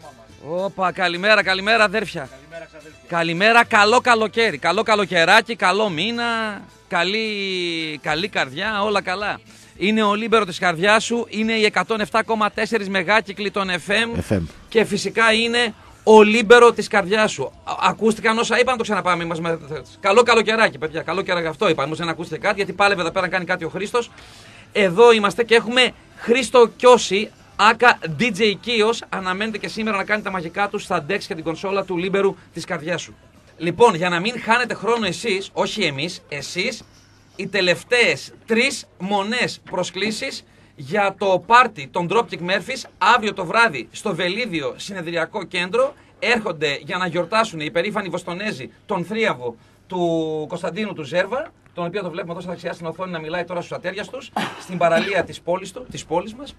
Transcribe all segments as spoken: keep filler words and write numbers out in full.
Όπα, καλημέρα, καλημέρα αδέρφια. Καλημέρα, καλημέρα, καλό καλοκαίρι. Καλό καλοκαιράκι, καλό μήνα, καλή, καλή καρδιά, όλα καλά. Είναι ο Λίμπερο της καρδιάς σου, είναι η εκατόν επτά κόμμα τέσσερα μεγάκυκλοι των εφ εμ, εφ εμ και φυσικά είναι ο Λίμπερο της καρδιάς σου. Ακούστηκαν όσα είπαν, το ξαναπάμε. Μας με... Καλό καλοκαιράκι, παιδιά. Καλό καιράκι αυτό είπαν. Όμως δεν ακούστε κάτι, γιατί πάλευε εδώ πέρα να κάνει κάτι ο Χρήστος. Εδώ είμαστε και έχουμε Χρήστο Κιώση, άκα ντι τζέι Κίος. Αναμένεται και σήμερα να κάνει τα μαγικά του στα ντεξ και την κονσόλα του Λίμπερου της καρδιάς σου. Λοιπόν, για να μην χάνετε χρόνο εσείς, όχι εμείς, εσείς, οι τελευταίες τρεις μονές προσκλήσεις για το πάρτι των Dropkick Murphys αύριο το βράδυ στο Βελίδιο Συνεδριακό Κέντρο έρχονται για να γιορτάσουν οι περήφανοι Βοστονέζοι τον θρίαβο του Κωνσταντίνου του Ζέρβα, τον οποίο το βλέπουμε εδώ στα δεξιά στην οθόνη να μιλάει τώρα στους ατέρια τους, στην παραλία της πόλης, του, της πόλης μας.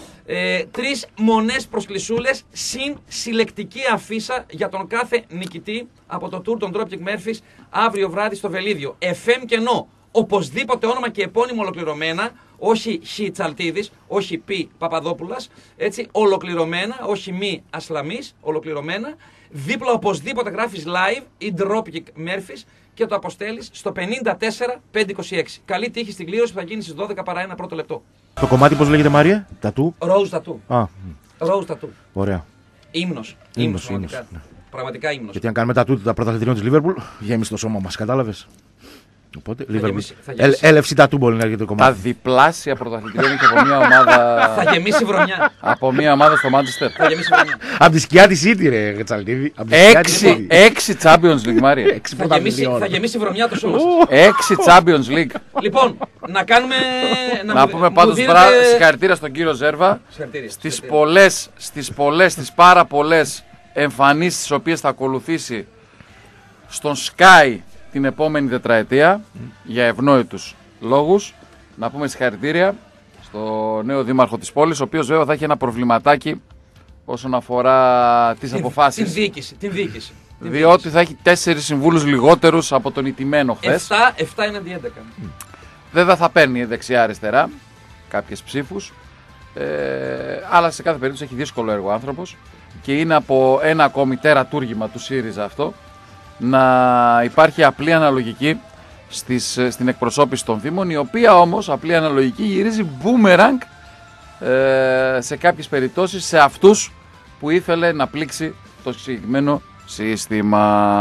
Ε, τρεις μονές προσκλησούλες συν συλλεκτική αφίσα για τον κάθε νικητή από το tour των Dropkick Murphys αύριο βράδυ στο Βελίδιο. εφ εμ κενό. Οπωσδήποτε όνομα και επώνυμο ολοκληρωμένα, όχι Χ Τσαλτίδης, όχι Π Παπαδόπουλας, έτσι, ολοκληρωμένα, όχι Μη Ασλαμής, ολοκληρωμένα. Δίπλα οπωσδήποτε γράφεις live ή Dropkick Murphys και το αποστέλεις στο πενήντα τέσσερα πεντακόσια είκοσι έξι. Καλή τύχη στην κλήρωση που θα γίνει στις δώδεκα παρά ένα πρώτο λεπτό. Το κομμάτι πώς λέγεται, Μαρία, τατού. Rose Tattoo. Α, Rose Tattoo. Ωραία. Ύμνος. Ύμνος, ύμνος. Ναι. Πραγματικά ύμνος. Γιατί αν κάνουμε τατού τα πρωταθλητριών της Λίβερπουλ, γέμισε το σώμα μας, κατάλαβες. Οπότε, ελ εφ σι τατού μπορεί να έρχεται το κομμάτι. Τα διπλάσια πρωταθλητριών και από μια ομάδα. Θα γεμίσει βρωμιά. Από μια ομάδα στο Manchester. Θα γεμίσει βρωμιά. Από τη σκιά τη City, ρε Τσαλτίδη. Έξι, έξι Champions League, Μάρια. Θα γεμίσει, θα γεμίσει βρωμιά το σώμα σας. Έξι Champions League. Λοιπόν, να κάνουμε. Να, να πούμε πάντως δίνετε... συγχαρητήρια στον κύριο Ζέρβα. Στις πολλές, στις πολλές, στις πάρα πολλές εμφανίσεις τις οποίες θα ακολουθήσει στον Sky την επόμενη τετραετία, mm. για ευνόητους λόγους. Να πούμε συγχαρητήρια στο νέο δήμαρχο της πόλης, ο οποίος βέβαια θα έχει ένα προβληματάκι όσον αφορά τις την, αποφάσεις. Την διοίκηση. Την διοίκηση. Διότι διοίκηση. θα έχει τέσσερις συμβούλους λιγότερους από τον ηττημένο χθες. εφτά είναι αντί έντεκα. Mm. Βέβαια θα παίρνει δεξιά-αριστερά κάποιες ψήφους, ε, αλλά σε κάθε περίπτωση έχει δύσκολο έργο άνθρωπος και είναι από ένα ακόμη τερατούργημα του ΣΥΡΙΖΑ αυτό, να υπάρχει απλή αναλογική στις, στην εκπροσώπηση των Δήμων, η οποία όμως απλή αναλογική γυρίζει boomerang ε, σε κάποιες περιπτώσεις σε αυτούς που ήθελε να πλήξει το συγκεκριμένο σύστημα.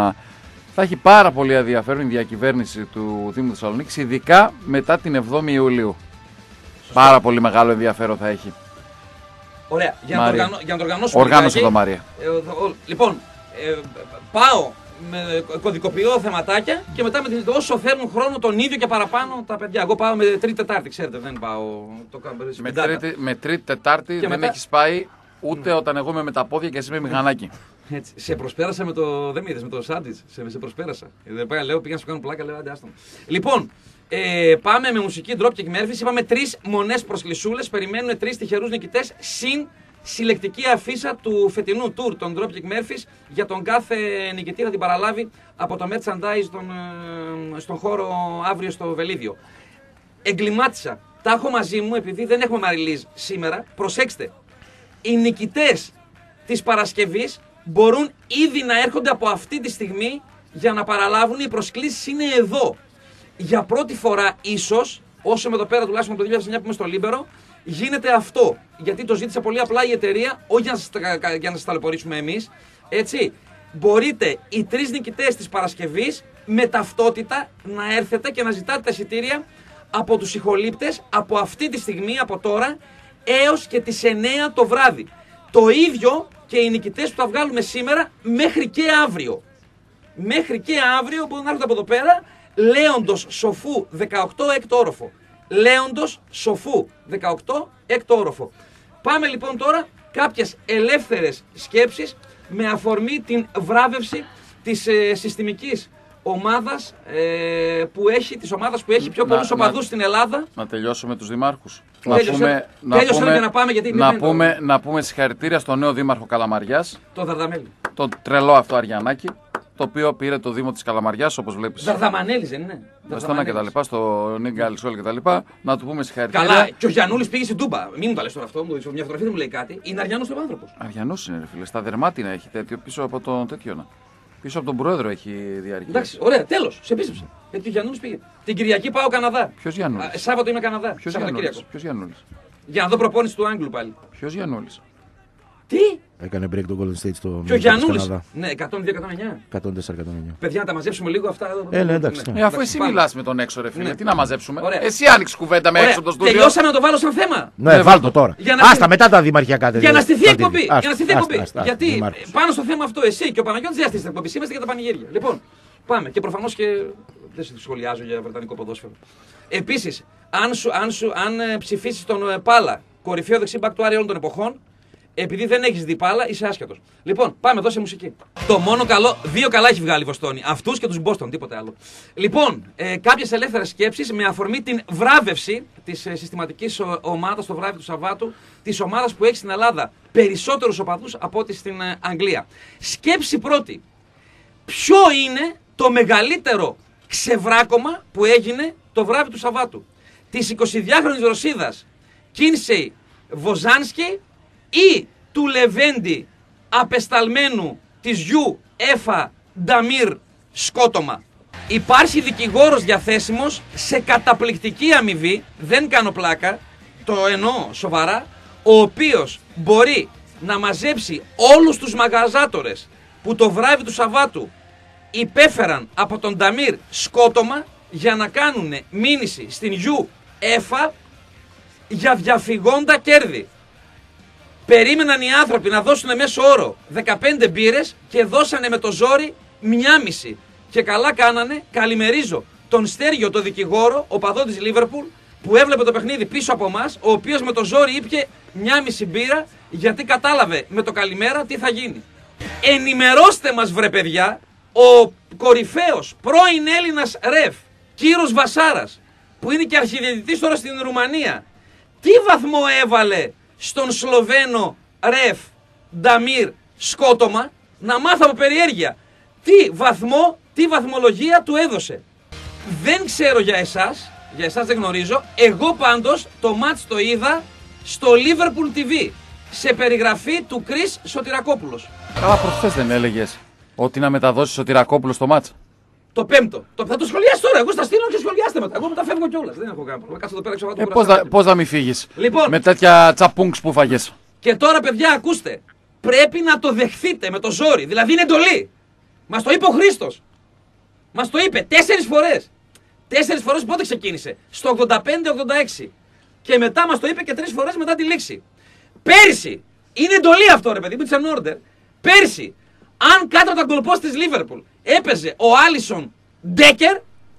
Θα έχει πάρα πολύ ενδιαφέρον η διακυβέρνηση του Δήμου Θεσσαλονίκης, ειδικά μετά την εβδόμη Ιουλίου. Σωστά. Πάρα πολύ μεγάλο ενδιαφέρον θα έχει. Ωραία, για να, το, οργανώ, για να το οργανώσουμε. Οργάνωσε το, Μαρία. Ε, ο, λοιπόν, ε, πάω με κωδικοποιώ θεματάκια και μετά με την, όσο θέλουν χρόνο τον ίδιο και παραπάνω τα παιδιά. Εγώ πάω με τρίτη Τετάρτη, ξέρετε, δεν πάω. Το, με, τρίτη, με τρίτη Τετάρτη δεν μετά... έχεις πάει ούτε ναι. όταν εγώ είμαι με τα πόδια και εσύ με μηχανάκι. Έτσι. Σε προσπέρασα με το. Δεν με είδες, με το σάντιτς. Σε, σε προσπέρασα. Δεν πάει, λέω, πήγα να σου κάνω πλάκα, λέω, άντε άστον. Λοιπόν, ε, πάμε με μουσική Dropkick Murphys. Είπαμε τρεις μονές προσκλησούλες. Περιμένουν τρεις τυχερούς νικητές συν συλλεκτική αφίσα του φετινού tour των Dropkick Murphys για τον κάθε νικητή, θα την παραλάβει από το merchandise τον, ε, στον χώρο αύριο στο Βελίδιο. Εγκλημάτισα. Τα έχω μαζί μου επειδή δεν έχουμε Μαριλίζ σήμερα. Προσέξτε. Οι νικητές της Παρασκευής μπορούν ήδη να έρχονται από αυτή τη στιγμή για να παραλάβουν. Οι προσκλήσεις είναι εδώ. Για πρώτη φορά ίσως, όσο με εδώ πέρα τουλάχιστον το δύο χιλιάδες εννιά που είμαι στο Λίμπερο, γίνεται αυτό. Γιατί το ζήτησε πολύ απλά η εταιρεία, όχι για να σας, για να σας ταλαιπωρήσουμε εμείς. Έτσι, μπορείτε οι τρεις νικητές της Παρασκευής με ταυτότητα να έρθετε και να ζητάτε τα εισιτήρια από τους ηχολήπτες από αυτή τη στιγμή, από τώρα, έως και τις εννιά το βράδυ. Το ίδιο και οι νικητές που θα βγάλουμε σήμερα μέχρι και αύριο. Μέχρι και αύριο μπορούν να έρθουν από εδώ πέρα. Λέοντος Σοφού δεκαοκτώ έκτο όροφο. Λέοντος Σοφού δεκαοκτώ έκτο όροφο. Πάμε λοιπόν τώρα κάποιες ελεύθερες σκέψεις με αφορμή την βράβευση της ε, συστημικής ομάδας, ε, που έχει, της ομάδας που έχει πιο πολλούς οπαδούς στην Ελλάδα. Να τελειώσουμε τους δημάρχους. Τέλειωσε, να πούμε, τέλειωσε να πούμε, να πάμε γιατί να πούμε, το... να πούμε συγχαρητήρια στον νέο δήμαρχο Καλαμαριάς. Το Δαρδαμέλη. Το τρελό αυτό Αριανάκη. το οποίο πήρε το Δήμο της Καλαμαριάς, όπως βλέπεις. Δαρδαμανέλης, δεν είναι. Δαστόνα και τα λοιπά, στο Νίγκαλ Σόλ και τα λοιπά. Να του πούμε συγχαρητήρια. Καλά, και ο Γιαννούλης πήγε στην Τούμπα. Μην μου τα λες τώρα αυτό, μου μια φωτογραφία δεν μου λέει κάτι. Είναι Αριανός ο άνθρωπος. Αριανός είναι, ρε φίλε. Στα δερμάτινα έχει τέτοιο πίσω από τον τέτοιο. Πίσω από τον πρόεδρο έχει διαρκεία. Εντάξει, ωραία, τέλος. Σε επίσκεψε. Γιατί ο Γιαννούλης πήγε. Την Κυριακή πάω Καναδά. Ποιος Γιαννούλης? Α, Σάββατο είμαι Καναδά. Ποιος Γιαννούλης? Ποιος Γιαννούλης? Για να δω προπόνηση του Άγγλου πάλι. Ποιος Γιαννούλης? Τι? Έκανε break το Golden State στο Και ο Γιαννούλης. Ναι, εκατόν δύο εκατόν εννιά. εκατόν τέσσερα εκατόν εννιά. Παιδιά, να τα μαζέψουμε λίγο αυτά. Ε, ναι, εντάξει. Ε, αφού εσύ μιλάς με τον έξω, ρε φίλε, Ναι. τι να μαζέψουμε. Ωραία. Εσύ άνοιξε κουβέντα με Ωραία. έξω από το στούντιο. Τελειώσαμε να το βάλω σαν θέμα. Ναι, βάλ το τώρα. Για να Άστα στηθεί- μετά τα δημαρχιακά τέτοια. Για να στηθεί η τα εκπομπή. τίτλα. Για να στηθεί η Άστα, εκπομπή. άστα, άστα, Γιατί δημάρχους. πάνω στο θέμα αυτό εσύ και ο Παναγιώτης δεν στήσετε εκπομπή. Είμαστε για τα πανηγύρια. Λοιπόν, πάμε. Και προφανώς και δεν σε σχολιάζω για βρετανικό ποδόσφαιρο. Επίσης, αν, σου, αν, σου, αν ε, ψηφίσεις τον ε, Πάλα, κορυφαίο δεξί μπακ του Άρη όλων των εποχών, επειδή δεν έχεις δει Πάλα, είσαι άσχετος. Λοιπόν, πάμε εδώ σε μουσική. Το μόνο καλό, δύο καλά έχει βγάλει η Βοστόνη. Αυτούς και τους Μπόστον, τίποτε άλλο. Λοιπόν, ε, κάποιες ελεύθερες σκέψεις με αφορμή την βράβευση της ε, συστηματικής ο- ομάδας, το βράδυ του Σαββάτου, της ομάδας που έχει στην Ελλάδα περισσότερους οπαδούς από ό,τι στην ε, Αγγλία. Σκέψη πρώτη. Ποιο είναι το μεγαλύτερο ξεβράκωμα που έγινε το βράδυ του Σαββάτου? Της εικοσιδυάχρονης Ρωσίδας Κίνσεϊ Βοζάνσκι ή του Λεβέντη απεσταλμένου της Γιου Έφα Νταμίρ σκότωμα? Υπάρχει δικηγόρος διαθέσιμος σε καταπληκτική αμοιβή, δεν κάνω πλάκα, το εννοώ σοβαρά, ο οποίος μπορεί να μαζέψει όλους τους μαγαζάτορες που το βράδυ του Σαββάτου υπέφεραν από τον Νταμίρ σκότωμα για να κάνουν μήνυση στην Γιου Έφα για διαφυγόντα κέρδη. Περίμεναν οι άνθρωποι να δώσουν μέσο όρο δεκαπέντε μπύρες και δώσανε με το ζόρι μια μισή. Και καλά κάνανε, καλημερίζω τον Στέργιο, το δικηγόρο, οπαδό της Λίβερπουλ, που έβλεπε το παιχνίδι πίσω από εμάς, ο οποίος με το ζόρι ήπια μια μισή μπύρα, γιατί κατάλαβε με το καλημέρα τι θα γίνει. Ενημερώστε μας βρε παιδιά, ο κορυφαίος πρώην Έλληνας ρεφ, Κύρος Βασάρας, που είναι και αρχιδιαιτητής τώρα στην Ρουμανία, τι βαθμό έβαλε στον Σλοβαίνο ρεφ Νταμίρ σκότωμα? Να μάθω από περιέργεια. Τι βαθμό, τι βαθμολογία του έδωσε? Δεν ξέρω για εσάς, για εσάς δεν γνωρίζω. Εγώ πάντως το μάτς το είδα στο Liverpool τι βι, σε περιγραφή του Κρίς Σωτηρακόπουλος. Καλά, προχθές δεν έλεγες ότι να μεταδώσεις Σωτηρακόπουλο στο μάτς? Το πέμπτο. Το, θα το σχολιάσει τώρα. Εγώ στα στείλω και σχολιάστε μετά. Εγώ μετά φεύγω κιόλας. Δεν έχω κάνει. Κάτσε εδώ πέρα έξω. Ε, πώς, θα, πώς θα μην φύγεις Λοιπόν. με τέτοια τσαπούγκς που φάγες? Και τώρα, παιδιά, ακούστε. Πρέπει να το δεχθείτε με το ζόρι. Δηλαδή είναι εντολή. Μας το είπε ο Χρήστος. Μας το είπε τέσσερις φορές. Τέσσερις φορές πότε ξεκίνησε? Στο ογδόντα πέντε ογδόντα έξι. Και μετά μας το είπε και τρεις φορές μετά τη λήξη. Πέρσι. Είναι εντολή αυτό, ρε παιδί. It's an order. Πέρσι. Αν κάτω από τα γκολπόστ της Λίβερπουλ έπαιζε ο Άλισον Ντέκερ,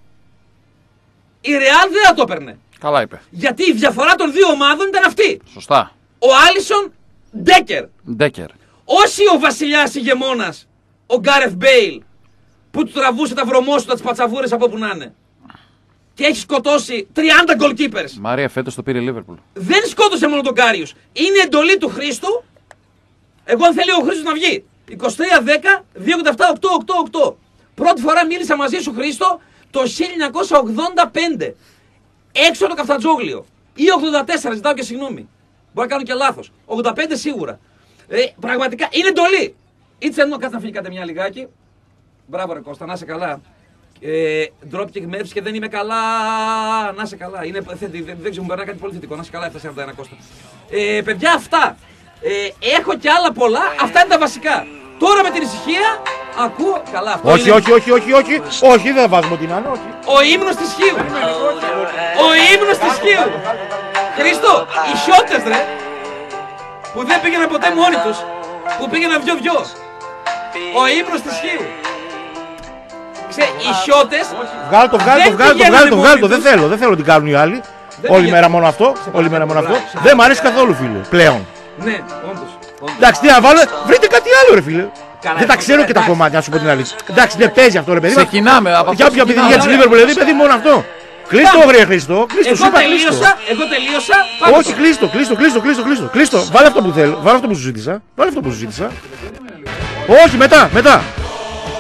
η Ρεάλ δεν θα το έπαιρνε. Καλά είπε. Γιατί η διαφορά των δύο ομάδων ήταν αυτή. Σωστά. Ο Άλισον Ντέκερ. Ντέκερ. Όχι ο βασιλιάς ηγεμόνας, ο Γκάρεθ Μπέιλ, που του τραβούσε τα βρωμόσουτα τις πατσαβούρες από όπου να είναι. Και έχει σκοτώσει τριάντα goalkeepers. Μαρία, φέτος το πήρε η Λίβερπουλ. Δεν σκότωσε μόνο τον Κάριους. Είναι εντολή του Χρήστου. Εγώ αν θέλει ο Χρήστος να βγει. είκοσι τρία δέκα δύο ογδόντα επτά οκτώ οκτώ οκτώ. Πρώτη φορά μίλησα μαζί σου, Χρήστο, το χίλια εννιακόσια ογδόντα πέντε. Έξω από το Καφτατζόγλιο. Ή ογδόντα τέσσερα, ζητάω και συγγνώμη. Μπορεί να κάνω και λάθος. ογδόντα πέντε σίγουρα. Ε, πραγματικά είναι εντολή. Ήτσε ενώ κάτσε να φύγει κάτι μια λιγάκι. Μπράβο, ρε Κώστα, να είσαι καλά. Ε, Dropkick με και δεν είμαι καλά. Να είσαι καλά. Είναι, δεν, δεν ξέρω, μου περνάει κάτι πολύ θετικό. Να είσαι καλά, έφτασε από τα ένα Κώστα. Ε, παιδιά, αυτά. Ε, έχω και άλλα πολλά. Αυτά είναι τα βασικά. Τώρα με την ησυχία ακούω. Καλά, αυτό Όχι, είναι. όχι, όχι, όχι, όχι. Όχι, δεν βάζουμε την άλλο. Όχι. Ο ύμνος της Χίου. Ο ύμνος της Χίου. Χριστό, οι χιώτες ρε, που δεν πήγαιναν ποτέ μόνοι τους, που πήγαιναν δυο-δυο. Ο ύμνος της Χίου. Ξέρε, οι χιώτες. Βγάλ το, βγάλ το, δεν βγάλ το, πηγαίνανε βγάλ το, βγάλ μόνοι το. Δεν τους. θέλω, δεν θέλω τι κάνουν οι άλλοι. Δεν Όλη πηγαίνανε. μέρα μόνο αυτό. Όλη μέρα μόνο αυτό. Σε Δεν μ' αρέσει καθόλου, φίλε. Πλέον. Ναι, όντως. όντως. Εντάξει, τι να βάλω, βρείτε κάτι άλλο, ρε φίλε. Καλά, Δεν τα ξέρω και τα εντάξει. κομμάτια, να σου πω την αλήθεια. Εντάξει, δεν παίζει αυτό, ρε παιδί. Ξεκινάμε από Για αυτό. όποια ξεκινάμε. παιδιά τη Λίβερπουλ, δηλαδή, παιδί, μόνο αυτό. Κλείστο, γρήγορα, Χρήστο. Κλείστο, σου Εγώ είπα κλείστο. τελείωσα, εγώ τελείωσα. πάμε Όχι, τώρα. κλείστο, κλείστο, κλείστο, κλείστο, κλείστο. Κλείστο. Βάλε αυτό που θέλω. Βάλε αυτό που σου ζήτησα. Βάλε αυτό που σου ζήτησα. Όχι, μετά, μετά.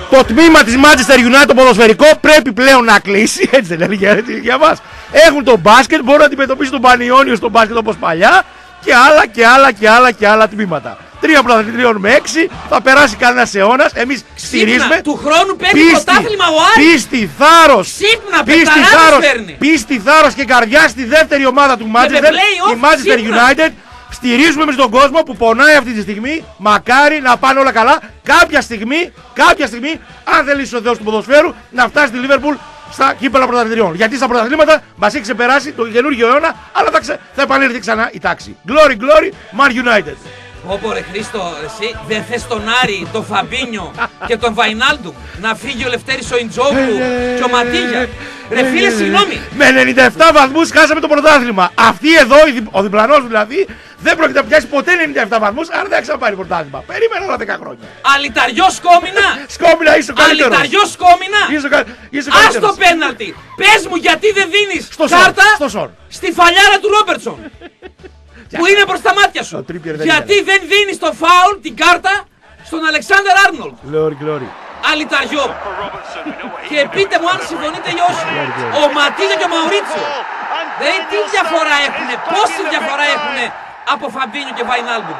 Το τμήμα της Manchester United το ποδοσφαιρικό πρέπει πλέον να κλείσει. Έτσι δεν έλεγε για μας. Έχουν το μπάσκετ, μπορούν να αντιμετωπίσουν τον Πανιόνιο στο μπάσκετ όπως παλιά. Και άλλα και άλλα και άλλα και άλλα τμήματα. Τρία πρωταθλητριών με έξι, θα περάσει κανένας αιώνας. Εμείς στηρίζουμε. Του χρόνου παίρνει πρωτάθλημα ο Άρης. Πίστη, θάρρος. Ξύπνα, πίστη, θάρρος, πίστη, θάρρος και καρδιά στη δεύτερη ομάδα του Manchester, η Manchester United. Στηρίζουμε εμείς τον κόσμο που πονάει αυτή τη στιγμή. Μακάρι να πάνε όλα καλά. Κάποια στιγμή, κάποια στιγμή, αν θέλει ο Θεός του ποδοσφαίρου, να φτάσει στη Liverpool στα κύπελα πρωταθλητριών. Γιατί στα πρωταθλήματα μας έχει ξεπεράσει τον καινούργιο αιώνα, αλλά θα, ξε... θα επανέλθει ξανά η τάξη. Glory, glory, Man United. Όπο ρε Χρήστο, εσύ δεν θες τον Άρη, τον Φαμπίνιο και τον Βαϊνάλντουμ να φύγει ο Λευτέρης ο Ιντζόγλου και ο Ματίγια. Ρε φίλε, συγγνώμη. Με ενενήντα επτά βαθμούς χάσαμε το πρωτάθλημα. Αυτή εδώ, ο διπλανός δηλαδή, δεν πρόκειται να πιάσει ποτέ ενενήντα επτά βαθμούς, άρα δεν θα ξαναπάρει πρωτάθλημα. Περίμενε όλα δέκα χρόνια. Αλιταριό Σκόμινα. Σκόμινα, είσαι ο καλύτερος. Αλιταριό Σκόμινα. Είσαι ο κα... Ας το πέναλτι. Πες μου γιατί δεν δίνεις κάρτα στη φαλιάρα του Ρόμπερτσον. Που είναι προς τα μάτια σου. Γιατί δεν δίνεις το φάουλ, την κάρτα, στον Αλεξάνδερ Άρνολντ. Glory, glory. Αλιταριό. Και πείτε μου αν συμφωνείτε ή όχι. Ο Ματίγια και ο Μαουρίτσιο. Δηλαδή τι διαφορά έχουνε, πόση διαφορά έχουνε από Φαμπίνιο και Βαϊνάλντουμ.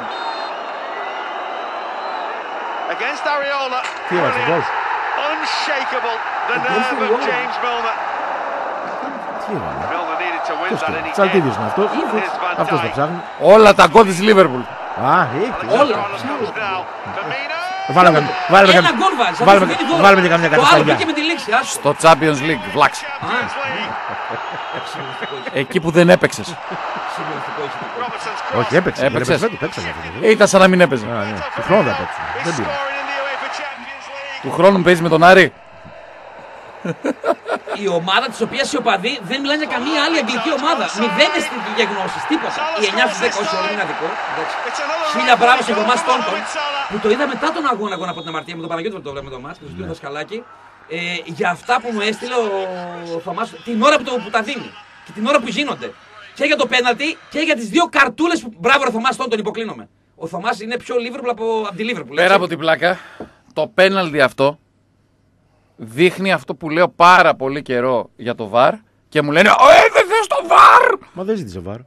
Τι έβασε, γκολ. Τσαλτίδης είναι αυτός. Αυτός το ψάχνει. Όλα τα γκολ της Liverpool. Α, έχει. Όλα. Βάλαμε ένα γκολ βάζει. Βάλουμε και καμιά Το άλλο κατασταλιά. πήγε με τη λήξη. Στο Champions League, βλάξε. Εκεί που δεν έπαιξες. Όχι, έπαιξε. Έπαιξες. Έπαιξε. Ήταν σαν να μην έπαιζε. Του χρόνου θα παίξει. Δεν πήρε. Του χρόνου παίζει με τον Άρη. Η ομάδα της οποίας οι οπαδοί δεν μιλάνε για καμία άλλη αγγλική ομάδα. Μηδέν αισθητικές γνώσεις, τίποτα. Η εννιά στους δέκα, όχι όλο είναι αδικό. Χίλια μπράβο σε Θωμάς Τόντον, που το είδα μετά τον αγώνα, αγώνα από την αμαρτία με τον Παναγιώτη που το βλέπουμε το μάτς, με τον Στήλιο Δασκαλάκη. Ε, για αυτά που μου έστειλε ο Θωμάς την ώρα που, το, που τα δίνει και την ώρα που γίνονται. Και για το πέναλτι και για τις δύο καρτούλες που. Μπράβο, ρε Θωμάς Τόντον, υποκλίνομαι. Ο Θωμάς είναι πιο Liverpool από, από τη Liverpool. Πέρα από την πλάκα, το πέναλτι αυτό δείχνει αυτό που λέω πάρα πολύ καιρό για το βαρ και μου λένε «Ε, δεν θες το βαρ!» Μα δεν ζήτησε βαρ.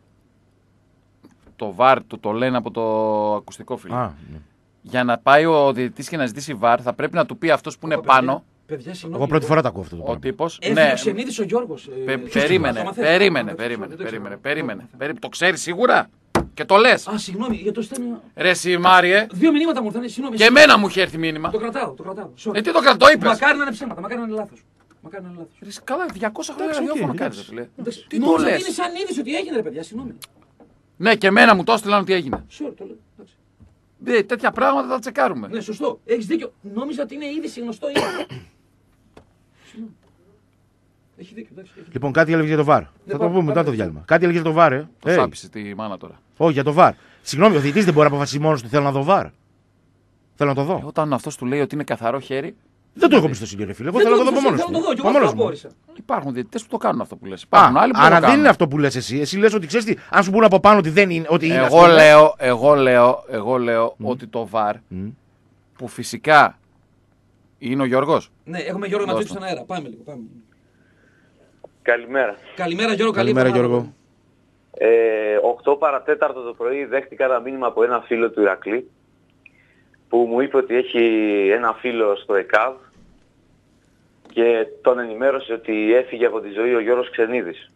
Το βαρ του το λένε από το ακουστικό φίλο. Α, ναι. Για να πάει ο διαιτητής και να ζητήσει βαρ θα πρέπει να του πει αυτός που είναι πάνω. Παιδιά, Εγώ πρώτη φορά τα ακούω αυτό το Ο πράγμα. τύπος. Έφυγε Ναι, ο Ξενίδης ο Γιώργος. πε- ε, περίμενε, άμα θες. περίμενε, Α, περίμενε, δεν ξέρω, περίμενε, δεν ξέρω. περίμενε, περίμενε. Το ξέρεις σίγουρα και το λες. Α, συγγνώμη, για το στέλνω. Ρε εσύ Μάριε, Δύο μηνύματα μου ήρθαν, συγγνώμη. και εμένα μου είχε έρθει μήνυμα. Το κρατάω, το κρατάω. Sorry. Ε, τι το κρατώ, είπες. Μακάρι να είναι ψέματα, μακάρι να είναι λάθος. Μακάρι να είναι λάθος. Ρε, εσύ, καλά, διακόσια χρόνια Εντάξει, ραδιόφωνο οκ, κάνεις, εντάξει. ρε φίλε. Εντάξει, Τι το νόμιζα ότι λες. είναι σαν είδηση ότι έγινε, ρε παιδιά, συγγνώμη. Ναι, και εμένα μου το έστειλαν ότι έγινε. Sorry, το λέω. εντάξει. Ε, τέτοια πράγματα θα τα τσεκάρουμε. Ναι, σωστό. Έχεις δίκιο. Νόμιζα ότι είναι είδηση γνωστό ή. Συγγνώμη. Έχει δίκιο, εντάξει. έχει δίκιο. Λοιπόν, κάτι έλεγε για το βαρ. Θα το πάμε, πούμε μετά πάμε. το διάλειμμα. Κάτι έλεγε για το βαρ, ε. Το Hey. σάπισε τη μάνα τώρα. Όχι, για το βαρ. Συγγνώμη, ο διαιτητής δεν μπορεί να αποφασίσει μόνος του. Θέλω να δω βαρ. Θέλω να το δω. Ε, Όταν αυτός του λέει ότι είναι καθαρό χέρι, Δεν το έχω εμπιστοσύνη, ρε φίλε. Εγώ Δεν θέλω να το το δω ξέρω, μόνος θέλω να το δω, του. κι εγώ Μόνος αυτό μου. απόρρισα. υπάρχουν διαιτητές που το κάνουν αυτό που λες. Α, Υπάρχουν άλλοι που άρα το δεν κάνουν. είναι αυτό που λες εσύ. Εσύ λες ότι ξέρεις τι, αν σου πούνε από πάνω ότι δεν είναι. Ότι είναι Εγώ αυτό, λέω, εγώ λέω, εγώ λέω ότι το βαρ που φυσικά είναι ο Γιώργος. Ναι, έχουμε Γιώργο Δώσ' Ματζούκη το. στον αέρα. Πάμε λίγο. Πάμε. Καλημέρα. Καλημέρα Γιώργο, καλή Καλημέρα, εβδομάδα. Γιώργο. Ε, οκτώ παρά τέταρτο το πρωί δέχτηκα ένα μήνυμα από ένα φίλο του Ηρακλή που μου είπε ότι έχει ένα φίλο στο ΕΚΑΒ και τον ενημέρωσε ότι έφυγε από τη ζωή ο Γιώργος Ξενίδης.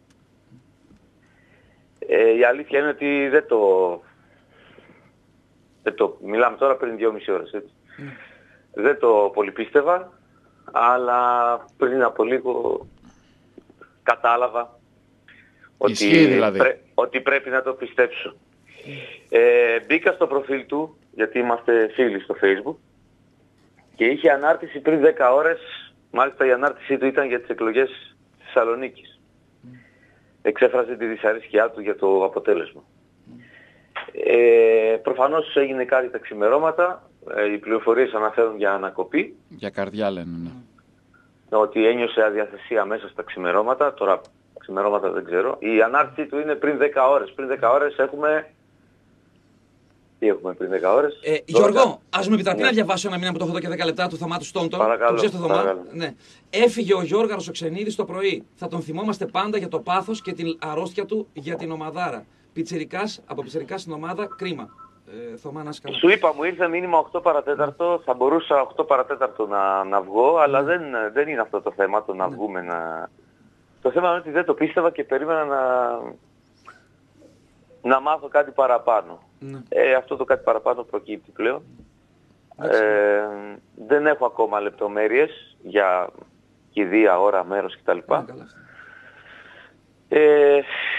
Ε, η αλήθεια είναι ότι δεν το... Δεν το μιλάμε τώρα πριν δυόμιση ώρες, έτσι. Δεν το πολύ πίστευα, αλλά πριν από λίγο κατάλαβα ότι, Ισχύει δηλαδή. πρέ- ότι πρέπει να το πιστέψω. Ε, μπήκα στο προφίλ του, γιατί είμαστε φίλοι στο Facebook, και είχε ανάρτηση πριν δέκα ώρες, μάλιστα η ανάρτησή του ήταν για τις εκλογές της Θεσσαλονίκης. Εξέφρασε τη δυσαρέσκειά του για το αποτέλεσμα. Ε, προφανώς έγινε κάτι τα ξημερώματα, ε, οι πληροφορίες αναφέρουν για ανακοπή, Για καρδιά λένε. Ναι. ότι ένιωσε αδιαθεσία μέσα στα ξημερώματα, τώρα ξημερώματα δεν ξέρω. Η ανάρτηση του είναι πριν δέκα ώρες. Πριν δέκα ώρες έχουμε Τι έχουμε πριν δέκα ώρες. Ε, Γιώργο, ας μου επιτραπεί ναι. να διαβάσω ένα μήνα που το έχω εδώ και δέκα λεπτά του Θωμάτου Στόντον. Παρακαλώ. Το ξέρεις το Θωμά. Ναι. Έφυγε ο Γιώργαρος ο Ξενίδης το πρωί. Θα τον θυμόμαστε πάντα για το πάθος και την αρρώστια του για την ομαδάρα. Πιτσιρικάς, από πιτσιρικάς στην ομάδα, κρίμα. Ε, Θωμά, να σκαλά. Σου είπα, μου ήρθε μήνυμα οκτώ παρατέταρτο, θα μπορούσα οκτώ παρατέταρτο να, να βγω, αλλά mm. δεν, δεν είναι αυτό το θέμα, το να mm. βγούμε να... Το θέμα είναι ότι δεν το πίστευα και περίμενα να, να μάθω κάτι παραπάνω. Mm. Ε, αυτό το κάτι παραπάνω προκύπτει πλέον. Mm. Ε, δεν έχω ακόμα λεπτομέρειες για κηδεία, ώρα, μέρος κτλ. Mm. Ε,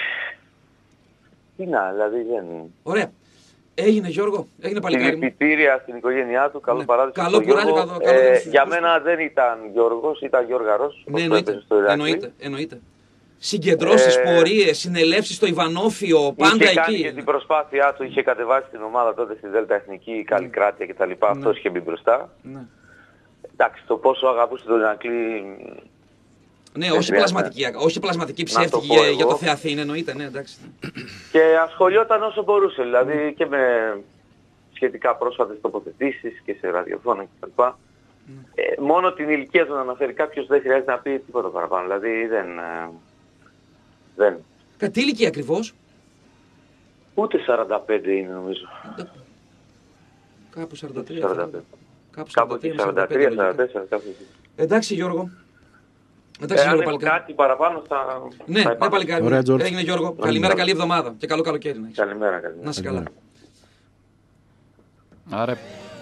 τι να, δηλαδή δεν... Ωραία. Έγινε Γιώργο, έγινε παλικάρι μου. Συλληπιτήρια στην οικογένειά του, καλό ναι. παράδεισο. Καλό κουράγιο, καλό, καλό ε, Για μένα δεν ήταν Γιώργος, ήταν Γιώργαρος. Ναι, εννοείται, εννοείται, εννοείται. Συγκεντρώσεις, ε, πορείες, συνελεύσεις στο Ιβανόφιο, πάντα είχε εκεί. Κάνει και την προσπάθειά του, είχε κατεβάσει την ομάδα τότε στη Δέλτα Εθνική, Καλλικράτεια κτλ. Ναι. Αυτός είχε μπει μπροστά. Ναι. Εντάξει, το πόσο αγαπούσε τον Ηρακλή... Ναι, όχι πλασματική, όχι πλασματική ψεύτικη για, για το Θεαθήνη, εννοείται, ναι, εντάξει. Και ασχολιόταν όσο μπορούσε, δηλαδή και με σχετικά πρόσφατες τοποθετήσεις και σε ραδιοφώνα κτλ. Mm. Ε, μόνο την ηλικία του να αναφέρει κάποιος δεν χρειάζεται να πει τίποτα παραπάνω, δηλαδή δεν... δεν. Κατ' ηλικία ακριβώς? Ούτε σαράντα πέντε είναι νομίζω. Κάπου σαράντα τρία. σαράντα πέντε. Κάπου σαράντα τρία σαράντα τέσσερα. Εντάξει Γιώργο. Εντάξει, ε, αν έχω κάτι παραπάνω θα... Ναι, θα ναι παλικάρι. Ωραία, έγινε Γιώργο. Ωραία. Καλημέρα, καλή εβδομάδα και καλό καλοκαίρι να έχεις. Καλημέρα, καλημέρα. Να είσαι καλά. Άρα...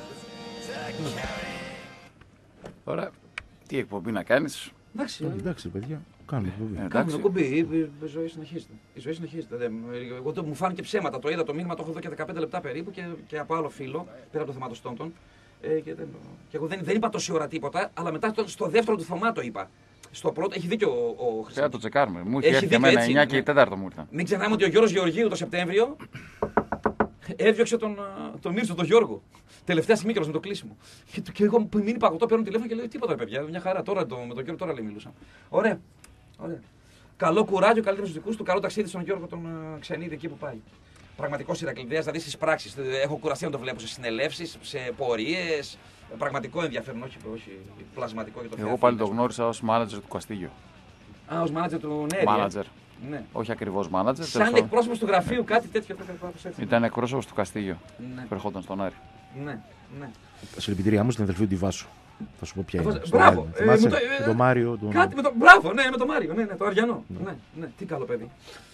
Ωραία. Τι εκπομπή να κάνεις? Εντάξει, εντάξει παιδιά. Κάνουμε εκπομπή. Κάνουμε εκπομπή. Η ζωή συνεχίζεται. Η ζωή συνεχίζεται. Εγώ το, μου φάνηκε ψέματα. Το είδα το μήνυμα, το έχω εδώ και δεκαπέντε λεπτά περίπου και, και από άλλο φίλο, πέρα από το Θωμάτο Στόντον. Ε, και, δεν, και εγώ δεν, δεν είπα τόση ώρα τίποτα, αλλά μετά στο, στο δεύτερο του Θωμά το είπα. Στο πρώτο έχει δίκιο ο, ο Χρυσάνθης. Θα το τσεκάρουμε. Μου είχε έρθει εμένα εννιά και η τέταρτο μου ήρθαν. Μην ξεχνάμε ότι ο Γιώργος Γεωργίου το Σεπτέμβριο έδιωξε τον, τον Μίρτσο τον Γιώργο. Τελευταία στιγμή κιόλας με το κλείσιμο. Και, και εγώ που μείνει παγωτό παίρνω τηλέφωνο και λέω τίποτα παιδιά. Μια χαρά τώρα το, με τον Γιώργο τώρα λέει μιλούσα. Ωραία. Ωραία. Καλό κουράγιο, καλύτερους στους δικούς του. Καλό ταξίδι στον Γιώργο τον uh, Ξενίδη εκεί που πάει. Πραγματικός Ηρακλειδέας, δηλαδή στις πράξεις. Έχω κουραστεί να το βλέπω σε συνελεύσεις, σε πορείες. Πραγματικό ενδιαφέρον, όχι, όχι πλασματικό για το θέμα. Εγώ πάλι το γνώρισα ως μάνατζερ του Καστίγιο. Α, ως μάνατζερ του Νέρη. Μάνατζερ. Ναι. Όχι ακριβώς μάνατζερ. Σαν εκπρόσωπος του γραφείου, κάτι τέτοιο. Ήταν εκπρόσωπος του Καστίγιο. Ναι. Που ερχόταν στον Άρη. Ναι, ναι. Συλληπιτήριά μου στην αδελφή του Βάσου. Θα σου πω ποια είναι. Μπράβο. Ε, με το, ε, το Μάριο. Τον... Κάτι με το... Μπράβο, ναι, με τον Μάριο. Ναι, ναι, το Αριανό. Ναι. Ναι, ναι, τι καλό παιδί.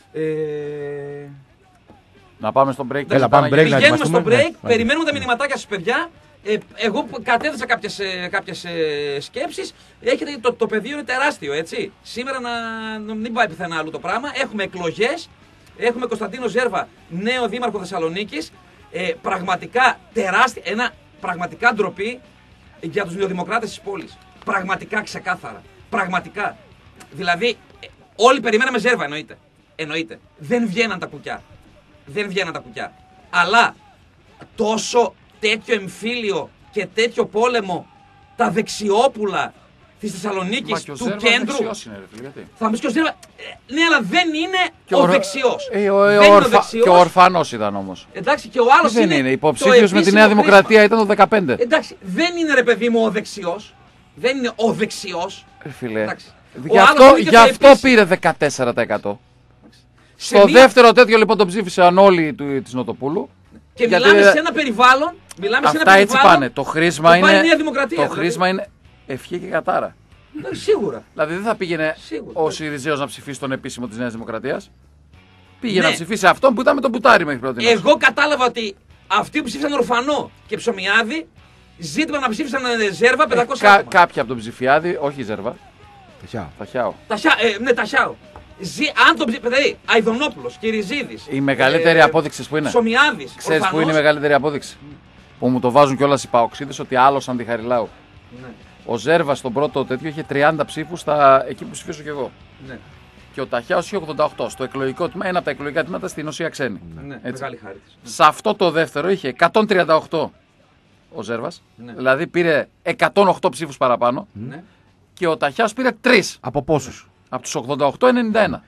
Ε... Να πάμε στο break. Έλα, πάμε break. Πηγαίνουμε στο break, ναι, περιμένουμε τα μηνυματάκια σας παιδιά. Ε, εγώ κατέθεσα κάποιες, ε, κάποιες ε, σκέψεις. Έχετε, το, το πεδίο είναι τεράστιο, έτσι. Σήμερα να, να μην πάει πουθενά άλλο το πράγμα. Έχουμε εκλογές. Έχουμε Κωνσταντίνο Ζέρβα, νέο δήμαρχο Θεσσαλονίκης. Ε, πραγματικά τεράστια, ένα πραγματικά ντροπή για τους νεοδημοκράτες της πόλης. Πραγματικά ξεκάθαρα. Πραγματικά. Δηλαδή, ε, όλοι περιμέναμε Ζέρβα, εννοείται. Εννοείται. Δεν βγαίναν τα κουκιά. Δεν βγαίναν τα κουκιά. Αλλά τόσο τέτοιο εμφύλιο και τέτοιο πόλεμο τα δεξιόπουλα της Θεσσαλονίκης, του κέντρου. Είναι, ρε, θα μου πεις και ο Ζέρβα, ε, ναι, αλλά δεν είναι και ο, ο δεξιός. Ε, ο, ε, δεν ο, είναι ο δεξιός. Και ο Ορφανός ήταν όμως. Εντάξει, και ο άλλος δεν είναι. είναι υποψήφιος με τη Νέα Δημοκρατία, ήταν το δεκαπέντε. Εντάξει, δεν είναι ρε παιδί μου ο δεξιός. Δεν είναι ο δεξιός. Ε, φίλε. Εντάξει. Γι' αυτό, γι αυτό πήρε δεκατέσσερα τοις εκατό. Στο μία... δεύτερο τέτοιο λοιπόν τον ψήφισαν όλοι του, της Νοτοπούλου. Και γιατί... μιλάμε σε ένα περιβάλλον. Μιλάμε αυτά σε ένα έτσι περιβάλλον, πάνε. Το χρήσμα είναι, η Νέα Δημοκρατία, το δηλαδή. χρήσμα είναι ευχή και κατάρα. Ναι, σίγουρα. Δηλαδή δεν θα πήγαινε σίγουρα. Ο Σιριζέος να ψηφίσει τον επίσημο της Νέας Δημοκρατίας. Πήγε ναι. να ψηφίσει αυτόν που ήταν με τον Μπουτάρι μέχρι πρώτη. Εγώ κατάλαβα ότι αυτοί που ψήφισαν Ορφανό και Ψωμιάδη ζήτημα να ψήφισαν Ζέρβα πεντακόσια ε, άτομα. Κα, κάποια από τον Ψηφιάδη, όχι Ζέρβα. Ταχιάο. Ταχιάο. Ε, ναι, Ταχιάο. Ζη, αν τον ψηφίσει. Δηλαδή, Αηδονόπουλος, Κυριζίδης. Η μεγαλύτερη ε, απόδειξη που είναι. Ψωμιάδης. Ξέρεις που είναι η μεγαλύτερη απόδειξη. Mm. Που μου το βάζουν κιόλας οι παοξίδες ότι άλλος αντιχαριλάου. Ναι. Ο Ζέρβας στον πρώτο τέτοιο είχε τριάντα ψήφους στα... εκεί που ψηφίσω κι εγώ. Ναι. Και ο Ταχιάος είχε ογδόντα οκτώ. Στο εκλογικό τμήμα, ένα από τα εκλογικά τμήματα στην ουσία ξένη. Ναι, μεγάλη χάρη. Σε αυτό το δεύτερο είχε εκατόν τριάντα οκτώ ο Ζέρβας. Ναι. Δηλαδή πήρε εκατόν οκτώ ψήφους παραπάνω. Ναι. Και ο Ταχιάος πήρε τρεις. Από πόσους? Από τους ογδόντα οκτώ ενενήντα ένα.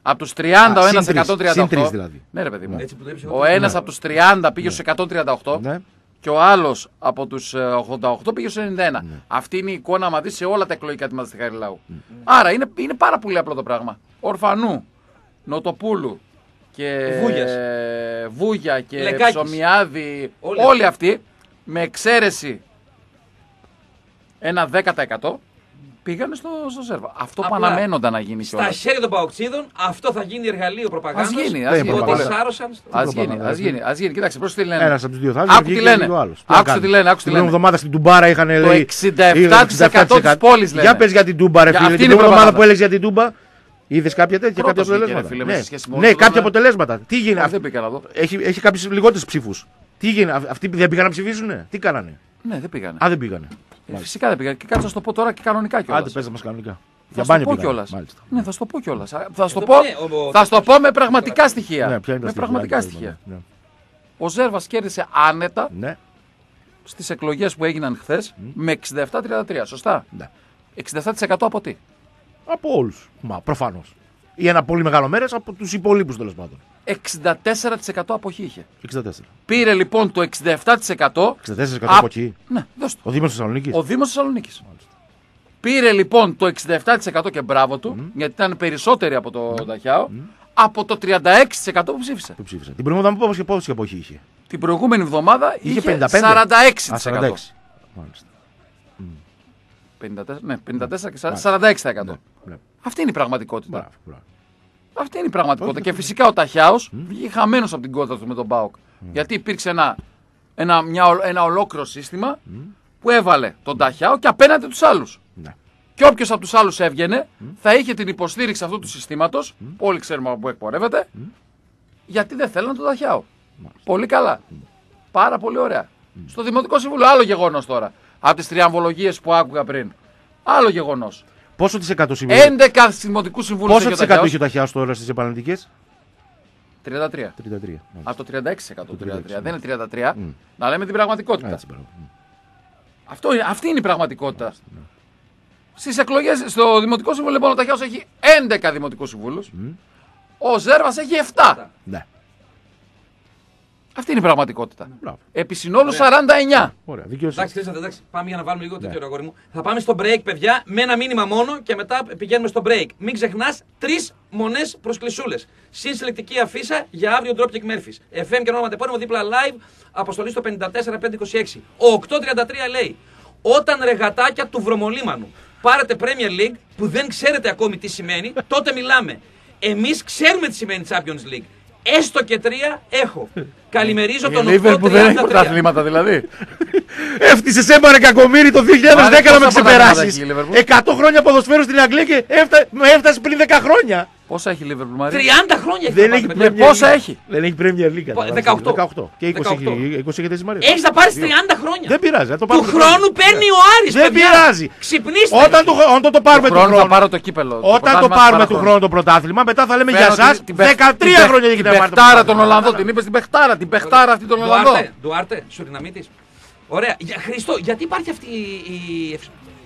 Από τους τριάντα Α, ο ένας συν εκατόν τριάντα οκτώ. τρεις δηλαδή. Ναι, ρε παιδί μου. Ναι. Ο ένας από τους τριάντα πήγε στους εκατόν τριάντα οκτώ. Ναι. Και ο άλλος από τους ογδόντα οκτώ πήγε στους ενενήντα ένα. Ναι. Αυτή είναι η εικόνα να δεις σε όλα τα εκλογικά τμήματα στη Χαριλάου. Mm. Άρα είναι, είναι πάρα πολύ απλό το πράγμα. Ορφανού, Νοτοπούλου και Βούγιας. Βούγια και Λεκάκης. Ψωμιάδη, Όλοι όλοι αυτοί, με εξαίρεση ένα δέκα τοις εκατό πήγανε στο, στο Ζέρβα. Αυτό που Απλά, αναμένονταν να γίνει Στα κιόλας. χέρια των παοξίδων αυτό θα γίνει εργαλείο προπαγάνδας. Ας γίνει, Δεν ας είναι γίνει. Ότι προπαγάνδα. σάρωσαν. στο- Ας γίνει, προπαγάνδα, ας γίνει, ας γίνει. Κοίταξε, προς τι λένε. Ένας από τους δύο θα Άκου βγει τι και λένε. ο άλλος. Άκουσε τι λένε, άκουσε τι Την λένε. εβδομάδα στην Τουμπάρα είχαν Το λέει. εξήντα επτά τοις εκατό της πόλης λένε. Για πες για την Τούμπα, ρε Για φίλε. αυτή Την είναι η εβδομάδα προπαγάνδα. που έλεγες για την Τούμπα, είδες κάποια τέτοια, κάποια Πρώτος βγήκε, ρε αποτελέσματα. φίλε, με Ναι, σε σχέση με ναι, όλους, κάποια τότε. αποτελέσματα. Τι γίνει, Α, αυ- δεν πήγα να δω. έχει, έχει κάποιους λιγότερους ψήφους. Τι γίνει, αυ- αυτοί δεν πήγαν να ψηφίσουν, τι κάνανε. Ναι, δεν πήγανε. Α, δεν πήγανε. Ε, Φυσικά δεν πήγανε. Και κάτσε να σου το πω τώρα και κανονικά κιόλας. Άντε, πες μας κανονικά. Θα Για σου το μπάνιο πω πήγανε. κιόλας. Μάλιστα. Ναι, θα σου το πω κιόλας. Θα σου το το πω, πει, ο- ο- θα σου το πω με πραγματικά στοιχεία. Ναι, ποια είναι τα με στοιχεία, πραγματικά άντε, στοιχεία. ναι. Ο Ζέρβας κέρδισε άνετα Ναι, στις εκλογές που έγιναν χθες με εξήντα επτά τριάντα τρία. Σωστά. ναι. εξήντα επτά τοις εκατό από τι? Από όλους. Μα προφανώς. Ή ένα πολύ μεγάλο μέρος από τους υπολείπους τέλος πάντων. εξήντα τέσσερα τοις εκατό αποχή είχε. εξήντα τέσσερα. Πήρε λοιπόν το εξήντα επτά τοις εκατό. εξήντα τέσσερα τοις εκατό από εκεί. Ναι, δώσ' το. Ο Δήμος Θεσσαλονίκης. Ο Δήμος Θεσσαλονίκης. Πήρε λοιπόν το εξήντα επτά τοις εκατό και μπράβο του, γιατί ήταν περισσότεροι από το Ταχιάο, από το τριάντα έξι τοις εκατό που ψήφισε. Που ψήφισε. Την προηγούμενη εβδομάδα πόση πόση αποχή είχε. Την προηγούμενη εβδομάδα είχε, Είχε πενήντα πέντε. σαράντα έξι Α, τοις εκατό. σαράντα έξι. Μάλιστα. πενήντα τέσσερα, ναι, πενήντα τέσσερα και σαράντα έξι τοις εκατό. Ναι. Αυτή είναι η πραγματικότητα. Μπράβο, μπράβο. Αυτή είναι η πραγματικότητα. Και φυσικά ο Ταχιάος βγήκε χαμένος από την κότα του με τον ΠΑΟΚ. Γιατί υπήρξε ένα, ένα, μια, ένα ολόκληρο σύστημα που έβαλε τον Ταχιάο και απέναντι τους άλλους. Ναι. Και όποιος από τους άλλους έβγαινε θα είχε την υποστήριξη αυτού του συστήματος, που όλοι ξέρουμε από πού εκπορεύεται, γιατί δεν θέλανε τον Ταχιάο. Πολύ καλά. Πάρα πολύ ωραία. Στο Δημοτικό Συμβούλιο, άλλο γεγονός τώρα. Από τις τριαμβολογίες που άκουγα πριν. Άλλο γεγονός. Πόσο της εκατό συμβούλιο. έντεκα Δημοτικού Συμβούλου Πόσο της εκατό είχε ο Ταχιάος τώρα στις επαναληπτικές. τριάντα τρία. τριάντα τρία. Μάλιστα. Από το τριάντα έξι τοις εκατό. Το τριάντα τρία. τριάντα έξι, Δεν είναι τριάντα τρία. Μμ. Να λέμε την πραγματικότητα. Έτσι, μπράβο. Μμ. Αυτό, είναι- αυτή είναι η πραγματικότητα. Στις εκλογές, στο Δημοτικό Συμβούλιο, λοιπόν, ο Ταχιάος έχει έντεκα Δημοτικούς Συμβούλους. Ο Ζέρβας έχει επτά. Ναι. Αυτή είναι η πραγματικότητα. Μπράβο. Επί συνόλου σαράντα εννιά. Ωραία. Δικαίωση. Εντάξει, Χρήστατε, εντάξει. Πάμε για να βάλουμε λίγο τέτοιο, αγόρι μου. Θα πάμε στο break, παιδιά, με ένα μήνυμα μόνο και μετά πηγαίνουμε στο break. Μην ξεχνά τρει μονές προσκλησούλες. Συν συλλεκτική αφίσα για αύριο Dropkick Murphys. εφ εμ και όνομα τεπώνυμο δίπλα live, αποστολή στο πέντε τέσσερα πέντε είκοσι έξι. Ο οκτώ τριάντα τρία λέει: Όταν ρεγατάκια του βρωμολίμανου πάρετε Premier League που δεν ξέρετε ακόμη τι σημαίνει, τότε μιλάμε. Εμείς ξέρουμε τι σημαίνει Champions League. Έστω και τρία έχω. Καλημερίζω τον Η Liverpool οκτώ δεν έχει τριάντα τρία. πρωταθλήματα δηλαδή. Έφτιασες έμπαρε κακομοίρη το δύο χιλιάδες δέκα να με Πόσα πρωταθλήματα ξεπεράσεις. έχει η Liverpool? εκατό χρόνια ποδοσφαίρου στην Αγγλία και έφτα... με έφτασε πριν δέκα χρόνια. Πόσα έχει η Liverpool, Μαρία? τριάντα χρόνια έχει Δεν να έχει πάρει, παιδιά. Premier πόσα League. έχει? Δεν έχει Premier League. καταλάβεις. δεκαοκτώ. δεκαοκτώ. Και είκοσι δεκαοκτώ. έχει- είκοσι έχετε εσύ, Μαρία. Έχεις να πάρεις τριάντα χρόνια. Δεν πειράζει. θα το Του πάρουμε χρόνου το παίρνει ο Άρης, Δεν παιδιά. πειράζει. Ξυπνήστε. Όταν το, όταν το πάρουμε Του του χρόνου θα χρόνου. πάρω το κύπελο. Όταν το πρωτάθλημα πάρουμε παρά του χρόνο. χρόνου το πρωτάθλημα, μετά θα λέμε για Φαίνω εσά. την- την παιχ- δεκατρία την χρόνια παιχ- έχετε την πάρει το παιχτάρα πρωτάθλημα. τον Ολλανδό. Την είπες την παιχτάρα, την παιχτάρα αυτή τον Ολλανδό. Ντουάρτε, Ντουάρτε, Σουριναμίτης. Ωραία. Για, Χριστό, γιατί υπάρχει αυτή η... η...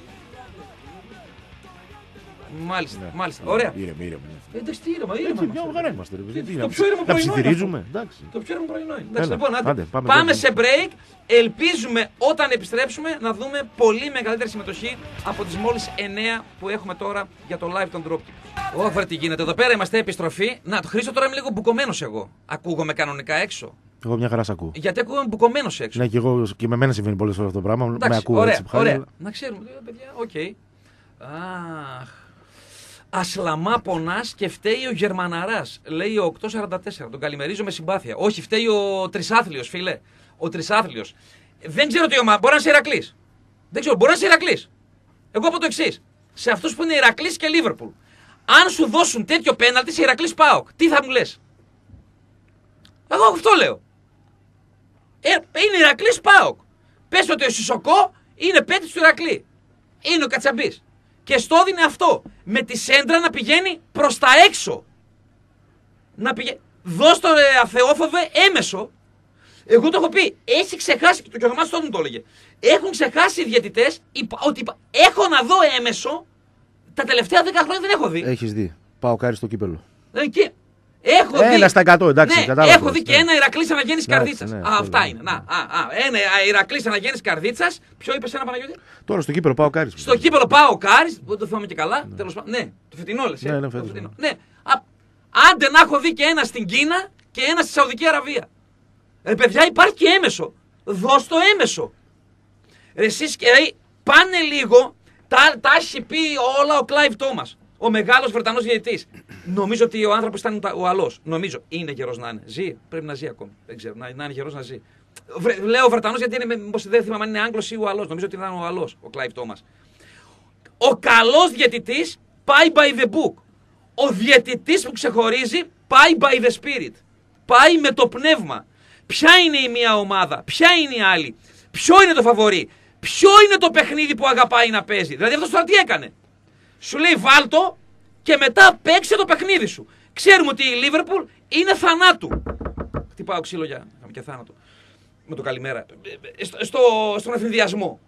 Μάλιστα, μάλιστα. Ωραία. Ήρεμα, ήρεμα. Ε, Εντάξει, τι ήρεμα, ήρεμα. Έτσι, μια είμαστε. χαρά είμαστε. ρε παιδί. Τι Το να- πιο ήρεμο Να πρωινό είναι ψιθυρίζουμε. Εντάξει. Το πιο ήρεμο πρωινό είναι. Εντάξει, Έλα, λοιπόν, άντε. άντε, πάμε πάμε τώρα. σε break. Ελπίζουμε όταν επιστρέψουμε να δούμε πολύ μεγαλύτερη συμμετοχή από τις μόλις εννέα που έχουμε τώρα για το live των Dropkick. Ω, βρε τι γίνεται. Εδώ πέρα είμαστε επιστροφή. Να, το Χρήστο τώρα είμαι λίγο μπουκωμένος εγώ. Ακούγομαι κανονικά έξω. Εγώ μια χαρά σ' ακούω. Γιατί ακούγομαι μπουκωμένος έξω. Ναι, και εγώ και με μένα συμβαίνει πολλές φορές αυτό το πράγμα. Με Εντάξει, ακούω ωραία, έτσι που χάρη, ωραία. αλλά- Να ξέρουμε, ε, παιδιά, οκ. Αχ. Ασλαμά πονάς και φταίει ο Γερμαναράς, λέει ο οκτώ σαράντα τέσσερα. Τον καλημερίζω με συμπάθεια. Όχι, φταίει ο Τρισάθλιος, φίλε. Ο Τρισάθλιος. Δεν ξέρω τι ομάδα. Μπορεί να είσαι Ηρακλής. Δεν ξέρω, μπορεί να είσαι Ηρακλής. Εγώ από το εξής. Σε αυτούς που είναι Ηρακλής και Λίβερπουλ. Αν σου δώσουν τέτοιο πέναλτι σε Ηρακλής ΠΑΟΚ, τι θα μου λες? Εγώ αυτό λέω. Ε, είναι Ηρακλής ΠΑΟΚ. Πες ότι ο Σισοκό είναι παίκτης του Ηρακλή. Είναι ο Κατσαμπής. Και στο δίνει αυτό. Με τη σέντρα να πηγαίνει προς τα έξω. Να πηγαίνει. Δώσ' το ρε αθεόφοβε έμεσο. Εγώ το έχω πει. Έχει ξεχάσει. Και ο Θωμάς τότε μου το έλεγε. Έχουν ξεχάσει οι διαιτητές υπα- ότι υπα- έχω να δω έμεσο. Τα τελευταία δέκα χρόνια δεν έχω δει. Έχεις δει. Πάω κάρι στο κύπελο. Και έχω ένα δει, στα εκατό, εντάξει, ναι, κατάλαβα. έχω δει και ένα Ηρακλής Αναγέννης Καρδίτσας. Ναι, Α, ναι, αυτά ναι. είναι. Να, α, α, ένα Ηρακλής Αναγέννης Καρδίτσας. Ποιο είπες ένα, Παναγιώτη? Τώρα στο κύπελο πάω Κάρις. Στο κύπελο πάω ο Κάρις, δεν το θυμάμαι και καλά. Ναι, τέλος πάντων. Ναι, το φετινό λες. Ναι, ναι, το φέτος, φετινό. Ναι. Α, άντε να έχω δει και ένα στην Κίνα και ένα στη Σαουδική Αραβία. Ε, παιδιά, υπάρχει και έμεσο. Δώσ' το έμεσο. Ρε, εσείς και ε, πάνε λίγο, τα, τα έχει πει όλα ο Κλάιβ Τόμας, ο μεγάλος Βρετανός διαιτητής. Νομίζω ότι ο άνθρωπος ήταν ο αλός. Νομίζω είναι γερός να είναι. Ζει, πρέπει να ζει ακόμη. Δεν ξέρω, να, να είναι γερός να ζει. Βρε, λέω Βρετανός γιατί είναι, μήπως δεν θυμάμαι αν είναι Άγγλος ή ο αλός. Νομίζω ότι ήταν ο αλός, ο Κλάιβ Τόμας. Ο καλός διαιτητής πάει by the book. Ο διαιτητής που ξεχωρίζει πάει by the spirit. Πάει με το πνεύμα. Ποια είναι η μία ομάδα, ποια είναι η άλλη, ποιο είναι το φαβορί, ποιο είναι το παιχνίδι που αγαπάει να παίζει. Δηλαδή αυτό τώρα τι έκανε. Σου λέει βάλτο και μετά παίξε το παιχνίδι σου. Ξέρουμε ότι η Λίβερπουλ είναι θανάτου. Χτυπάω ξύλο για να και θάνατο. Με το καλημέρα. Στο, στο, στον εθνιδιασμό.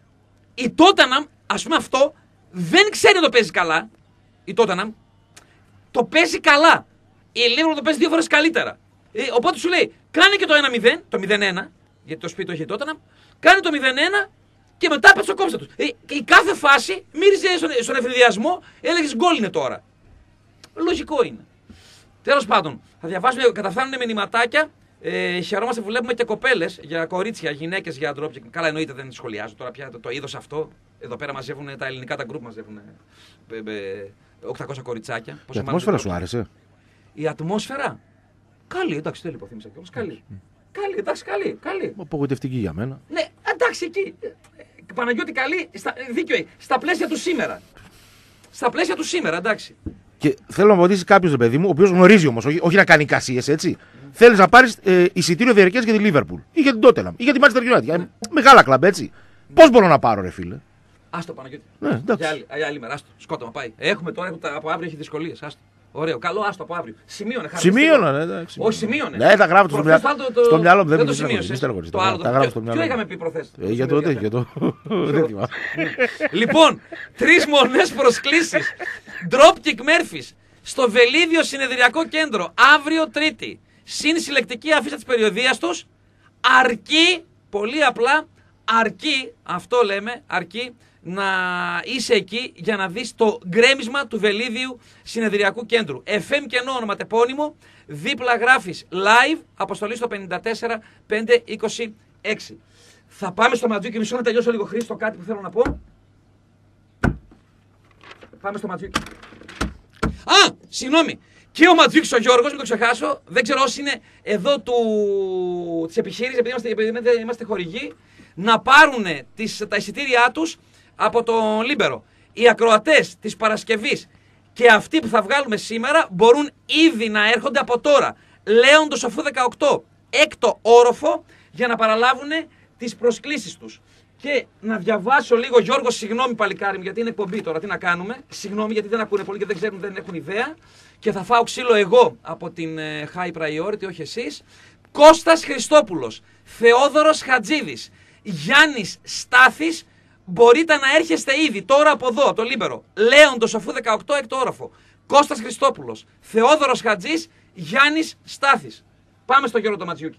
Η Τόταναμ, ας πούμε αυτό, δεν ξέρει να το παίζει καλά. Η Τόταναμ το παίζει καλά. Η Λίβερπουλ το παίζει δύο φορές καλύτερα. Ε, οπότε σου λέει, κάνει και το ένα μηδέν, το μηδέν ένα, γιατί το σπίτι το είχε τότε, κάνει το μηδέν ένα και μετά πέτσε το κόψε του. Ε, η κάθε φάση μύριζε στον, στον ευνηδιασμό, έλεγε γκολ είναι τώρα. Λογικό είναι. Τέλος πάντων, θα διαβάσουμε, καταφθάνουν μηνυματάκια. Ε, χαιρόμαστε που βλέπουμε και κοπέλες για κορίτσια, γυναίκες για ντρόπια. Καλά, εννοείται δεν σχολιάζω τώρα πια το, το είδος αυτό. Εδώ πέρα μαζεύουν τα ελληνικά τα γκρουπ, μαζεύουν ε, ε, οκτακόσια κοριτσάκια. Η ατμόσφαιρα σου άρεσε? Η ατμόσφαιρα. Καλή, εντάξει, δεν υποθύμησα κιόλας. Καλή. Καλή, εντάξει, καλή. καλή. Απογοητευτική για μένα. Ναι, εντάξει, εκεί. Παναγιώτη, καλή. Στα, δίκιο, στα πλαίσια του σήμερα. Στα πλαίσια του σήμερα, εντάξει. Και θέλω να βοηθήσει κάποιο, ρε παιδί μου, ο οποίος γνωρίζει όμως, όχι, όχι να κάνει εικασίες, έτσι. Mm. Θέλεις να πάρεις ε, εισιτήριο διαρκές για τη Λίβερπουλ ή για την Τότεναμ ή για τη Manchester United. Mm. Μεγάλα κλαμπ, έτσι. Mm. Πώς μπορώ να πάρω, ρε φίλε? Άστο, Παναγιώτη. Ναι, εντάξει. Για άλλη, άλλη μέρα, άστο. Σκότωμα πάει. Έχουμε τώρα, από αύριο έχει δυσκολίες. Άστο. Ωραίο, καλό, άστο από αύριο. Σημείωνε, χάρη. Σημείωνα, ναι, εντάξει. Όχι, σημείωνε. Ναι, τα γράφω στο, μυαλό, το, στο μυαλό μου. Δεν, Δεν το σημείωσε. Το άλλο, τα γράφω στο μυαλό. Ποιο είχαμε πει προθέσεις? Ε, για το τέτοιο, το. Λοιπόν, τρεις μονές προσκλήσεις. Dropkick Murphys στο Βελίδιο Συνεδριακό Κέντρο αύριο Τρίτη. Συν συλλεκτική αφίσα της περιοδίας τους. Αρκεί, πολύ απλά, αρκεί, αυτό λέμε, αρκεί να είσαι εκεί για να δεις το γκρέμισμα του Βελίδιου Συνεδριακού Κέντρου. εφ εμ κενό ονοματεπώνυμο, δίπλα γράφεις live, αποστολή στο πενήντα τέσσερα πεντακόσια είκοσι έξι. Θα πάμε στο Ματζούκι, μισό να τελειώσω λίγο, Χρήστο, κάτι που θέλω να πω. Πάμε στο Ματζούκι. Α, συγγνώμη. Και ο Ματζούκης ο Γιώργος, μην το ξεχάσω, δεν ξέρω όσοι είναι εδώ του... της επιχείρησης, επειδή είμαστε, επειδή είμαστε χορηγοί, να πάρουν τις, τα εισιτήριά τους από τον Λίμπερο. Οι ακροατές της Παρασκευής και αυτοί που θα βγάλουμε σήμερα μπορούν ήδη να έρχονται από τώρα. Λέοντος αφού δεκαοκτώ, έκτο όροφο, για να παραλάβουν τις προσκλήσεις τους. Και να διαβάσω λίγο, Γιώργο, συγγνώμη παλικάρι μου, γιατί είναι εκπομπή τώρα, τι να κάνουμε. Συγγνώμη γιατί δεν ακούνε πολύ και δεν ξέρουν, δεν έχουν ιδέα. Και θα φάω ξύλο εγώ από την ε, High Priority, όχι εσείς. Κώστας Χριστόπουλος, Θεόδωρος Χατζίδης, Γιάννης Στάθης, μπορείτε να έρχεστε ήδη τώρα από εδώ, το Λίμπερο. Λέοντος αφού δεκαοκτώ, έκτο όροφο. Κώστας Χριστόπουλος, Θεόδωρος Χατζής, Γιάννης Στάθης. Πάμε στο Γιώργο το Ματζιούκι.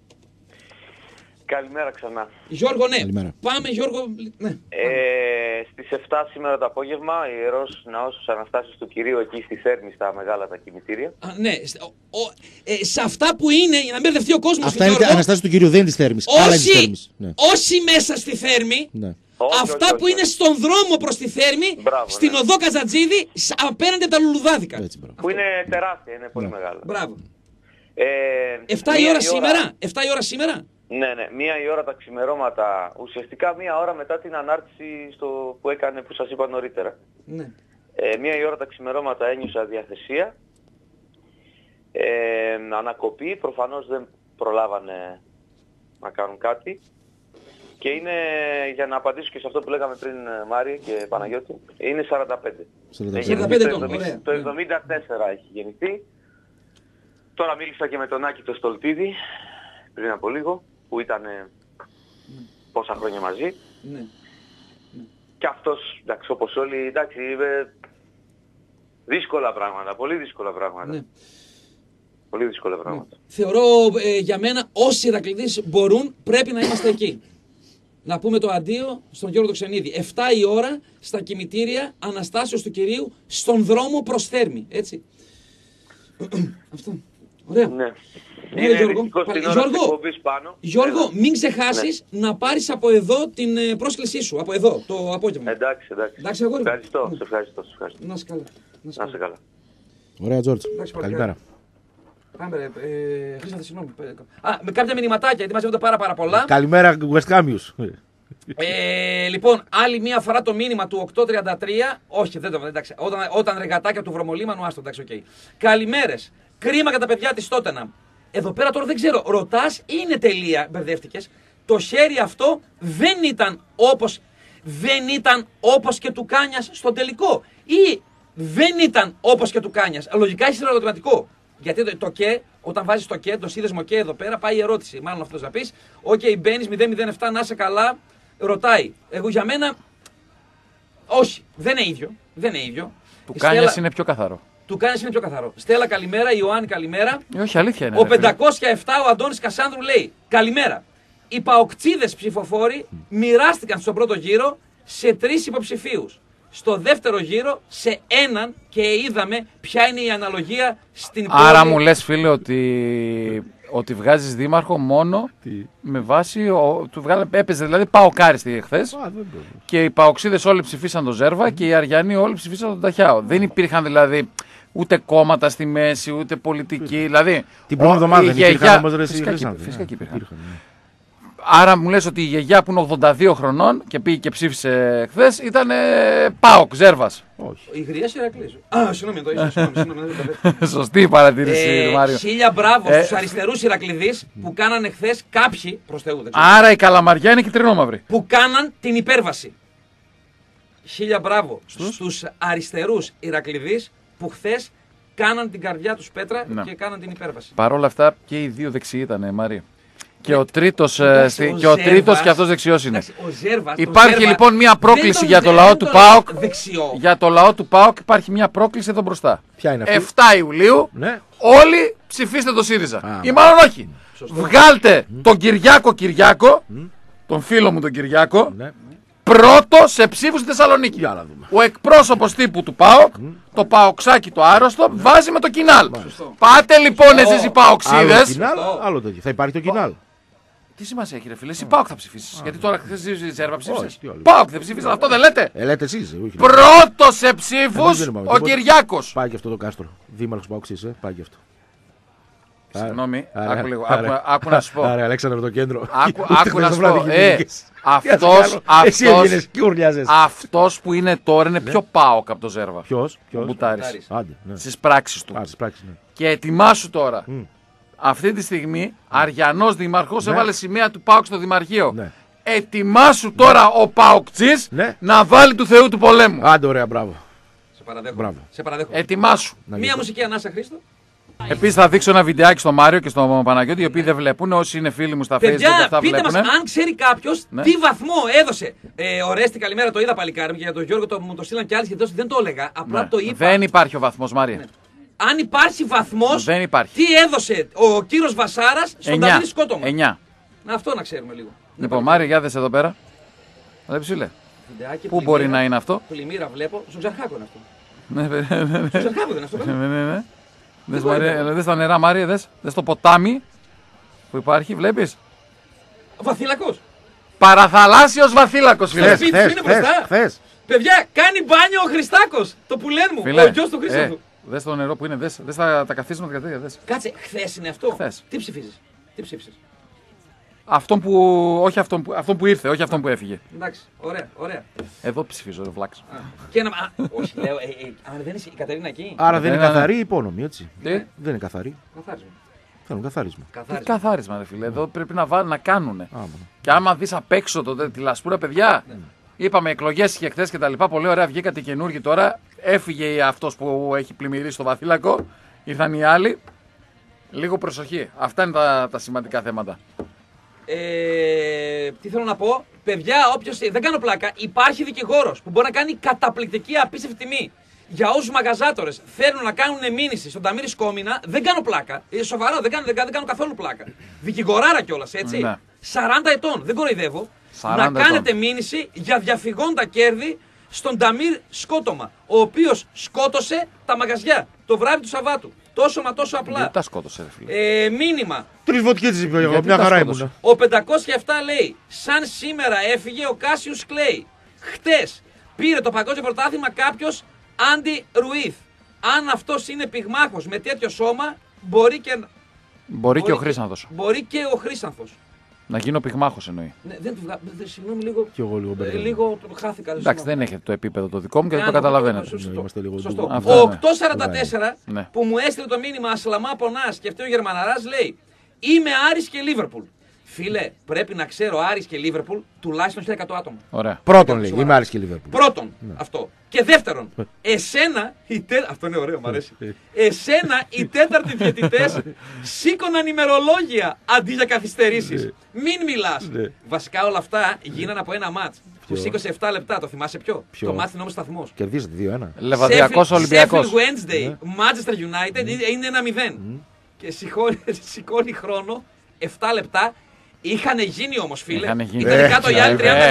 Καλημέρα ξανά. Γιώργο, ναι. Καλημέρα. Πάμε, Γιώργο. Ναι. Ε, στις εφτά σήμερα το απόγευμα, Ιερός Ναός της Αναστάσεως του Κυρίου εκεί στη Θέρμη, στα μεγάλα τα κημητήρια. Α, ναι. Ο, ο, ε, σε αυτά που είναι, για να μην μπερδευτεί ο κόσμος. Αυτά είναι Αναστάσεις του Κυρίου, δεν είναι της Θέρμης. Όσοι, ναι. όσοι μέσα στη Θέρμη, ναι. Όχι, αυτά όχι, όχι, που όχι. είναι στον δρόμο προς τη Θέρμη, μπράβο, στην ναι. οδό Καζατζίδη, απέναντι από τα λουλουδάδικα. Έτσι, που είναι τεράστια, είναι πολύ ναι. μεγάλα. Μπράβο. Ε, εφτά η ώρα σήμερα. εφτά η ώρα σήμερα. Ναι, ναι. Μία η ώρα τα ξημερώματα. Ουσιαστικά μία ώρα μετά την ανάρτηση στο, που έκανε, που σας είπα νωρίτερα. Ναι. Ε, μία η ώρα τα ξημερώματα ένιωσα διαθεσία. Ε, ανακοπή. Προφανώς δεν προλάβανε να κάνουν κάτι. Και είναι, για να απαντήσω και σε αυτό που λέγαμε πριν, Μάρη και Παναγιώτη, είναι σαράντα πέντε. σαράντα πέντε ετών, ωραία. Το εβδομήντα τέσσερα έχει γεννηθεί. Τώρα μίλησα και με τον Άκη το Στολτίδη πριν από λίγο, που ήταν mm. πόσα χρόνια μαζί. Ναι. Και αυτός, εντάξει, όπως όλοι, εντάξει, είπε, δύσκολα πράγματα, πολύ δύσκολα πράγματα. Ναι. Πολύ δύσκολα πράγματα. Ναι. Θεωρώ ε, για μένα όσοι Ηρακλήδες μπορούν πρέπει να είμαστε εκεί. Να πούμε το αντίο στον Γιώργο το Ξενίδη. εφτά η ώρα στα κημητήρια Αναστάσεως του Κυρίου στον δρόμο προς Θέρμη. Έτσι. Αυτό. Ωραία. Ναι. Ναι, Είναι Γιώργο, δυστυχώς την ώρα Γιώργο, της εκπομπής πάνω. Γιώργο, Ναι. μην ξεχάσεις να πάρεις από εδώ την ε, πρόσκλησή σου. Από εδώ, το απόγευμα. Εντάξει, εντάξει. Εντάξει, αγόρι μου. Ευχαριστώ, σε ευχαριστώ, σε ευχαριστώ. Να είσαι καλά. Να είσαι Να είσαι καλά. Ωραία, Τζόρτζ. Εντάξει, Καλημέρα. Πάμε, ρε, ε, Χρήστο, συγγνώμη. Α, με κάποια μηνυματάκια, γιατί μαζεύονται πάρα, πάρα πολλά. Καλημέρα, West Hamius. Ε, λοιπόν, άλλη μία φορά το μήνυμα του οκτώ τριάντα τρία. Όχι, δεν το εντάξει. Όταν, όταν ρεγατάκια του βρωμολίμανου, άστο, εντάξει, οκ. Okay. Καλημέρες. Κρίμα για τα παιδιά της Τότεναμ. Εδώ πέρα τώρα δεν ξέρω, ρωτάς ή είναι τελεία, μπερδεύτηκες. Το χέρι αυτό δεν ήταν όπως, δεν ήταν όπως και του Κάνιας στον τελικό. Ή δεν ήταν όπως και του Κάνιας. Λογικά έχει ερωτηματικό. Γιατί το, το και, όταν βάζεις το και, το σύνδεσμο και εδώ πέρα, πάει η ερώτηση. Μάλλον αυτό θα πεις. Οκ, okay, μπαίνεις μηδέν μηδέν επτά, να είσαι καλά. Ρωτάει. Εγώ για μένα. Όχι, δεν είναι ίδιο. Δεν είναι ίδιο. Του Κάνιας Στέλλα... είναι πιο καθαρό. Του Κάνιας είναι πιο καθαρό. Στέλλα, καλημέρα. Ιωάννη, καλημέρα. Ε, όχι, αλήθεια είναι. Ο ρε, φίλε. πεντακόσια επτά ο Αντώνης Κασάνδρου λέει: Καλημέρα. Οι παοκτσίδες ψηφοφόροι μοιράστηκαν στον πρώτο γύρο σε τρεις υποψηφίους. Στο δεύτερο γύρο σε έναν και είδαμε ποια είναι η αναλογία στην πόλη. Άρα μου λες, φίλε, ότι, ότι βγάζεις δήμαρχο μόνο με βάση. Ο, του βγάλε, έπαιζε δηλαδή παοκάριστη χθες. Και οι παοξίδες όλοι ψηφίσαν τον Ζέρβα και οι Αριανοί όλοι ψηφίσαν τον Ταχιάο. Δεν υπήρχαν δηλαδή ούτε κόμματα στη μέση, ούτε πολιτική. Δηλαδή, την πρώτη εβδομάδα δεν υπήρχαν όμως, ρε, φυσικά, φυσικά, φυσικά και υπήρχαν. Άρα μου λες ότι η γιαγιά που είναι ογδόντα δύο χρονών και πήγε και ψήφισε χθες ήταν ε, ΠΑΟΚ, Ζέρβας. Όχι. Η γριά Ηρακλής. Α, συγγνώμη, το είσαι. Συγγνώμη, σωστή η παρατήρηση, ε, Μάριο. Χίλια μπράβο Ε, στους αριστερούς Ηρακληδείς που κάνανε χθες κάποιοι, προς Θεού δεν ξέρω, Άρα η Καλαμαριά είναι κυτρινόμαυρη. που κάναν την υπέρβαση. Χίλια μπράβο στους, στους αριστερούς Ηρακληδείς που χθες κάναν την καρδιά τους πέτρα Ναι. και κάναν την υπέρβαση. Παρ' όλα αυτά και οι δύο δεξιοί ήταν, Μάριο. Και ο τρίτος, Εντάξει, ε, ο και, ο Ζέρβας- τρίτος και αυτός δεξιός είναι. Εντάξει, ο Ζέρβας, τον Υπάρχει Ζέρβα λοιπόν μια δεν πρόκληση τον- για το δεν λαό τον του λέω ΠΑΟΚ. Δεξιό. Για το λαό του ΠΑΟΚ υπάρχει μια πρόκληση εδώ μπροστά. Ποια είναι αυτή? επτά Ιουλίου Ναι. όλοι ψηφίστε το ΣΥΡΙΖΑ. Α, Ή μάλλον όχι. Βγάλτε τον Κυριάκο Κυριάκο, τον φίλο μου τον Κυριάκο, Ναι. πρώτο σε ψήφους στη Θεσσαλονίκη. Για να δούμε. Ο εκπρόσωπος τύπου του ΠΑΟΚ, το ΠΑΟΚσάκι το άρρωστο, βάζει με το κοινάλ. Πάτε λοιπόν εσείς οι Άλλο ΠΑΟΚσίδες. κοινάλ, άλλο τέτοιο. Θα υπάρχει το κοινάλ. Τι σημασία έχει, ρε φίλε, εσύ ΠΑΟΚ θα ψηφίσεις. Γιατί τώρα χθες η Ζέρβα ψήφισες. Όχι, τι άλλο. ΠΑΟΚ δεν ψήφισαν, αυτό δεν λέτε. Ε, λέτε εσείς. όχι. Πρώτο σε Εμείς ψήφους δεν είπαμε ο τίποτα. Κυριάκος. Πάει και αυτό το κάστρο. Δήμαρχος Παοξής, ε. Πάει και αυτό. Συγγνώμη, Άρα, άκου λίγο, άρα, άκου- άκου να σου πω. Άρα, Αλέξανδρο το κέντρο. Άκου, Ούτε άκου χθες να το σου βράδυ πω. είχε Ε, βγήκες. Τι αυτός, να κάνω. Εσύ αυτός, έβγαινες και ουρλιάζες. αυτός που είναι τώρα είναι πιο ΠΑΟΚ από το Ζέρβα. Ποιος, Ο ποιος. Μπουτάρης. Άντε, ναι. Στις πράξεις του. Α, στις πράξεις, ναι. Και ετοιμάσου τώρα. Μμ. Αυτή τη στιγμή Αριανός Δημαρχός Ναι. έβαλε σημαία του ΠΑΟΚ στο Δημαρχείο. Ναι. Ετοιμάσου τώρα ο ΠΑΟΚτσής Ναι. να βάλει του Θεού του πολέμου. Άντε, ωραία, μπράβο. Σε παραδέχομαι. Μπράβο. Σε παραδέχομαι. Ετοιμάσου. Να Μία γίνει. μουσική ανάσα, Χρήστο. Επίσης θα δείξω ένα βιντεάκι στο Μάριο και στο Παναγιώτη, οι οποίοι δεν βλέπουν. Όσοι είναι φίλοι μου στα Facebook και Παιδιά, αυτά πείτε μας βλέπουν. αν ξέρει κάποιος Ναι. τι βαθμό έδωσε. Ε, ο Ρέστη, καλημέρα, το είδα παλικάρι μου και για τον Γιώργο το, μου το στείλαν κι άλλοι γιατί δεν το έλεγα. Απλά Ναι. το είπα. Δεν υπάρχει ο βαθμός, Μάρια. Αν υπάρχει βαθμός, Δεν υπάρχει. τι έδωσε ο κύριος Βασάρας στον Εννιά. Ταβίδη Σκότωμα. Εννιά. Να, αυτό να ξέρουμε λίγο. Λοιπόν, Μάρια, για δες εδώ πέρα. Βλέπεις, φίλε. Βιντεάκι, Πού μπορεί πλημμύρα. να είναι αυτό. Πλημμύρα βλέπω. Στον Ξαρχάκο είναι αυτό. Ναι, ναι, ναι, ναι. Στον Ξαρχάκο δεν είναι αυτό. Ναι, ναι, ναι. Δες, μπορεί, Μαρία, βέβαια. δες τα νερά, Μάρια, δες. Δες το ποτάμι που υπάρχει, βλέπεις. Ο Βαθύλακος. Παραθαλάσσιος βαθύλακος, φίλε. Χθες, σπίτι χθες, είναι χθες, μπροστά. χθες. Παιδιά, κάνει μπάνιο ο Χριστάκος. Το πουλέν μου. Φίλε, Ο γιος του ε, Χρήστο. δες το νερό που είναι, δες, δες τα, τα καθίσματα και τέτοια, δες. Κάτσε, χθες είναι αυτό. Χθες. Τι ψηφίζεις. Τι ψήφισες. Αυτόν που, όχι αυτόν που, αυτόν που ήρθε, όχι αυτόν που έφυγε. Εντάξει, ωραία, ωραία. Εδώ ψηφίζω, ρε βλάξ. Α, και ένα. Α, όχι, λέω. Ε, ε, αν δεν είσαι η Κατερίνα εκεί. Άρα δεν είναι Ναι, ναι, ναι. καθαρή η υπόνομη, έτσι. Τι, Δεν είναι καθαρή. Καθάρισμα. Θέλουν καθάρισμα. τι Καθάρισμα. καθάρισμα, ρε φίλε. Εδώ πρέπει να, βάλουν, να κάνουνε. Α, μόνο. Και άμα δεις απ' έξω το, τη λασπούρα, παιδιά, είπαμε εκλογές είχε χθες και τα λοιπά. Πολύ ωραία, βγήκατε καινούργοι τώρα. Έφυγε αυτός που έχει πλημμυρίσει το βαθύλακο. Ήρθαν οι άλλοι. Λίγο προσοχή. Αυτά είναι τα, τα σημαντικά θέματα. Ε, τι θέλω να πω, παιδιά, όποιος. Δεν κάνω πλάκα. Υπάρχει δικηγόρος που μπορεί να κάνει καταπληκτική απίστευτη τιμή. Για όσους μαγαζάτορες θέλουν να κάνουν μήνυση στον Ταμίρη Σκόμινα, δεν κάνω πλάκα. Είναι σοβαρό, δεν κάνω, δεν, κάνω, δεν κάνω καθόλου πλάκα. Δικηγοράρα κιόλας, έτσι. Ναι. σαράντα ετών, δεν κοροϊδεύω. Να κάνετε μήνυση για διαφυγόντα κέρδη στον Ταμίρ Σκότωμα, ο οποίος σκότωσε τα μαγαζιά το βράδυ του Σαββάτου. Τόσο μα τόσο απλά. Δεν τα σκότωσε, ρε φίλε. Ε, μήνυμα. Τρεις βοτιές είπε εγώ, μια χαρά ήμουν. Ο πεντακόσια επτά λέει, σαν σήμερα έφυγε ο Κάσιους Κλέη. Χτες πήρε το παγκόσμιο πρωτάθλημα κάποιος Άντι Ρουίθ. Αν αυτός είναι πυγμάχος με τέτοιο σώμα, μπορεί και... Μπορεί, μπορεί και ο Χρήσανθος. Μπορεί και ο Χρήσανθος. Να γίνω πυγμάχος εννοεί. Ναι, δεν του βγα... Συγγνώμη, λίγο, και εγώ λίγο, ε, λίγο χάθηκα. Εντάξει, δεν έχετε το επίπεδο το δικό μου και δεν το καταλαβαίνετε. Σωστό. Ο Αυτό, ναι. οκτώ σαράντα τέσσερα Ναι. που μου έστειλε το μήνυμα Ασλαμά Πονάς και φταίει ο Γερμαναράς λέει, είμαι Άρης και Λίβερπουλ. Φίλε, πρέπει να ξέρω Άρης και Λίβερπουλ τουλάχιστον χίλια εκατό άτομα. Ωραία. Πρώτον λέει, είμαι Άρης και Λίβερπουλ. Πρώτον, αυτό. Και δεύτερον, εσένα, οι τε... αυτό είναι ωραίο, μου αρέσει. Εσένα οι τέταρτοι διαιτητές σήκωναν ημερολόγια αντί για καθυστερήσεις. Μην μιλάς. Βασικά όλα αυτά γίνανε από ένα μάτς που σήκωσε επτά λεπτά. Το θυμάσαι ποιο? Ποιο? Το μάτς στην όμως σταθμός. Κερδίσατε δύο ένα. Λεβαδιακός Ολυμπιακός. Sheffield Wednesday, Manchester United είναι ένα μηδέν. Και σηκώνει, σηκώνει χρόνο επτά λεπτά. Είχαν γίνει όμως, φίλε. Ήταν κάτω οι άλλοι τριάντα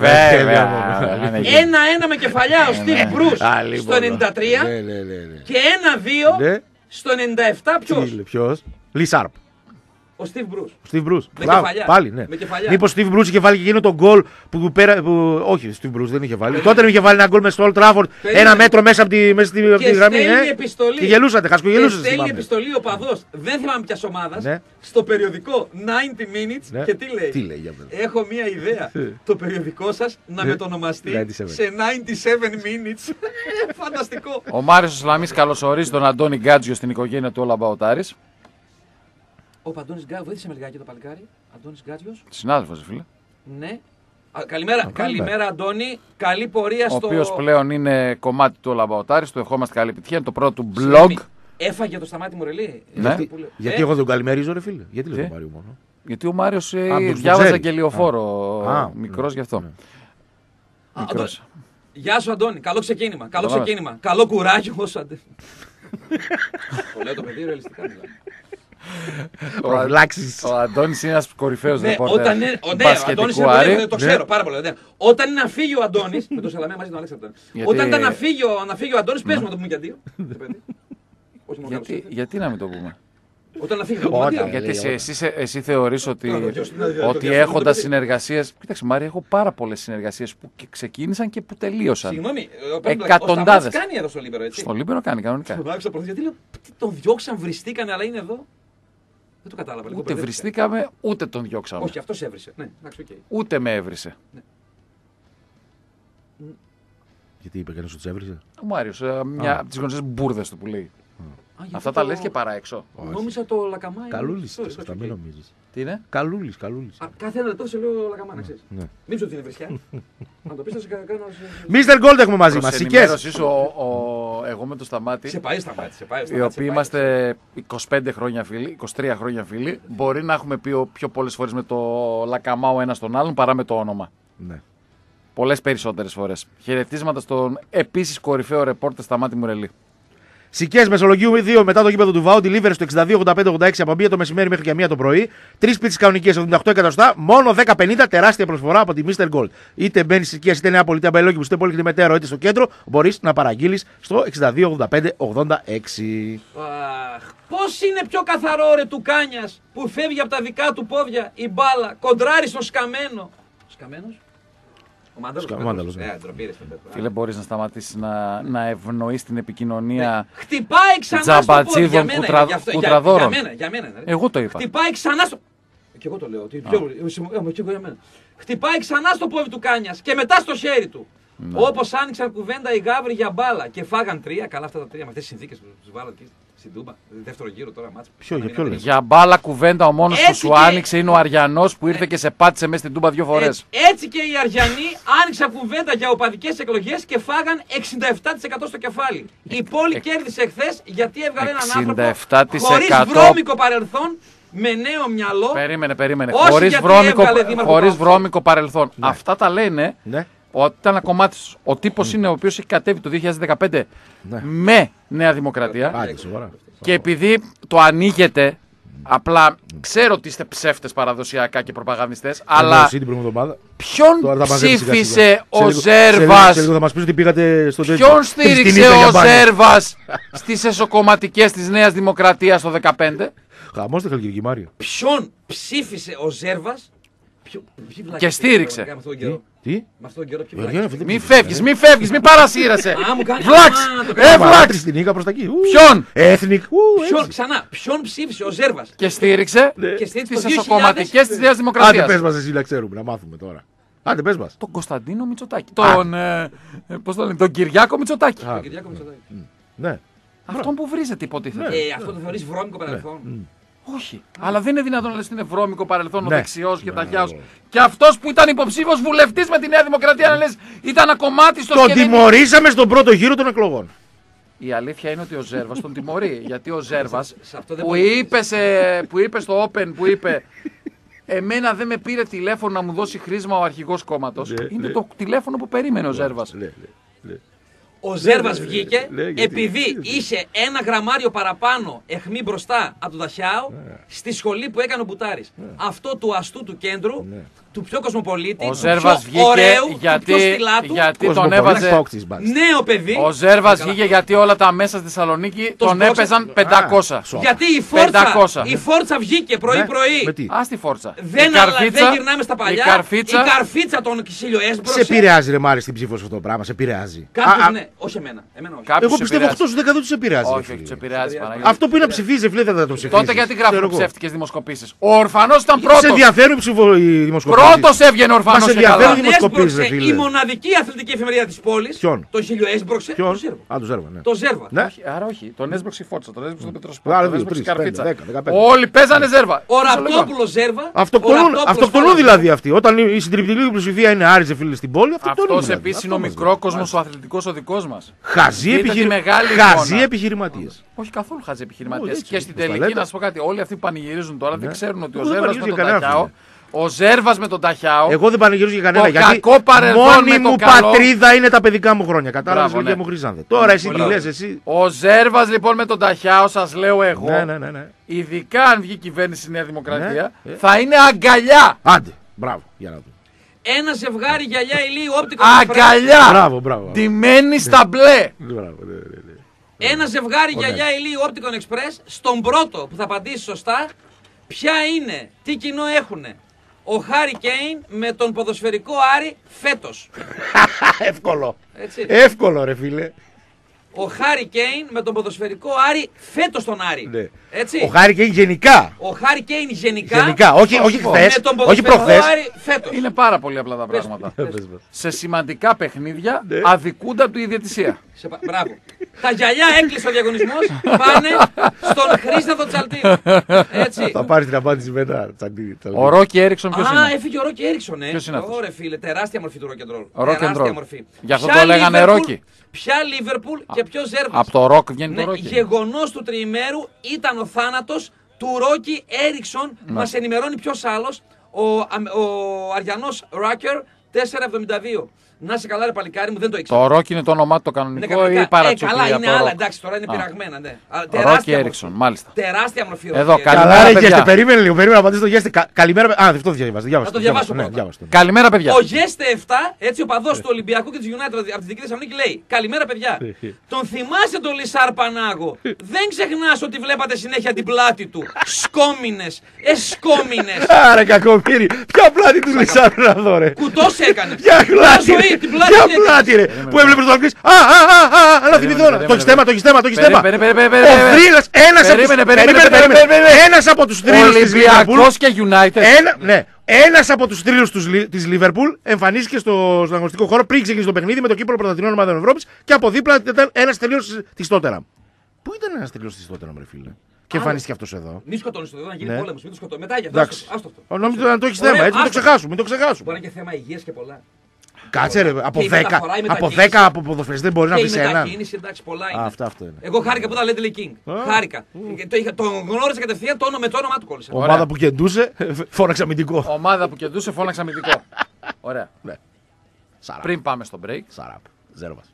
λεπτά. ένα-ένα με κεφαλιά ο Steve Bruce στο ενενήντα τρία και ένα-δύο στο ενενήντα επτά. Ποιος? Ποιος? Λι Σάρπ. Ο Steve Bruce. Ο Steve Bruce. Με κεφαλιά. Πάλι, ναι. Με κεφαλιά. Μήπως ο Steve Bruce είχε βάλει και εκείνο τον γκολ που πέρα. Που... Όχι, ο Steve Bruce δεν είχε βάλει. Τότε είχε βάλει ένα γκολ με στο Old Trafford. Ένα μέτρο μέσα από τη, μέσα στη, τη γραμμή. Ε? Επιστολή. Και γελούσατε, χασκογελούσατε. Και στέλνει επιστολή ο παδός, δεν θυμάμαι ποιας ομάδας, ναι. στο περιοδικό ενενήντα minutes ναι. και τι λέει. Τι λέει για μένα. Έχω μία ιδέα. Το περιοδικό σας να μετονομαστεί σε ενενήντα επτά minutes. Φανταστικό. Ο Μάριος Σλαμής καλωσορίζει τον Αντώνη Γκάτζιο στην οικογένεια του All About Άρης. Ο Αντώνης Γκάτζιος, βοήθησε με λιγάκι το παλικάρι. Αντώνης Γκάτζιος. Συνάδελφος, φίλε. Ναι. Α, καλημέρα, Α, καλημέρα Αντώνη. Καλή πορεία ο στο. Ο οποίος πλέον είναι κομμάτι του All About Άρης. Του ευχόμαστε καλή επιτυχία. Είναι το πρώτο του blog. Έφαγε το Σταμάτη Μουρελή. Ναι. Γιατί, γιατί ε? εγώ τον καλημερίζω, ρε φίλε. Γιατί λέω τον Μάριο μόνο. Γιατί ο Μάριος ε, διάβαζε και λεωφόρο. Μικρός γι' αυτό. Ναι. Μικρός. Γεια σου Αντώνη. Καλό ξεκίνημα. Καλό ξεκίνημα. Καλό κουράγιο όσο αντε. Το λέω το παιδί ρεαλιστικά δηλαδή. Προφυλάξεις. Ο Αντώνης είναι ένας κορυφαίος ναι, ρεπόρτερ όταν είναι, ναι, ο Αντώνης είναι πολύ, το ξέρω ναι. πάρα πολύ. Ναι. Όταν είναι να φύγει ο Αντώνης, με τον Σαλαμέ μαζί τον Αλέξανδρο. Γιατί... Όταν ήταν να φύγει ο, να φύγει ο Αντώνης, πες μου να το πούμε για δύο. γιατί, γιατί να μην το πούμε. Όταν να φύγει ο Αντώνης. Γιατί εσύ, εσύ, εσύ θεωρείς ότι, ότι έχοντας συνεργασίες. Κοίταξε Μάρια, έχω πάρα πολλές συνεργασίες που ξεκίνησαν και που τελείωσαν. Συγγνώμη, εκατοντάδες. Ο κάνει εδώ στο Λίμπερο, έτσι. Στο Λίμπερο κάνει κανονικά. Γιατί λέω, τον διώξαν, βριστήκανε, αλλά είναι εδώ. Δεν το κατάλαβα. Ούτε παιδεύτηκα. Βριστήκαμε, ούτε τον διώξαμε. Όχι, αυτός έβρισε. Ναι, εντάξει, okay. Ούτε με έβρισε. Ναι. Γιατί είπε κανείς ότι έβρισε. Ο Μάριος, μια από τις γνωστές μπουρδες του που λέει. Α, αυτά τα το... λες και παρά έξω. Νόμιζα το Λακαμά. Καλούλης, σωστά, μην νομίζεις. Τι είναι? Καλούλης, καλούλης. Α, κάθε ένα λεπτό σε λέω Λακαμά, να ξέρεις. Ναι. Μην ξέρω ότι είναι βρισιά. Να το πεις να σε κάνω... Μίστερ Γκολντ έχουμε μαζί μας, Σικές. Εγώ με το Σταμάτη, σε πάει Σταμάτη, σε πάει, οι οποίοι είμαστε είκοσι πέντε χρόνια φίλοι, είκοσι τρία χρόνια φίλοι, μπορεί να έχουμε πει πιο πολλές φορές με το Λακαμά ο ένας τον άλλον παρά με το όνομα. Ναι. Πολλές περισσότερες φορές. Χαιρετίσματα στον επίσης κορυφαίο ρεπόρτερ Σταμάτη Μουρελή. Σικές Μεσολογγίου δύο μετά το γήπεδο του Βάου, delivery στο εξήντα δύο ογδόντα πέντε ογδόντα έξι από μία το μεσημέρι μέχρι και μία το πρωί. Τρεις πίτσες κανονικές εβδομήντα οκτώ εκατοστά, μόνο δέκα πενήντα, τεράστια προσφορά από τη μίστερ Gold. Είτε μπαίνεις Σικές, είτε Νέα Πολιτεία Μπαϊλόκηπους, είτε Πόλη Κλιμετέρο, είτε στο κέντρο, μπορείς να παραγγείλεις στο εξήντα δύο ογδόντα πέντε ογδόντα έξι. Αχ, πώς είναι πιο καθαρό ρε του Κάνιας που φεύγει από τα δικά του πόδια η μπάλα, κοντράρει στον Σκαμένο. Σκαμένος. Ο Μάνταλος. Ναι. Φίλε, μπορείς να σταματήσεις να, να ευνοείς την επικοινωνία. Ναι. Χτυπάει ξανά στο πόδι. Για μένα, κουτρα... για, αυτό, κουτραδόρων. Για, για μένα, για μένα. Ρε. Εγώ το είπα. Χτυπάει ξανά στο... Και εγώ το λέω. Ότι πιο... και εγώ για μένα. Χτυπάει ξανά στο πόδι του Κάνιας και μετά στο χέρι του. Ναι. Όπως άνοιξαν κουβέντα οι Γάβροι για μπάλα και φάγαν τρία. Καλά αυτά τα τρία με αυτές τις συνθήκες που τους βάλαν εκεί στην Τούμπα. Δεύτερο γύρο τώρα μάτς. Ποιο, για ποιο λες? Για μπάλα κουβέντα ο μόνος που σου και... άνοιξε είναι ο Αριανός που ήρθε ε... και σε πάτησε μέσα στην Τούμπα δύο φορές. Έτσι, έτσι και οι Αριανοί άνοιξαν κουβέντα για οπαδικές εκλογές και φάγαν εξήντα επτά τοις εκατό στο κεφάλι. Η πόλη ε... κέρδισε εχθές γιατί έβγαλε έναν άνθρωπο χωρίς βρώμικο παρελθόν. Με νέο μυαλό. Περίμενε, περίμενε. Χωρίς βρώμικο, χωρίς βρώμικο παρελθόν. Ναι. Αυτά τα λένε ναι. Ότι ήταν ένα κομμάτι του. Ο τύπος mm. είναι ο οποίος έχει κατέβει το δύο χιλιάδες δεκαπέντε ναι. με Νέα Δημοκρατία. Άντε, σοβαρά. Και επειδή το ανοίγετε, απλά ξέρω ότι είστε ψεύτες παραδοσιακά και προπαγανδιστές, αλλά ποιον ψήφισε ο Ζέρβας, ποιον στήριξε ο Ζέρβας στις εσωκομματικές της Νέας Δημοκρατίας το δεκαπέντε. Χαμός δεν Χαλκιδική Μάρια. Ποιον ψήφισε ο Ζέρβας και στήριξε. Τι? Μη φεύγεις, μη φεύγεις, μη παρασύρεσαι. Βλάξ, εύλαξ. Ποιον? Έθνικ. Ξανά, ποιον ψήφισε ο Ζέρβας και στήριξε τις εσωκομματικές της Νέας Δημοκρατίας. Άντε πες μας εσύ να ξέρουμε, να μάθουμε τώρα. Άντε πες μας. Τον Κωνσταντίνο Μητσοτάκη. Τον, πώς το λένε, τον Κυριάκο Μητσοτάκη. Ναι. Αυτόν που βρίζεται υποτίθεται. Αυτό το θεωρείς βρώμικο παρελθόν? Όχι. Αλλά δεν είναι δυνατόν να λες είναι βρώμικο παρελθόν ο δεξιός και ταχιάος. Και αυτός που ήταν υποψήφιος βουλευτής με τη Νέα Δημοκρατία να λες ήταν ένα κομμάτι στο σχέδιο. Τον τιμωρήσαμε στον πρώτο γύρο των εκλογών. Η αλήθεια είναι ότι ο Ζέρβας τον τιμωρεί. Γιατί ο Ζέρβας που είπε, σε, που είπε στο Open που είπε εμένα δεν με πήρε τηλέφωνο να μου δώσει χρήσμα ο αρχηγός κόμματος. Είναι το τηλέφωνο που περίμενε ο Ζέρβας. Ο Ζέρβας βγήκε επειδή είχε ένα γραμμάριο παραπάνω αιχμή μπροστά από τον Ταχιάο στη σχολή που έκανε ο Μπουτάρης. Αυτό του αστού του κέντρου, του πιο κοσμοπολίτη, ο Ζέρβας του πιο ωραίου, γιατί, του πιο στυλάτου. Γιατί τον έβαζε νέο παιδί. Ο Ζέρβας βγήκε γιατί όλα τα μέσα στη Θεσσαλονίκη τον σπρώξε... έπαιζαν πεντακόσια. Γιατί η Φόρτσα, η Φόρτσα βγήκε πρωί-πρωί. Α τη Φόρτσα. Δεν, καρφίτσα, δεν γυρνάμε στα παλιά. Η καρφίτσα, η καρφίτσα τον Κισίλιο έσπρωξε. Σε επηρεάζει ρε Μάρη στην ψήφο αυτό το πράγμα, σε επηρεάζει. Κάποιος ναι, όχι εμένα. Εγώ πιστεύω αυτό σου δεκαδό του επηρεάζει. Όχι, όχι, του επηρεάζει. Αυτό που είναι να ψηφίζει, φίλε, δεν θα το ψηφίσει. Τότε γιατί γράφουν ψεύτικες δημοσκοπήσεις. Ο Ορφανός ήταν πρώτος. Σε ενδιαφέρουν οι δημοσκοπήσεις. Πρώτος έβγαινε ο Ορφανός. Σε ενδιαφέρουν οι δημοσκοπήσεις, φίλε. Η μοναδική αθλητική εφημερίδα της πόλης. Ποιον? Το Χίλιο έσπρωξε. Ποιον? Α, το Ζέρβα. Το Ζέρβα. Άρα όχι. Τον έσπρωξε η Φόρτσα. Τον έσπρωξε το Πετροσπόρ. Άρα δύο, τρεις, πέντε, δέκα, δεκαπέντε. Όλοι παίζανε Ζέρβα. Ο Ραπτόπουλος Ζέρβα. Αυτοκτονούν δηλαδή αυτοί. Όταν η συντριπτική πλειοψηφία είναι άριζε, φίλε, στην πόλη. Αυτός επίσης είναι ο μικρόκοσμος ο αθλητικός ο δικός μας. Χαζοί επιχειρηματίες. Όχι καθόλου χαζοί επιχειρηματίες. Και στην τελική να σου πω κάτι. Όλοι αυτοί που πανηγυρίζουν τώρα δεν ξέρουν ότι ο Ζέρβας με τον Ταχιάο. Ο Ζέρβας με τον Ταχιάο. Εγώ δεν πανηγυρίζω για κανένα. Γιατί μόνη μου πατρίδα είναι τα παιδικά μου χρόνια. Κατάλαβες, Γεωργία μου Χρυσάνθε. Τώρα εσύ τι λες εσύ. Ο Ζέρβας λοιπόν με τον Ταχιάο, σας λέω εγώ. Ναι, ναι, ναι, ναι. Ειδικά αν βγει κυβέρνηση στη Νέα Δημοκρατία, ναι, θα είναι αγκαλιά. Άντε, μπράβο, για να δούμε. Ένα ζευγάρι γυαλιά ηλίου όπτικο. Αγκαλιά! Μπράβο, μπράβο. Ντυμένη στα μπλε. Μπράβο, ναι, ναι, ναι. Ένα ζευγάρι γυαλιά ηλίου Opticon Express, στον πρώτο που θα απαντήσει σωστά, ποια είναι, τι κοινό έχουνε ο Χάρι Κέιν με τον ποδοσφαιρικό Άρη φέτος. Εύκολο. Έτσι. Εύκολο ρε φίλε. Ο Χάρι Κέιν με τον ποδοσφαιρικό Άρη φέτος τον Άρη. Ναι. Έτσι. Ο Χάρι Κέιν γενικά. Ο Χάρι Κέιν γενικά. Γενικά, όχι, όχι χθες, με τον όχι προχθές. Άρη φέτος. Είναι πάρα πολύ απλά τα πράγματα. Σε σημαντικά παιχνίδια αδικούνται από τη διαιτησία. Μπράβο. Τα γυαλιά έκλεισε ο διαγωνισμός. Πάνε στον Χρήσταθο Τσαλτίνο. Έτσι. Θα πάρει την απάντηση μετά. Ο Ρόκι Έριξον ποιος είναι? Α, έφυγε ο Ρόκι Έριξον, ε. Ποιος είναι αυτός? Ωραία, φίλε, τεράστια μορφή του ροκεντρόλ. Τεράστια μορφή. Γι' αυτό το λέγανε Ρόκι. Ποια Λίβερπουλ και ποιο Ζέρβας. Από το Ροκ βγαίνει το Ρόκι. Γεγονός του τριημέρου ήταν ο θάνατος του Ρόκι Έριξον. Μας ενημερώνει ποιος άλλος. Ο Αριανός Ράκερ τετρακόσια εβδομήντα δύο. Να σε καλά, ρε παλικάρι μου, δεν το ήξερα. Το Ρόκι είναι το όνομά του το κανονικό ναι, ή παρατσούκλι? Ε, καλά, είναι άλλα, εντάξει, τώρα είναι πειραγμένα. Ναι. Ρόκι Έριξον, μάλιστα. Τεράστια μορφή. Εδώ, καλημέρα, ρε Γέστε, περίμενε λίγο, περίμενε να απαντήσει το Γέστε. Καλημέρα, α, αυτό διαβάζω. Θα το διαβάσω ναι, πρώτα. Καλημέρα, παιδιά. Ο Γέστε επτά, έτσι ο παδός του Ολυμπιακού και της United από τη δική Θεσσαλονίκη λέει: καλημέρα, παιδιά. Τον θυμάσαι τον Λισάρ Πανάγο? Δεν ξεχνάς ότι βλέπατε συνέχεια την πλάτη του. Σκόμινες, εσκόμινες. Άρα κακομοίρη, ποια πλάτη του Λισάρ να δω, ρε. Κουτός έκανε. Ποια πλάτη, την πλάτη. Που έβλεπε τον Αλκρής. Α, α, α, να θυμηθώ. Το έχεις θέμα, το έχεις θέμα, το έχεις θέμα. Ο θρύλας, ένας από τους θρύλους της Λίβερπουλ. και United. Ναι, ένας από τους θρύλους της Λίβερπουλ εμφανίστηκε στον αγωνιστικό χώρο πριν ξεκινήσει το παιχνίδι με το κύπελλο πρωταθλητριών ομάδων Ευρώπης και από δίπλα ήταν ένας τελείως της Τότεναμ. Πού ήταν ένας τελείως της Τότεναμ, ρε φίλε? Και εμφανίστηκε αυτός εδώ. Μη σκοτώνεις το εδώ, να γίνει πόλεμος, μην το σκοτώνεις. Μετά για αυτό. Νομίζω να το έχεις θέμα, έτσι, μην το ξεχάσουμε, μην το ξεχάσουμε. Μπορεί να είναι και θέμα υγείας και πολλά. Κάτσε ρε, από δέκα, από δέκα από ποδοσφαιριστές δεν μπορεί να βρεις έναν. Μετακίνηση, εντάξει, πολλά είναι. Αυτό, αυτό είναι. Εγώ χάρηκα που ήταν Ledley King. Χάρηκα. Τον γνώρισα κατευθείαν το όνομα με το όνομά του κόλλησα. Ομάδα που κεντούσε, φώναξε αμυντικό. Ομάδα που κεντούσε, φώναξε αμυντικό. Ωραία. Σαράπ. Πριν πάμε στο break. Σαράπ. Ζέρο μας.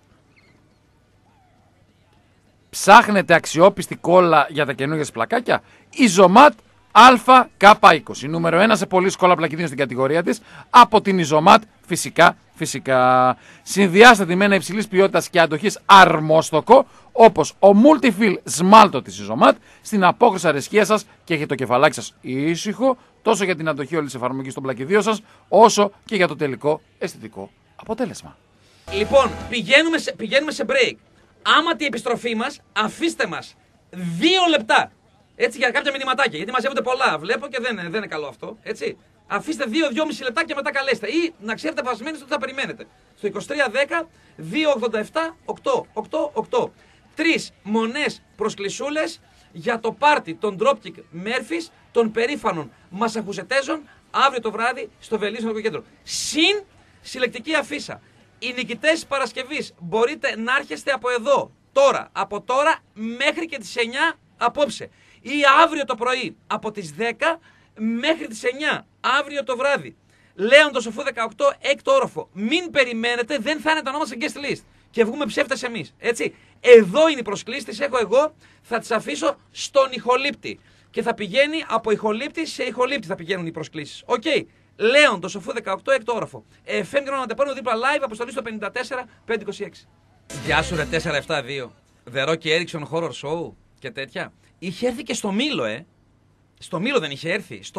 Ψάχνετε αξιόπιστη κόλλα για τα καινούργια πλακάκια. Η Zomat Α Κ είκοσι. Νούμερο ένα σε πωλήσεις κόλλα πλακιδίων στην κατηγορία της. Από την Zomat φυσικά. Φυσικά. Συνδυάστε τη με ένα υψηλής ποιότητας και αντοχής αρμόστοκο, όπως ο Multifill σμάλτο της Zomat, στην απόκριση αρεσκία σας και έχει το κεφαλάκι σας ήσυχο, τόσο για την αντοχή όλης της εφαρμογής των πλακιδίων σας, όσο και για το τελικό αισθητικό αποτέλεσμα. Λοιπόν, πηγαίνουμε σε, πηγαίνουμε σε break. Άμα την επιστροφή μας, αφήστε μας δύο λεπτά. Έτσι, για κάποια μηνυματάκια. Γιατί μαζεύονται πολλά. Βλέπω και δεν, δεν είναι καλό αυτό. Έτσι. Αφήστε δύο με δυόμισι λεπτά και μετά καλέστε. Ή να ξέρετε βασμένοι ότι θα περιμένετε. Στο είκοσι τρία δέκα δύο ογδόντα επτά οκτώ οκτώ οκτώ. Τρεις μονές προσκλησούλες για το πάρτι των Dropkick Murphys των περήφανων Μασαχουσετέζων αύριο το βράδυ στο Βελίσιο Κέντρο. Συν συλλεκτική αφίσα. Οι νικητές της Παρασκευής μπορείτε να έρχεστε από εδώ, τώρα, από τώρα μέχρι και τις εννιά απόψε. Ή αύριο το πρωί από τις δέκα μέχρι τις εννιά, αύριο το βράδυ. Λέοντος Σοφού δεκαοκτώ, έκτο όροφο. Μην περιμένετε, δεν θα είναι το όνομα σε guest list. Και βγούμε ψεύτες εμείς. Έτσι. Εδώ είναι η προσκλήση, τις έχω εγώ, θα τις αφήσω στον ηχολήπτη. Και θα πηγαίνει από ηχολήπτη σε ηχολήπτη θα πηγαίνουν οι προσκλήσεις. Οκ. Okay. Λέοντος Σοφού δεκαοκτώ, έκτο όροφο. εφ εμ Γρανατεπώνιο δίπλα live, αποστολή στο πενήντα τέσσερα πεντακόσια είκοσι έξι. Γεια σου ρε τετρακόσια εβδομήντα δύο. The Rocky Erickson Horror Show και τέτοια. Είχε έρθει και στο Μήλο, ε. Στο Μήλο δεν είχε έρθει. Στο,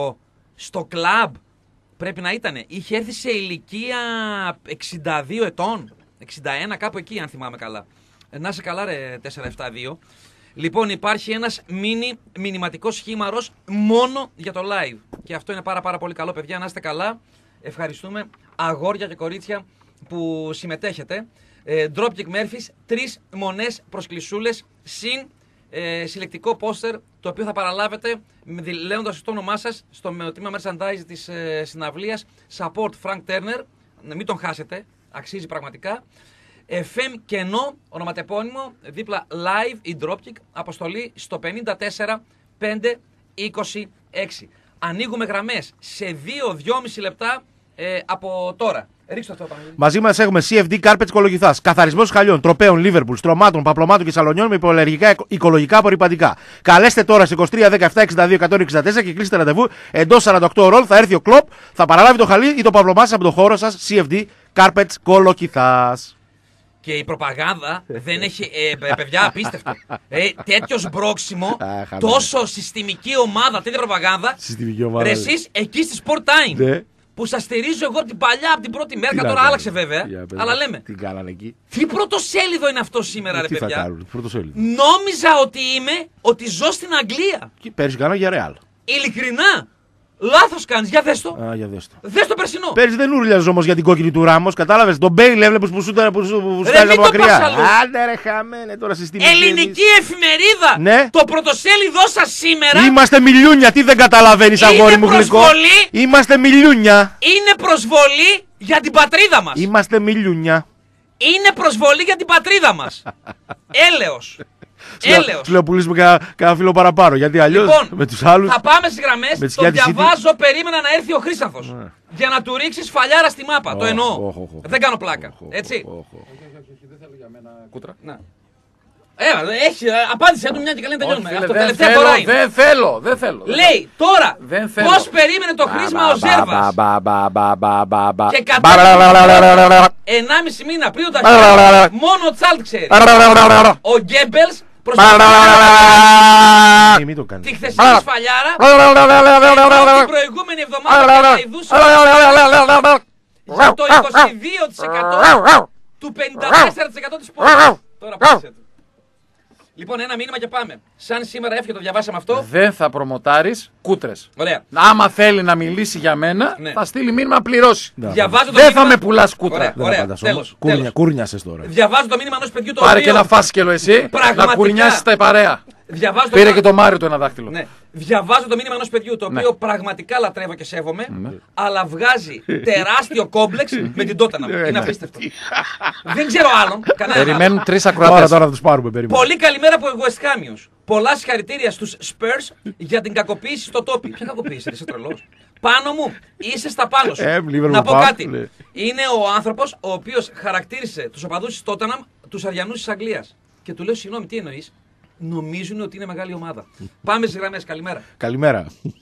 στο κλαμπ πρέπει να ήτανε. Είχε έρθει σε ηλικία εξήντα δύο ετών. εξήντα ένα κάπου εκεί αν θυμάμαι καλά. Ε, να είσαι καλά ρε τετρακόσια εβδομήντα δύο. Λοιπόν, υπάρχει ένας μίνι μηνυματικός σχήμαρος μόνο για το live. Και αυτό είναι πάρα πάρα πολύ καλό, παιδιά. Να είστε καλά. Ευχαριστούμε αγόρια και κορίτσια που συμμετέχετε. Ε, Dropkick Murphys, τρεις μονές προσκλησούλες συν ε, συλλεκτικό πόστερ το οποίο θα παραλάβετε λέοντας το όνομά σας στο τμήμα merchandise της ε, συναυλίας. Support Frank Turner. Μην τον χάσετε. Αξίζει πραγματικά. εφ εμ κενό, ονοματεπώνυμο, δίπλα live η Dropkick, αποστολή στο πενήντα τέσσερα πεντακόσια είκοσι έξι. Ανοίγουμε γραμμές σε δύο με δυόμισι λεπτά ε, από τώρα. Ρίξτε αυτό πάνω. Μαζί μας έχουμε σι εφ ντι Carpets Κολοκυθάς, καθαρισμός χαλιών, τροπέων, Liverpool, στρωμάτων, παπλωμάτων και σαλονιών με υποαλλεργικά οικολογικά απορριπαντικά. Καλέστε τώρα στο είκοσι τρία δεκαεπτά εξήντα δύο εκατόν εξήντα τέσσερα και κλείστε ραντεβού. Εντός σαράντα οκτώ ώρων θα έρθει ο Κλοπ, θα παραλάβει το χαλί ή το παπλωμά σας από το χώρο σας. σι εφ ντι Carpets Κολοκυθάς. Και η προπαγάνδα δεν έχει. Ε, παιδιά, απίστευτο. Ε, τέτοιο σμπρόξιμο, τόσο συστημική ομάδα, τέτοια προπαγάνδα. Συστημική ομάδα. Ρε, εσείς εκεί στη Sport Time. Ναι. Που σας στηρίζω εγώ από την παλιά, από την πρώτη μέρα. Και τώρα άλλαξε βέβαια. Για, αλλά λέμε. Τι κάνανε εκεί. Τι πρωτοσέλιδο είναι αυτό σήμερα, ε, ρε τι παιδιά. Θα κάνουν, πρωτοσέλιδο. Νόμιζα ότι είμαι, ότι ζω στην Αγγλία. Και πέρυσι κάνα για Ρεάλ. Ειλικρινά. Λάθος κάνεις, για δες το. Α, για δες το. Δες το περσινό. Πέρυσι δεν ούρλιαζε όμως για την κόκκινη του Ράμος, κατάλαβες. Τον Μπέιλ έβλεπες που σου ήταν από μακριά. Άντε ρε χαμένε τώρα συστημική. Ελληνική εφημερίδα. Ναι. Το πρωτοσέλιδό σας σήμερα. Είμαστε μιλιούνια, τι δεν καταλαβαίνεις αγόρι μου γλυκό. Είμαστε μιλιούνια. Είναι προσβολή για την πατρίδα μας. Είμαστε μιλιούνια. Είναι προσβολή για την πατρίδα μας. Έλεος. Έλεος. Του λέω πουλήσουμε κανένα φίλο παραπάνω. Γιατί αλλιώς λοιπόν, με τους άλλους. Θα πάμε στις γραμμές. Το διαβάζω, περίμενα να έρθει ο Χρύσανθος. Yeah. Για να του ρίξεις φαλιάρα στη μάπα. Oh, το εννοώ. Oh, oh, oh, δεν κάνω πλάκα. Oh, oh, έτσι. Όχι, όχι, δεν θέλω για μένα κούτρα. Να. Έλα, έχει, απάντησε του μια και καλή να τελειώνουμε. Αυτό δεν τελευταία θέλω, φορά είναι. Δεν θέλω, δεν θέλω. Λέει τώρα πώς περίμενε το χρήσμα ο Ζέρβας. Και κατά ενάμιση μήνα πριν τα χέρια, μόνο ο Τσάλτ ξέρει. Ο Γκέμπελς προσπαθεί τη χθεσινή σφαλιάρα την προηγούμενη εβδομάδα καταϊδούσε για το είκοσι δύο τοις εκατό του πενήντα τέσσερα τοις εκατό της πόλης. Τώρα πάτησε. Λοιπόν, ένα μήνυμα και πάμε. Σαν σήμερα έφυγε το διαβάσαμε αυτό. Δεν θα προμοτάρεις κούτρες. Ωραία. Άμα θέλει να μιλήσει για μένα, ναι. θα στείλει μήνυμα να πληρώσει. Διαβάζω το δεν μήνυμα... θα με πουλάς κούτρα. Ωραία, ωραία. Τέλος, τέλος. Κούρνιασες τώρα. Διαβάζω το μήνυμα ενός παιδιού το Πάρε οποίο... και ένα φάσκελο εσύ, πραγματικά... να κουρνιάσεις τα παρέα. Διαβάζω Πήρε το... και το Μάριο το ένα δάχτυλο. Ναι. Διαβάζω το μήνυμα ενός παιδιού το οποίο ναι. πραγματικά λατρεύω και σέβομαι, ναι. αλλά βγάζει τεράστιο κόμπλεξ με την Τότεναμ. Είναι απίστευτο. Δεν ξέρω άλλον. Περιμένουν τρεις ακροατές. Τώρα θα τους πάρουμε. Περιμένουν. Πολύ καλημέρα από West Hamios. Πολλά συγχαρητήρια στους Spurs για την κακοποίηση στο τόπι. Ποια κακοποίηση, είσαι τρελός. Πάνω μου, είσαι στα πάνω σου. Ε, να πω πάω, κάτι. ναι. Είναι ο άνθρωπος ο οποίος χαρακτήρισε τους οπαδούς της Τότεναμ τους αριανούς της Αγγλίας. Και του λέω, συγγνώμη, τι εννοείς? Νομίζουν ότι είναι μεγάλη ομάδα. Πάμε στις γραμμές, καλημέρα. Καλημέρα.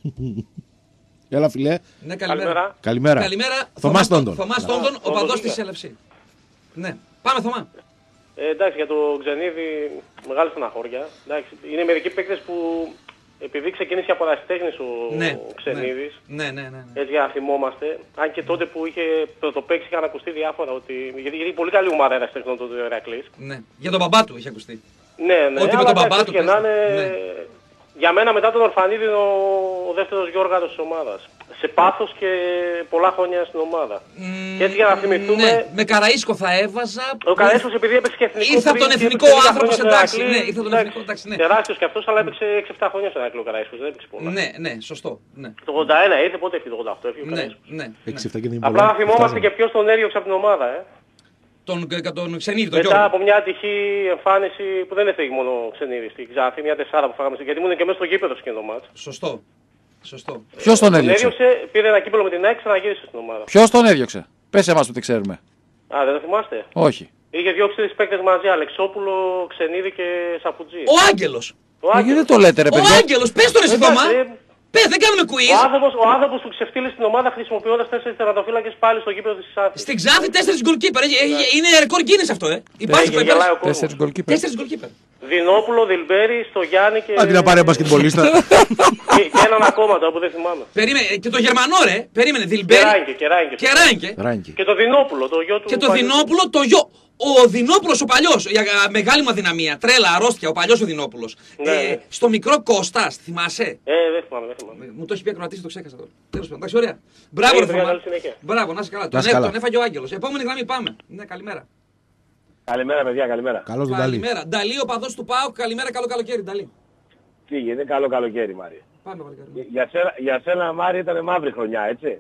Έλα, φιλέ. Ναι, καλημέρα. Καλημέρα. Καλημέρα. Θωμάς Τόντον. Θωμάς Τόντον, οπαδός της Ελ Εφ Σι. Ναι. Πάμε, Θωμά. Ε, εντάξει, για το Ξενίδη, μεγάλη στεναχώρια. Εντάξει, είναι μερικοί παίκτες που επειδή ξεκίνησε από ερασιτέχνης ο Ναι, Ξενίδης, ναι, ναι, ναι, ναι. έτσι για να θυμόμαστε, αν και τότε που είχε πρωτοπαίξει είχαν ακουστεί διάφορα, ότι, γιατί, γιατί πολύ καλή ομάδα ερασιτέχνων τότε ο Ηρακλής. Ναι. Για τον μπαμπά του είχε ακουστεί. Ναι, ναι, ότι με αλλά τον μπαμπά εντάξει, του και να παίζει. είναι, Ναι. για μένα μετά τον Ορφανίδη είναι ο, ο δεύτερος Γιώργαρος της ομάδας. Σε πάθος και πολλά χρόνια στην ομάδα. Mm, και έτσι για να θυμηθούμε... Ναι, με Καραΐσκο θα έβαζα. Ο Καραΐσκος επειδή έπαιξε και εθνικό. Ήρθα πριν τον και εθνικό έπαιξε άνθρωπος, χρόνια στο εντάξει, Ηρακλή, ναι, ήρθα τον εντάξει, εθνικό, εντάξει, ναι. Τεράστιος και αυτός, αλλά έπαιξε έξι επτά χρόνια στο Ηρακλή ο Καραΐσκος, δεν έπαιξε πολλά. Ναι, ναι, σωστό. Ναι, Το ογδόντα ένα ήρθε, πότε έφυγε το ογδόντα οκτώ, έφυγε ο ναι, Καραΐσκος. ναι. έξι επτά και δεν είναι Απλά πολλά. να θυμόμαστε Φτάσαμε. και ποιος τον έδιωξε από την ομάδα, ε. Τον, τον Ξενίδη, τον Μετά Γιώργο. από μια ατυχή εμφάνιση που δεν έφυγε μόνο ο Ξενίδης, στην Ξάνθη, μια τεσσάρα που φάγαμε, γιατί ήμουν και μέσα στο γήπεδο σκηνό μάτς. Σωστό. Σωστό. Ποιος τον Τον έδιωξε? έδιωξε, πήρε ένα κύπελο με την ΑΕΚ, ξαναγύρισε στην ομάδα. Ποιος τον έδιωξε? Πες εμάς που τι ξέρουμε. Α, δεν το θυμάστε? Όχι. Είχε διώξει τρεις παίκτες μαζί, Αλεξόπουλο, Ξενίδη και Σαπουτζή. Ο Άγγελος. Ο Ε, γιατί δεν το λέτε ρε Ο παιδιά? Άγγελος, πες το ρε εσύ, Θωμά. Εντάξει, ρε. Πες, δεν κάνουμε Ο quiz. άνθρωπος, ο άνθρωπος που ξεφτύλισε την ομάδα χρησιμοποιώντας τέσσερις τερματοφύλακες πάλι στο γήπεδο της Ξάνθης. Στην Ξάνθη τέσσερις goalkeeper. Έχει- έχει- Είναι ρεκόρ Guinness αυτό, ε. Υπάρχει Και που γελάει ο υπάρχει. κόσμος. Τέσσερις γκολκίπερ. Τέσσερις goalkeeper. Δινόπουλο, Δηλμπέρι, στο Γιάννη και... Αντί να πάρει μπασκετμπολίστα. και, και έναν ακόμα τώρα που δεν θυμάμαι. Περίμενε, και το Γερμανό ρε. Περίμενε, Δηλμπέρι. Κεράγκε, Κεράγκε. Και Ράγκε. Ράγκη. Και το Δινόπουλο, το γιο του... Και το παλιού. Δινόπουλο, το γιο. Ο Δινόπουλος ο παλιός, για μεγάλη μου αδυναμία, τρέλα, αρρώστια, ο παλιός ο Δινόπουλος. Ναι, ναι. Ε, στο μικρό Κώστας, θυμάσαι. Ε, δεν θυμάμαι, δεν θυμάμαι. Μου το έχει πει ακροατής, το ξέχασα τώρα. Τέλος πάντων, εντάξει, ωραία. Μπράβο, Έγινε, ρε παιδιά, Θωμά. καλή συνέχεια. Μπράβο, να είσαι καλά. Τον, είσαι έ- καλά. τον έφαγε ο Άγγελος. Επόμενη γραμμή πάμε. Ναι, καλημέρα. Καλημέρα, παιδιά, καλημέρα. Καλώς τον Ταλή. Καλημέρα. Νταλή, ο παδός του ΠΑΟΚ. Καλημέρα, καλό καλοκαίρι. Νταλή. Τι γίνεται, καλό καλοκαίρι, Μάρια. Πάμε, παλικάρι. Για σένα, για σένα Μάρια, ήταν μαύρη χρονιά, έτσι.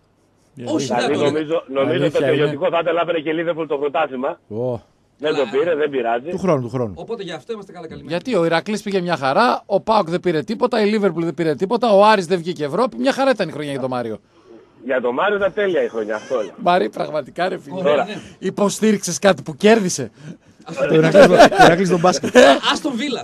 Όχι, δεν Δηλαδή, το έλεγα. νομίζω, νομίζω το Αλήθεια είναι. τελειωτικό θα ήταν να έπαιρνε και Λίβερπουλ το πρωτάθλημα. Ω, Δεν το πήρε, δεν πειράζει. Του χρόνου, του χρόνου. Οπότε γι' αυτό είμαστε καλά καλημέρα. Γιατί ο Ηρακλής πήγε μια χαρά, ο Πάοκ δεν πήρε τίποτα, η Λίβερπουλ δεν πήρε τίποτα, ο Άρης δεν βγήκε Ευρώπη. Μια χαρά ήταν η χρονιά για τον Μάριο. Για τον Μάριο ήταν τέλεια η χρονιά, αυτό είναι. Μαρή, πραγματικά ρε φίλε. Ωραία, ναι. Υποστήριξες κάτι που κέρδισε. Το Ηρακλής τον μπάσκετ. Ας τον Βίλα.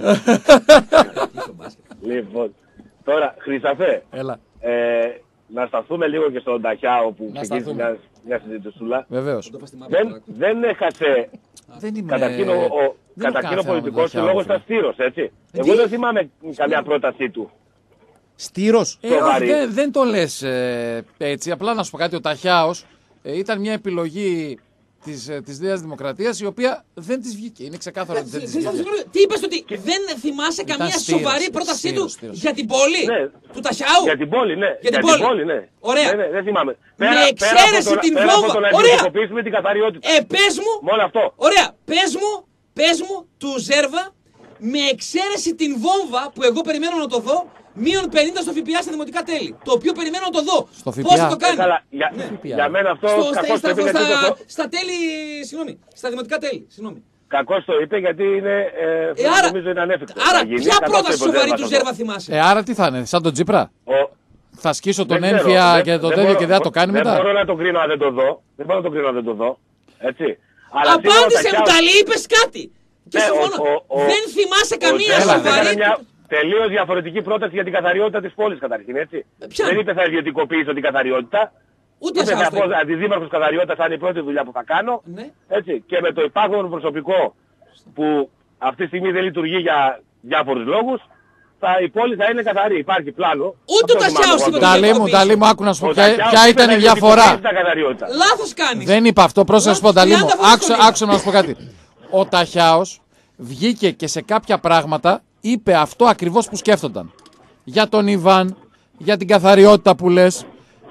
Λοιπόν, τώρα, Χρυσαφέ, Έλα, ε, να σταθούμε λίγο και στον Ταχιάο που Να ξεκίνησε σταθούμε. μια, μια συζητησούλα. βεβαίως. Δεν, δεν έχασε Δεν είμαι... καταρχήν ο, ο, δεν έχω καταρχήν ο κάθε θέμα με τον πολιτικός του Ταχιάο, λόγος φίλε. ήταν στήρος, έτσι. τι? Εγώ δεν θυμάμαι καμιά πρότασή του. Στήρος. Ε, όχι, Σοβαρή. δεν, δεν το λες ε, έτσι. Απλά να σου πω κάτι, ο Ταχιάος ε, ήταν μια επιλογή της, ε, της Νέας Δημοκρατίας η οποία δεν της βγήκε. Είναι ξεκάθαρο ότι δεν της βγήκε. Τι είπες ότι δεν θυμάσαι Ήταν καμία στήρος, σοβαρή πρότασή στήρος, του στήρος. για την πόλη Ναι. του Ταχιάου. Για την πόλη, ναι. Για την πόλη. ναι. Ωραία. Ναι, ναι, δεν θυμάμαι. Με από εξαίρεση το να- την πέρα από βόμβα. το να Ωραία. ιδιωτικοποιήσουμε την καθαριότητα. Ε, πες μου, Μόνο αυτό. ωραία, πες μου, πες μου του Ζέρβα, με εξαίρεση την βόμβα που εγώ περιμένω να το δω, μείον πενήντα στο ΦΠΑ στα δημοτικά τέλη. Το οποίο περιμένω να το δω. Στο Πώς θα ΦΠΑ. το Ε, κάνει. καλά, για, για μένα αυτό Στο, στα, κακώς στα, το είπε γιατί στα, το- στα τέλη, συγγνώμη, στα δημοτικά τέλη, συγγνώμη. κακώς το είπε γιατί είναι, ε, Ε, άρα, νομίζω είναι ανέφικτο. άρα να γίνει. ποια Κακώς πρόταση το είπε ο σοβαρή του Ζέρβας Ζέρβα αυτό. θυμάσαι. Ε, άρα τι θα είναι, σαν τον Τσίπρα. Ο- Θα σκίσω τον δεν ξέρω, έμφυα δεν- και το δεν τέτοιο μπορώ- και δεν θα το κάνει Δεν μετά. μπορώ να τον κρίνω αν δεν το δω. Δεν μπορώ να τον κρίνω αν δεν το δω. Έτσι. Αλλά σίγουρα Απάντησε τα μου, Ταχιάου- Ταλή, είπες κάτι. Και Ναι, συμφωνώ. ο- ο- Δεν θυμάσαι ο καμία Ζέρβας σοβαρή. έκανε μια τελείως διαφορετική πρόταση για την καθαριότητα της πόλης καταρχήν, έτσι. ποια? Δεν είπε θα ιδιωτικοποιήσω την καθαριότητα. Ούτε Είπε εσάς θα το πω είπα. αντιδήμαρχος καθαριότητας θα είναι η πρώτη δουλειά που θα κάνω. Ναι. Έτσι. Και με το υπάρχον προσωπικό που αυτή τη στιγμή δεν λειτουργεί για διάφορους λόγους, θα, η πόλη θα είναι καθαρή. Υπάρχει πλάνο. Ούτε Αυτό ο θυμάμαι Ταχιάος εγώ. είπε. Ταλή μου, Ταλή μου, άκου να σου πω Ο ποια, Ταχιάος ποια είπε ήταν να η ιδιωτικοποιήσει διαφορά. τα καθαριότητα. Λάθος κάνεις. Δεν είπα αυτό, πρόσεχε να σου πω, Ταλή μου. τριάντα φορές Άκουσα, το άκουσα να σου πω κάτι. Ο Ταχιάος βγήκε και σε κάποια πράγματα είπε αυτό ακριβώς που σκέφτονταν. Για τον Ιβάν, για την καθαριότητα που λες,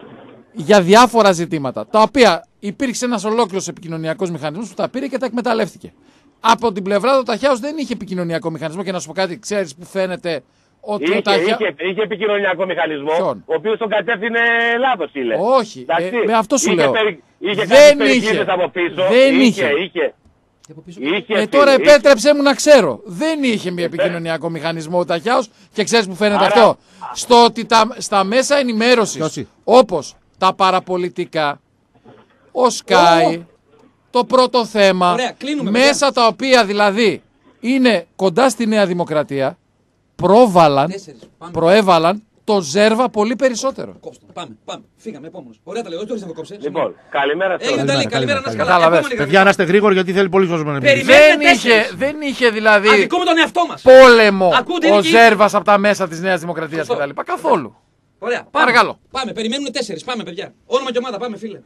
για διάφορα ζητήματα. Τα οποία υπήρξε ένας ολόκληρος επικοινωνιακός μηχανισμός που τα πήρε και τα εκμεταλλεύτηκε. Από την πλευρά του Ταχιάος δεν είχε επικοινωνιακό μηχανισμό και να σου πω κάτι, ξέρεις που φαίνεται ότι Είχε, ο Ταχιάος. είχε, είχε επικοινωνιακό μηχανισμό, Ποιον? ο οποίος τον κατεύθυνε λάθος, φίλε. Όχι, Εντάξει, ε, με αυτό σου είχε λέω. περι- είχε Δεν κάποιες είχε. περιχείρες από πίσω. Δεν είχε. είχε. είχε. Ε, τώρα επέτρεψέ μου να ξέρω. Δεν είχε μια επικοινωνιακό μηχανισμό ο Ταχιάος και ξέρεις που φαίνεται Άρα... αυτό. Στο ότι τα, στα μέσα ενημέρωσης, όπως τα παραπολιτικά, ο Sky, oh. το πρώτο θέμα, Ωραία, κλείνουμε, μέσα παιδιά. Τα οποία δηλαδή είναι κοντά στη Νέα Δημοκρατία, πρόβαλαν, προέβαλαν το Ζέρβα πολύ περισσότερο. Κόψτε, πάμε, πάμε. Φύγαμε, επόμενος. Ωραία τα λέω, όχι να το κόψε. Λοιπόν, καλημέρα σε όλους. Καλημέρα, καλημέρα, να σκαλά. Παιδιά, να είστε γρήγοροι γιατί θέλει πολύ κόσμο να πει. Δεν είχε, δεν είχε δηλαδή αδικό με τον εαυτό μας. Πόλεμο ο Ζέρβας από τα μέσα της Νέας Δημοκρατίας κτλ. Καθόλου. Ωραία, παρακαλώ. Πάμε, περιμένουν τέσσερις, πάμε παιδιά. Όνομα και ομάδα, πάμε φίλε.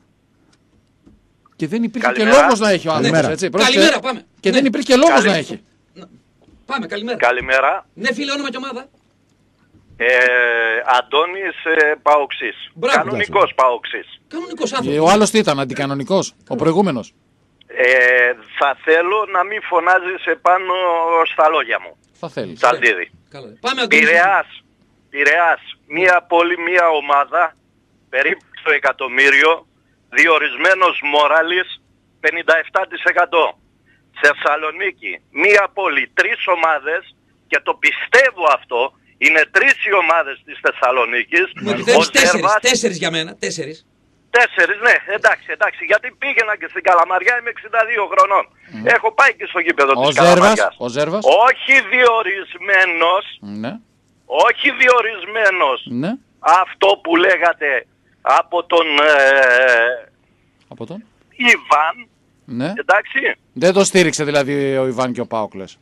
Και δεν υπήρχε και λόγος να έχει ο άνθρωπος, έτσι. Καλημέρα, πάμε. Και δεν υπήρχε λόγος να έχει. Πάμε, καλημέρα. Καλημέρα. Ναι, φίλε, όνομα και ομάδα. Ε, Αντώνης ε, Παοξής. Κανονικός Παοξής. Κανονικός άνθρωπος. Ο άλλος τι ήταν, αντικανονικός, ο προηγούμενος. Ε, θα θέλω να μην φωνάζεις επάνω στα λόγια μου. Θα θέλεις. Τσαλτίδη. Πάμε, Πειραιάς, Πειραιάς, μία πόλη, μία ομάδα, περίπου το εκατομμύριο, διορισμένος Μόραλης, πενήντα επτά τοις εκατό. Θεσσαλονίκη, μία πόλη, τρεις ομάδες, και το πιστεύω αυτό, είναι τρεις οι ομάδες της Θεσσαλονίκης. Μου επιτρέπεις τέσσερις, τέσσερις για μένα, τέσσερις. Τέσσερις, ναι, εντάξει, εντάξει, γιατί πήγαινα και στην Καλαμαριά, είμαι εξήντα δύο χρονών. Mm. Έχω πάει και στο γήπεδο της Καλαμαριάς. Ο Ζέρβας. Όχι διορισμένος, ναι. όχι διορισμένος, ναι. αυτό που λέγατε από τον, ε, από τον? Ιβάν, ναι. εντάξει. Δεν το στήριξε δηλαδή ο Ιβάν και ο Πάοκλες.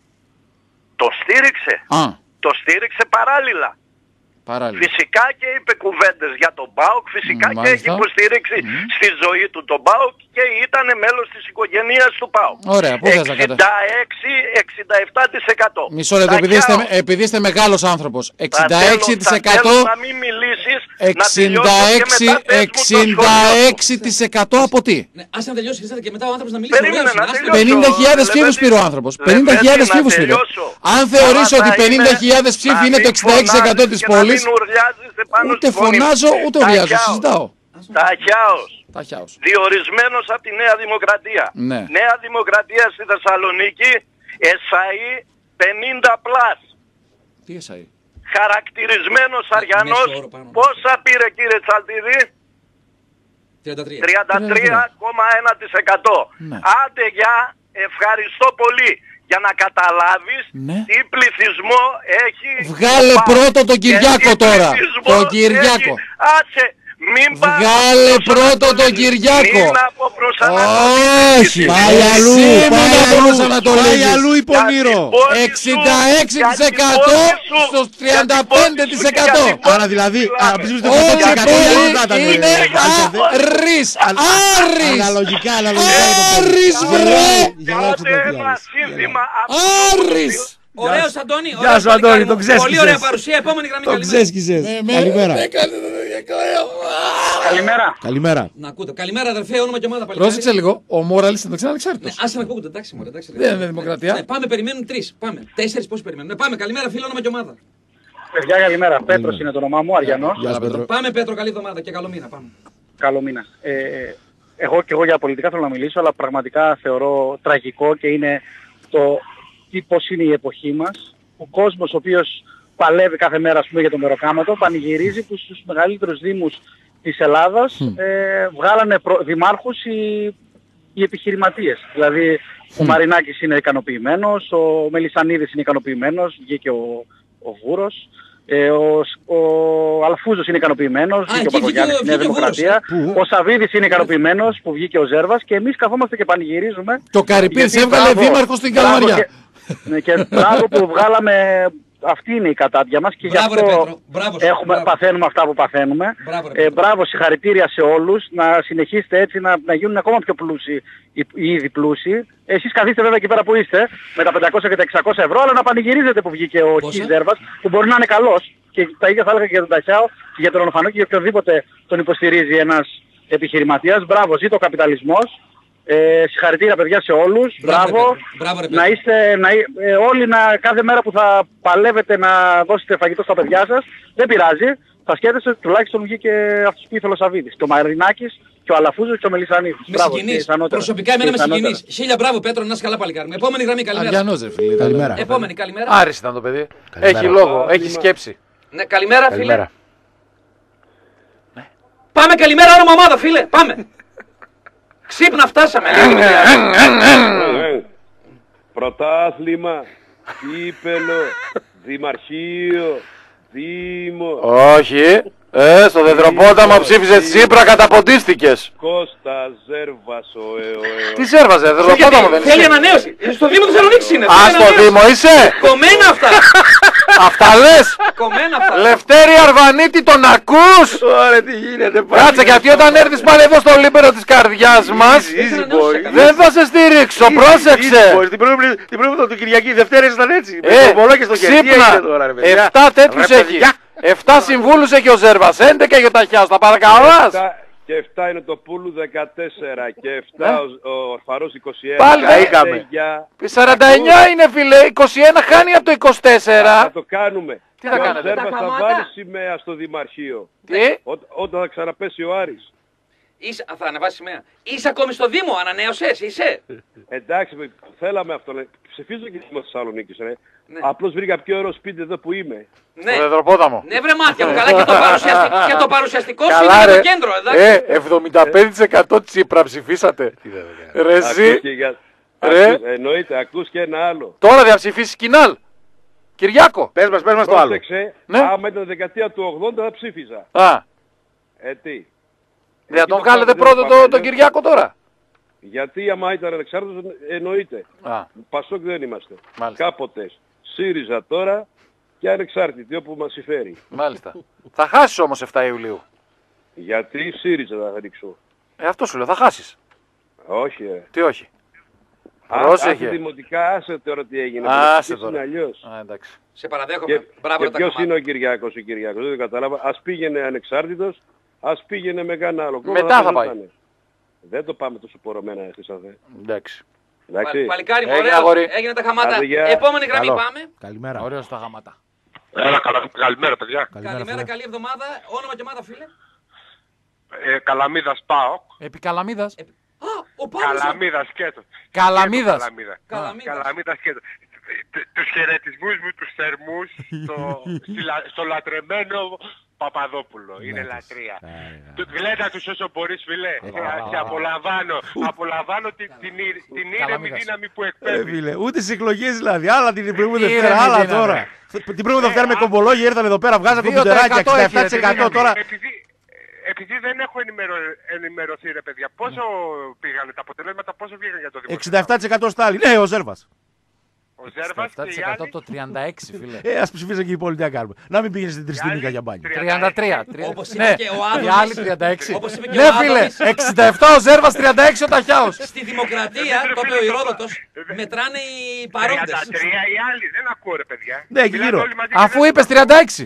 Το στήριξε. Α. Το στήριξε παράλληλα. Παράλληλα. Φυσικά και είπε κουβέντες για τον ΠΑΟΚ, φυσικά mm, και έχει υποστηρίξει mm. στη ζωή του τον ΠΑΟΚ και ήταν μέλος της οικογένειας του ΠΑΟΚ. Ωραία, πού θες να κατα... εξήντα έξι με εξήντα επτά τοις εκατό. Μισό λεπτό, επειδή είστε, επειδή είστε μεγάλος άνθρωπος. εξήντα έξι τοις εκατό. Θα θέλω να μην μιλήσεις, εξήντα έξι, εξήντα έξι τοις εκατό από τι? Ναι, ας να τελειώσει και μετά ο άνθρωπος να μιλήσει. Περίμενε να τελειώσω. πενήντα χιλιάδες ψήφους πήρε ο άνθρωπος. πενήντα χιλιάδες ψήφους πήρε. Αν θεωρείς ότι πενήντα χιλιάδες ψήφοι είναι το εξήντα έξι τοις εκατό της πόλης, ούτε φωνάζω, ούτε ουρλιάζω, συζητάω. Ταχιάος. Ταχιάος. Διορισμένος από τη Νέα Δημοκρατία. Ναι. Νέα Δημοκρατία στη Θεσσαλονίκη, ΕΣΑΗ πενήντα πλας. Τι ΕΣΑΗ? Χαρακτηρισμένος Αριανός. Πόσα πήρε κύριε Τσαλτίδη? τριάντα τρία κόμμα ένα τοις εκατό. Ναι. Άντε για, ευχαριστώ πολύ. Για να καταλάβεις ναι. τι πληθυσμό έχει. Βγάλε πρώτο τον Κυριάκο τώρα. Τον Κυριάκο. Άτσε, μην Βγάλε πρώτο τον Κυριάκο. Όχι. Πάει αλλού. Πάει αλλού η Πονήρο. εξήντα έξι τοις εκατό στο τριάντα πέντε τοις εκατό. Άρα δηλαδή όλη η πόλη είναι Άρης. Άρης. Αναλογικά. Άρης βρε. Άρης. Ωραίος Αντώνη. Γεια σου Αντώνη, τον ξέσκισες. Πολύ ωραία παρουσία, επόμενη γραμμή. Τον ξέσκισες. Καλημέρα. Καλημέρα. Καλημέρα. Να ακούτε. Καλημέρα αδερφέ, όνομα και ομάδα. Πρόσεξε λίγο, ο Μόραλης είναι ανεξάρτητος. Άσε να ακούγονται, εντάξει μωρέ. Δεν είναι δημοκρατία. Πάμε, περιμένουν τρεις. Πάμε. Τέσσερις πόσοι περιμένουν. Πάμε, καλημέρα φίλο, όνομα και ομάδα. Παιδιά, καλημέρα. Πέτρος είναι το όνομά μου, Αριανός. Πάμε Πέτρο, καλή εβδομάδα και καλό μήνα. Πάμε. Καλό μήνα. Εγώ και εγώ για πολιτικά θέλω να μιλήσω, αλλά πραγματικά θεωρώ τραγικό και είναι το τι πώς είναι η εποχή μας. Ο κόσμος ο οποίος παλεύει κάθε μέρα ας πούμε, για το μεροκάματο, πανηγυρίζει που στους μεγαλύτερους δήμους της Ελλάδας mm. ε, βγάλανε προ... δημάρχους οι... οι επιχειρηματίες. Δηλαδή mm. ο Μαρινάκης είναι ικανοποιημένος, ο Μελισσανίδης είναι ικανοποιημένος, βγήκε ο, ο Βούρος. Ε, ο, ο Αλφούζος είναι ικανοποιημένος, βγήκε ο Παπαγιάννης στη Νέα Δημοκρατία. Ο Σαββίδης είναι ικανοποιημένος που βγήκε ο Ζέρβας και εμείς καθόμαστε και πανηγυρίζουμε. Και ο Καρυπίδης έβγαλε δήμαρχο στην Καλαμαριά. Και, ναι, και μπράβο που βγάλαμε, αυτή είναι η κατάδια μας και μπράβο, γι' αυτό ρε, μπράβο, έχουμε, μπράβο. παθαίνουμε αυτά που παθαίνουμε. Μπράβο, ρε, ε, μπράβο, συγχαρητήρια σε όλους, να συνεχίσετε έτσι να, να γίνουν ακόμα πιο πλούσιοι οι, οι ήδη πλούσιοι. Εσείς καθίστε βέβαια εκεί πέρα που είστε με τα πεντακόσια και τα εξακόσια ευρώ, αλλά να πανηγυρίζετε που βγήκε ο Χ. Ζέρβας, που μπορεί να είναι καλός. Και τα ίδια θα έλεγα και για τον Ταχιάο και για τον Ορφανό και για οποιονδήποτε τον υποστηρίζει ένας επιχειρηματίας. Μπράβο, ζήτω ο καπιταλισμός. Ε, συγχαρητήρια παιδιά σε όλους. Μπράβο. Μπράβο, μπράβο ρε, να είστε να, ε, όλοι να, κάθε μέρα που θα παλεύετε να δώσετε φαγητό στα παιδιά σας, δεν πειράζει. Θα σκέφτεστε τουλάχιστον βγήκε αυτός που ήθελε ο Σαββίδης. Και ο Μαρινάκης και ο Αλαφούζος και ο Μελισσανίδης. Με συγκινείς. Προσωπικά εμένα με συγκινείς. Χίλια μπράβο Πέτρο, να είσαι καλά παλικάρι. Επόμενη γραμμή, καλημέρα. Αριανός, ρε φίλε. Καλημέρα. Επόμενη, καλημέρα. Άρης ήταν το παιδί. Έχει λόγο, έχει σκέψη. Ναι, καλημέρα, Καλημέρα. φίλε. Πάμε, καλημέρα, όνομα ομάδα, φίλε. Πάμε. Ξύπνα, φτάσαμε. Πρωτάθλημα, κύπελο, δημαρχείο, δήμο. Όχι. Ε, στο Δεδροπόταμο ψήφισε Τσίπρα, καταποντίστηκες. Κώστα, Ζέρβας, ο ε, ο ε. Τι Ζέρβαζε, Δεδροπόταμο δεν Θέλει είσαι. ανανέωση. Στο Δήμο Θεσσαλονίκης είναι. Α, στο Δήμο είσαι. Κομμένα αυτά. Αυτά λες. Κομμένα αυτά. Λευτέρη Αρβανίτη, τον ακούς. Ωραία, τι γίνεται. Κάτσε, γιατί όταν έρθεις πάλι εδώ στο λίμπερο της καρδιάς μας, δεν θα σε στηρίξω, πρόσεξε. Την προηγούμενη του Κυριακή, Δευτέρα ήταν έτσι. Με Ε, το μπολό στο χέρι. Τι ξύπνα. έγινε τώρα, ρε παιδιά. Εφτά τέτοιους Ρε, έχει. παιδιά. Εφτά συμβούλους έχει ο Ζέρβας, έντεκα έχει ο Ταχιάς, τα παρακαλάς. Και εφτά είναι το Πούλου δεκατέσσερα και εφτά ο, ο Ορφαρός είκοσι ένα. Πάλι δεν είχαμε. Για... σαράντα εννιά είναι φίλε, είκοσι ένα χάνει από το είκοσι τέσσερα. Θα το κάνουμε. Τι θα Και ο κάνετε? Ζέρβας Τα θα χαμάτα. βάλει σημαία στο Δημαρχείο. Τι, Ό, όταν θα ξαναπέσει ο Άρης. Είσαι, α, θα ανεβάσει σημαία. Είσαι ακόμη στο Δήμο, ανανέωσες, είσαι. Εντάξει, θέλαμε αυτό. Ναι. Ψηφίζω και στη Θεσσαλονίκη. Ναι. Ναι. Απλώς βρήκα πιο ωραίο σπίτι εδώ που είμαι. Ναι. το Δεδροπόταμο. Ναι, βρε μάτια μου, καλά και το, παρουσιαστικό, και το παρουσιαστικό σου Καλά είναι ρε, το κέντρο, εντάξει. ε, εβδομήντα πέντε τοις εκατό Τσίπρα ψηφίσατε. Ρε εσύ, Ακούς και για- Ρε. Ακούς- Εννοείται, ακούς και ένα άλλο. τώρα διαψηφίσεις Κινάλ. Κυριάκο. Πες μας, πες μας το άλλο. Πρόσεξε, Ναι. άμα ήταν δεκαετία του ογδόντα θα ψήφιζα. Α, Ε, τι. δεν θα Εκεί τον το βγάλετε πάμε, πρώτο δεν το- πάμε, τον ναι. Κυριάκο τώρα. Γιατί άμα ήταν ανεξάρτητος εννοείται. Α, Πασόκ δεν είμαστε. Μάλιστα. Κάποτε ΣΥΡΙΖΑ τώρα και ανεξάρτητη όπου μας συμφέρει. μάλιστα. Θα χάσεις όμως εφτά Ιουλίου. Γιατί ΣΥΡΙΖΑ θα ρίξω. Ε, αυτό σου λέω, θα χάσεις. Όχι, ε. Τι όχι. Α, Πρόσεχε. άσε δημοτικά, άσε τώρα τι έγινε. Άσε Πολιτικές τώρα. είναι αλλιώς. Α, εντάξει. Σε παραδέχομαι. Και, Μπράβο και τα ποιος κομμάτια. είναι ο Κυριάκος, ο Κυριάκος, δεν το κατάλαβα. Ας πήγαινε ανεξάρτητος, ας πήγαινε με κανένα άλλο κόμμα. Μετά θα πάει. παίζανε. Δεν το πάμε τόσο πορωμένα εσείς αδέ. Εντάξει. Εντάξει. Πα- Παλικάρι μου, Έγινε, ωραίος. αγόρι. Έγινε τα χαμάτα. Άντε, γεια. Επόμενη γραμμή Καλό. πάμε. Καλημέρα. Ωραίος τα γάματα. Έλα, καλα, καλημέρα παιδιά. Καλημέρα, φίλε. καλή εβδομάδα. Όνομα και ομάδα, φίλε. Ε, Καλαμίδας πάω. Επί Καλαμίδας. Α, ο Παύλος. Καλαμίδας σκέτο. Καλαμίδας. Καλαμίδα. Καλαμίδας. Καλαμίδας σκέτο. Τους χαιρετισμούς μου, τους θερμούς, στο, στη λα- στο λατρεμένο Παπαδόπουλο. Είναι λατρεία. Του- Γλέτα τους όσο μπορείς φίλε. Και- Και απολαμβάνω, απολαμβάνω την, την, ήρ- την ήρεμη Καλαμίδας. δύναμη που Ε, εκπέμπει. φίλε, ούτε στις εκλογές δηλαδή. Άλλα την προηγούμενη Ήρεμη Δευτέρα, άλλα δύναμη. τώρα. Την προηγούμενη Δευτέρα με κομπολόγια ήρθαν εδώ πέρα, βγάζαν δύο κομπιουτεράκια τοις εκατό εξήντα επτά τοις εκατό έχει, τώρα. Επειδή, επειδή δεν έχω ενημερω, ενημερωθεί ρε παιδιά, πόσο πήγανε τα αποτελέσματα, πόσο βγήκαν για το δημοτικό. εξήντα επτά τοις εκατό Στάλιν. Ναι, ο Ζέρβας. Ο Ζέρβας εφτά και τοις οι εκατό άλλοι. από το τριάντα έξι φίλε. Ε, ας ψηφίσαν και οι πολιτικά κάνουμε. Να μην πήγαινε στην Τριστίνικα για μπάνιο. τριάντα τρία. Όπως είπε Ναι, και ο οι Άδωνης. άλλοι τριάντα έξι. Όπως είπε και Ναι ο φίλε, Άδωνης. εξήντα επτά ο Ζέρβας, τριάντα έξι ο Ταχιάος. Στη δημοκρατία, το είπε ο Ηρόδοτος, μετράνε οι παρόντες. τριάντα τρία οι άλλοι, δεν ακούω ρε παιδιά. Ναι, εκεί Μιλάνε γύρω. όλοι μαζί και Αφού δεν- είπες τριάντα έξι.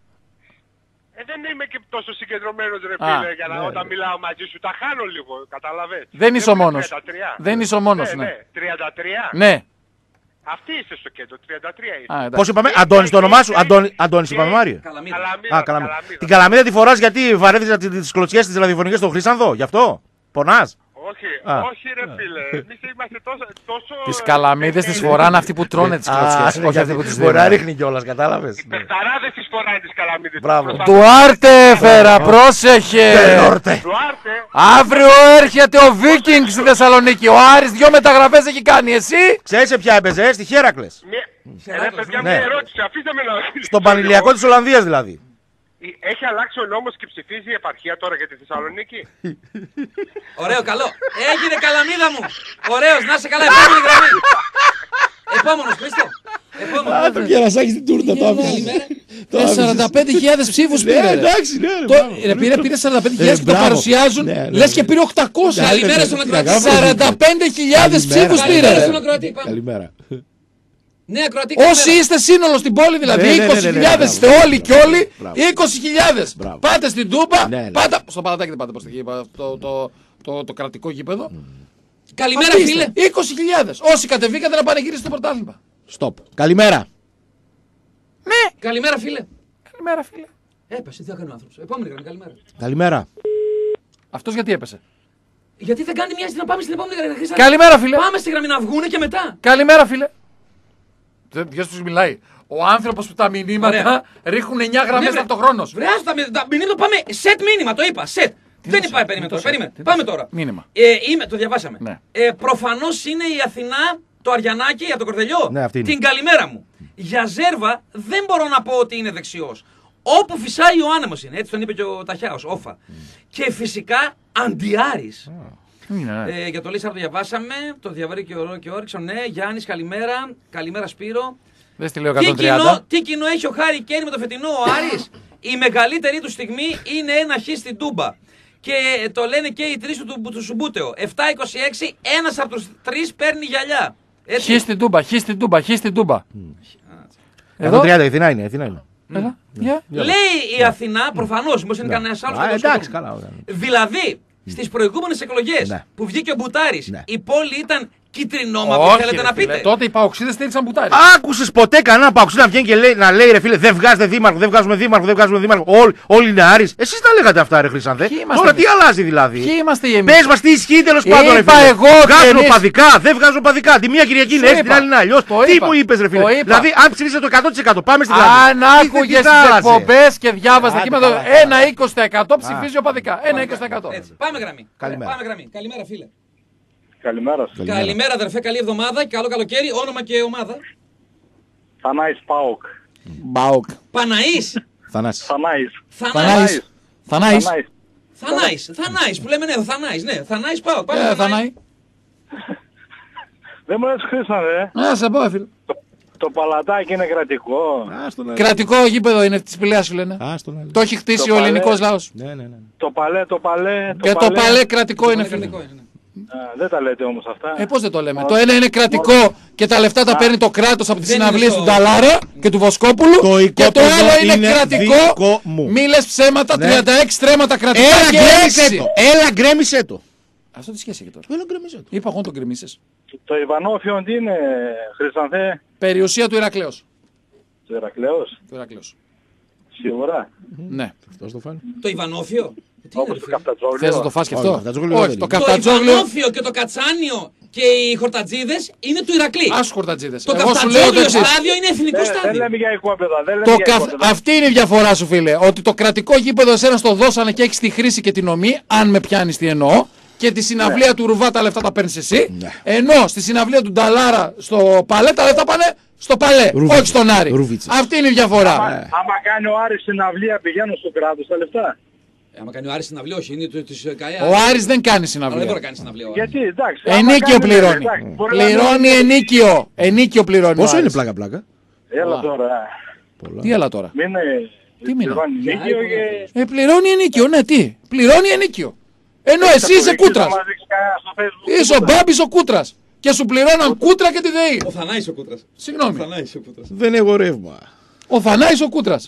Ε, δεν είμαι και τόσο συγκεντρωμένος ρε Α, φίλε, για να ναι, όταν μιλάω μαζί σου τα χάνω λίγο, καταλαβες. Δεν είσαι ο είμαι μόνος. τριάντα τρία. Δεν είσαι ο μόνος, Ναι, ναι. ναι, τριάντα τρία. Ναι. Αυτοί είστε στο κέντρο, τριάντα τρία είστε. Α, εντάξει. Πώς είπαμε, Αντώνης το όνομά σου, Αντώνη, Αντώνης είπαμε Μάριο. Καλαμίδα. Καλαμίδα, Α, Καλαμίδα. Καλαμίδα. Την Καλαμίδα τη φοράς γιατί βαρέθησα τις κλωτσιές της ραδιοφωνικής στον Χρυσάνδο, γι' αυτό. Πονάς. Όχι, Α. όχι ρε φίλε, εμείς είμαστε τόσο... τόσο Τις καλαμίδες τις φοράνε αυτοί που τρώνε τις κλωτσιές, όχι αυτοί που τις Μπορεί να δίνουν. ρίχνει κιόλας, κατάλαβες. Οι παιχταράδες τις φοράνε τις καλαμίδες. Μπράβο. Ντουάρτε έφερα, πρόσεχε. Ντουάρτε. Ντουάρτε, Αύριο έρχεται ο Βίκινγκ στη Θεσσαλονίκη. Ο Άρης δυο μεταγραφές έχει κάνει. Εσύ. Ξέρεις σε ποια έπαιζε, στη Χέρακλες. μια... Ρε παιδιά, ναι. μια ερώτηση, αφήστε με να... Στον Πανηλιακό της Ολλανδίας δηλαδή. Έχει αλλάξει ο νόμος και ψηφίζει η επαρχία τώρα για τη Θεσσαλονίκη. Ωραίο, καλό. Έγινε Καλαμίδα μου. Ωραίος, να είσαι καλά, επόμενη γραμμή. Επόμενος, Χρήστο. Επόμενος. το κερασάκι στην τούρτα το άφησες. σαράντα πέντε χιλιάδες ψήφους Ναι, πήρε. ρε. εντάξει, ναι. ρε, Το- μπράβο. ρε, πήρε, πήρε σαράντα πέντε χιλιάδες Ε, και το μπράβο. παρουσιάζουν. Ναι, ναι, Λες και ναι. πήρε οκτακόσια. Καλημέρα στον Ακροατή. σαράντα πέντε χιλιάδες Καλημέρα. ψήφους πήρε. Καλημέρα ρε. στον Ακροατή. Πάμε. Καλημέρα. Ναι, Ακροατή. Όσοι καλημέρα. είστε σύνολο στην πόλη, δηλαδή Ναι, ναι, ναι, ναι, είκοσι χιλιάδες ναι, είστε όλοι και όλοι, Μπράβο. είκοσι χιλιάδες. Μπράβο. Πάτε στην Τούμπα, Ναι, ναι. πάτε. Στο Πανατάκι δεν πάτε προς εκεί, το, το, το, το, το κρατικό γήπεδο. Καλημέρα, Αυτοί φίλε. είστε, είκοσι χιλιάδες. Όσοι κατεβήκατε να πανηγυρίσετε το πρωτάθλημα. Stop. Καλημέρα. Καλημέρα, φίλε. Καλημέρα, φίλε. Έπεσε, τι θα κάνει ο άνθρωπος. Επόμενη γραμμή, καλημέρα. Καλημέρα. Αυτός γιατί έπεσε? Γιατί δεν κάνει μια να πάμε στην επόμενη γραμμή. Καλημέρα, φίλε. Πάμε στη γραμμή να βγούνε και μετά. Καλημέρα, φίλε. Ποιος τους μιλάει? Ο άνθρωπος που τα μηνύματα Ωραία. ρίχνουν εννιά γραμμές Ναι, ταυτοχρόνως. Βρε, άστα, τα, τα μηνύματα πάμε. Σετ μήνυμα, το είπα. Σετ. Δεν υπάρχει, περίμενε τώρα. Περίμενε. Τι Πάμε το τώρα. μήνυμα. Ε, είμαι, το διαβάσαμε. Ναι. Ε, προφανώς είναι η Αθηνά, το Αριανάκι, από το Κορδελιό. Ναι, αυτή είναι. Την καλημέρα μου. Για Ζέρβα δεν μπορώ να πω ότι είναι δεξιός. Όπου φυσάει ο άνεμος είναι. Έτσι τον είπε και ο Ταχιάος. Όφα. Και φυσικά αντιάρης. Ναι. Ε, για το Λίσσα το διαβάσαμε. Το διαβαρεί και ο και όριξο. Ναι, Γιάννης, καλημέρα. Καλημέρα, Σπύρο. Δεν στη λέω Τι εκατόν τριάντα. κοινό, τι κοινό έχει ο Χάρη Κέιν με το φετινό ο Άρης? Η μεγαλύτερη του στιγμή είναι ένα χ στην Τούμπα. Και το λένε και οι τρεις του, του, του Σουμπούτεο. επτά είκοσι έξι, ένας από τους τρεις παίρνει γυαλιά. Χ στην Τούμπα, χ στην Τούμπα, χ στην Τούμπα. εκατόν τριάντα, η Αθηνά είναι. η Αθηνά είναι. Έλα, για. Λέει η Αθηνά, προφανώς, μήπως είναι κανένας άλλος. Α, που το εντάξει, σκοτώνει. καλά. ωραία. Δηλαδή, στις προηγούμενες εκλογές Ναι. που βγήκε ο Μπουτάρης, Ναι. η πόλη ήταν κυτρινόμαυρη, Όχι, θέλετε ρε να φίλε, πείτε. τότε οι παοξίδες στήριξαν Μπουτάρη. Άκουσες ποτέ κανένα παοξί να βγαίνει και λέει, να λέει ρε φίλε, δεν βγάζετε δήμαρχο, δεν βγάζουμε δήμαρχο, δεν βγάζουμε δήμαρχο. Όλοι, όλοι είναι Άρης. Εσείς τα λέγατε αυτά, ρε Χρυσάνθε. Ποιοι είμαστε Τώρα εμείς? τι αλλάζει δηλαδή. Ποιοι είμαστε εμείς? Πες μας τι ισχύει τέλος πάντων, ρε Είπα φίλε. εγώ ότι Βγάζουν εμείς- οπαδικά, δεν βγάζουν οπαδικά. Τη μία Κυριακή είναι Σου έτσι, την είπα. άλλη είναι αλλιώς. Το Τι είπα. μου είπες, ρε φίλε. Το είπα. Δηλαδή, αν ψηφίσετε το εκατό τοις εκατό, πάμε στην γραμμή. Αν Τι- τι άκουγες θα τις άλλαζε? εκπομπές και διάβαζες Άντε, εκεί με το καλά, ένα είκοσι τοις εκατό ψηφίζει οπαδικά. ένα είκοσι τοις εκατό. Έτσι. Πάμε γραμμή. Καλημέρα. Πάμε γραμμή. Καλημέρα, φίλε. Καλημέρα σας. Καλημέρα, αδερφέ, καλή εβδομάδα. Καλό καλοκαίρι, όνομα και ομάδα. Θανάης ΠΑΟΚ. Μπαοκ. Παναής. Θανάσης. Θανάης. Θανάης. Θανάης. Θανάης. Θανάης. Θανάης που λέμε, ναι, Θανάης, ναι. Θανάης πάω. Πάμε Ε, Θανάη. Θανάη. Δεν μου λες Χρήστανε, ε. Να σε πω, φίλε. Το, το παλατάκι είναι κρατικό. Άστον άλλη. Κρατικό γήπεδο είναι της Πηλαίας σου λένε. Άστον άλλη. Το έχει χτίσει Το ο παλέ. ελληνικός λαός. Ναι, ναι, ναι. Το παλέ, το παλέ, Και το παλέ κρατικό είναι, φίλε. Κρατικό είναι, ναι. Α, δεν τα λέτε όμως αυτά. Ε, πώς δεν το λέμε. Το ένα είναι κρατικό και τα λεφτά τα παίρνει το κράτος από τις Δεν συναυλίες είναι του το- Νταλάρα και του Βοσκόπουλου. Το Και το οικόπεδο άλλο είναι είναι κρατικό. δικό μου. Μη λες ψέματα, Ναι. τριάντα έξι στρέμματα κρατικά Έλα και γκρέμισε έξι. το. Έλα γκρέμισε το. Αυτό τι σχέση έχει τώρα. Έλα γκρέμισε το. Είπα εγώ να τον γκρεμίσεις. Το Ιβανόφιο τι είναι, Χρήστανθε? Περιουσία του Ηρακλέως. Το Ηρακλέος. Του Ηρακλέως. Σίγουρα. Ναι. Αυτό το φάνε. Το Ιβανόφιο. Τι είναι, Όπως ρε το φίλε? Καφτατζόγλιο. Θες να το φας και Όχι, αυτό. το Καφτατζόγλιο δεν Όχι, το είναι. Το καφτατζόγλιο. Ιβανόφιο και το Κατσάνιο και οι χορτατζίδες είναι του Ηρακλή. Άσου χορτατζίδες. Το Εγώ σου λέω το καφτατζόγλιο εξής. στάδιο είναι εθνικό Δεν, δεν στάδιο. λέμε για οικόπεδα. Δεν λέμε Το για καφ... οικόπεδα. Αυτή είναι η διαφορά σου, φίλε. Ότι το κρατικό γήπεδο εσένα το δώσανε και έχει τη χρήση και την ομή, αν με πιάνει τι εννοώ. Και τη συναυλία του Ρουβά τα λεφτά τα παίρνει εσύ. Ναι. Ενώ στη συναυλία του Νταλάρα στο Παλέ τα λεφτά πάνε στο Παλέ. Ρουβίτσες. Όχι στον Άρη. Ρουβίτσες. Αυτή είναι η διαφορά. Άμα, άμα κάνει ο Άρης συναυλία πηγαίνουν στο κράτος τα λεφτά. Ε, άμα κάνει ο Άρης συναυλία, όχι, είναι της ΚΑΕΑ. Ο Άρης δεν κάνει Αλλά δεν συναυλία. μπορεί να κάνει συναυλία. ο Άρης. Γιατί, εντάξει. άμα Ενίκιο κάνει, πληρώνει. εντάξει, μπορεί να Πληρώνει μην- ενίκιο. Ενίκιο πληρώνει. ο Πόσο είναι Άρης. πλάκα-πλάκα. Έλα τώρα. Τι έλα τώρα. Μην είναι... Τι μήνα? πληρώνει ενίκιο και... Ε, πληρώνει ενίκιο, ναι, τι. Πληρώνει ενίκιο. Ενώ εσύ είσαι κούτρας. Θα μας δείξει κανένα στο Facebook. Είσαι ο Μπάμπης ο κούτρας. Και σου πληρώναν κούτρα και τη ΔΕΗ. Ο Θανάης ο Κούτρας. Ο Συγγνώμη. Θανάης ο Κούτρας. Δεν έχω ρεύμα. Ο Θανάης ο κούτρας.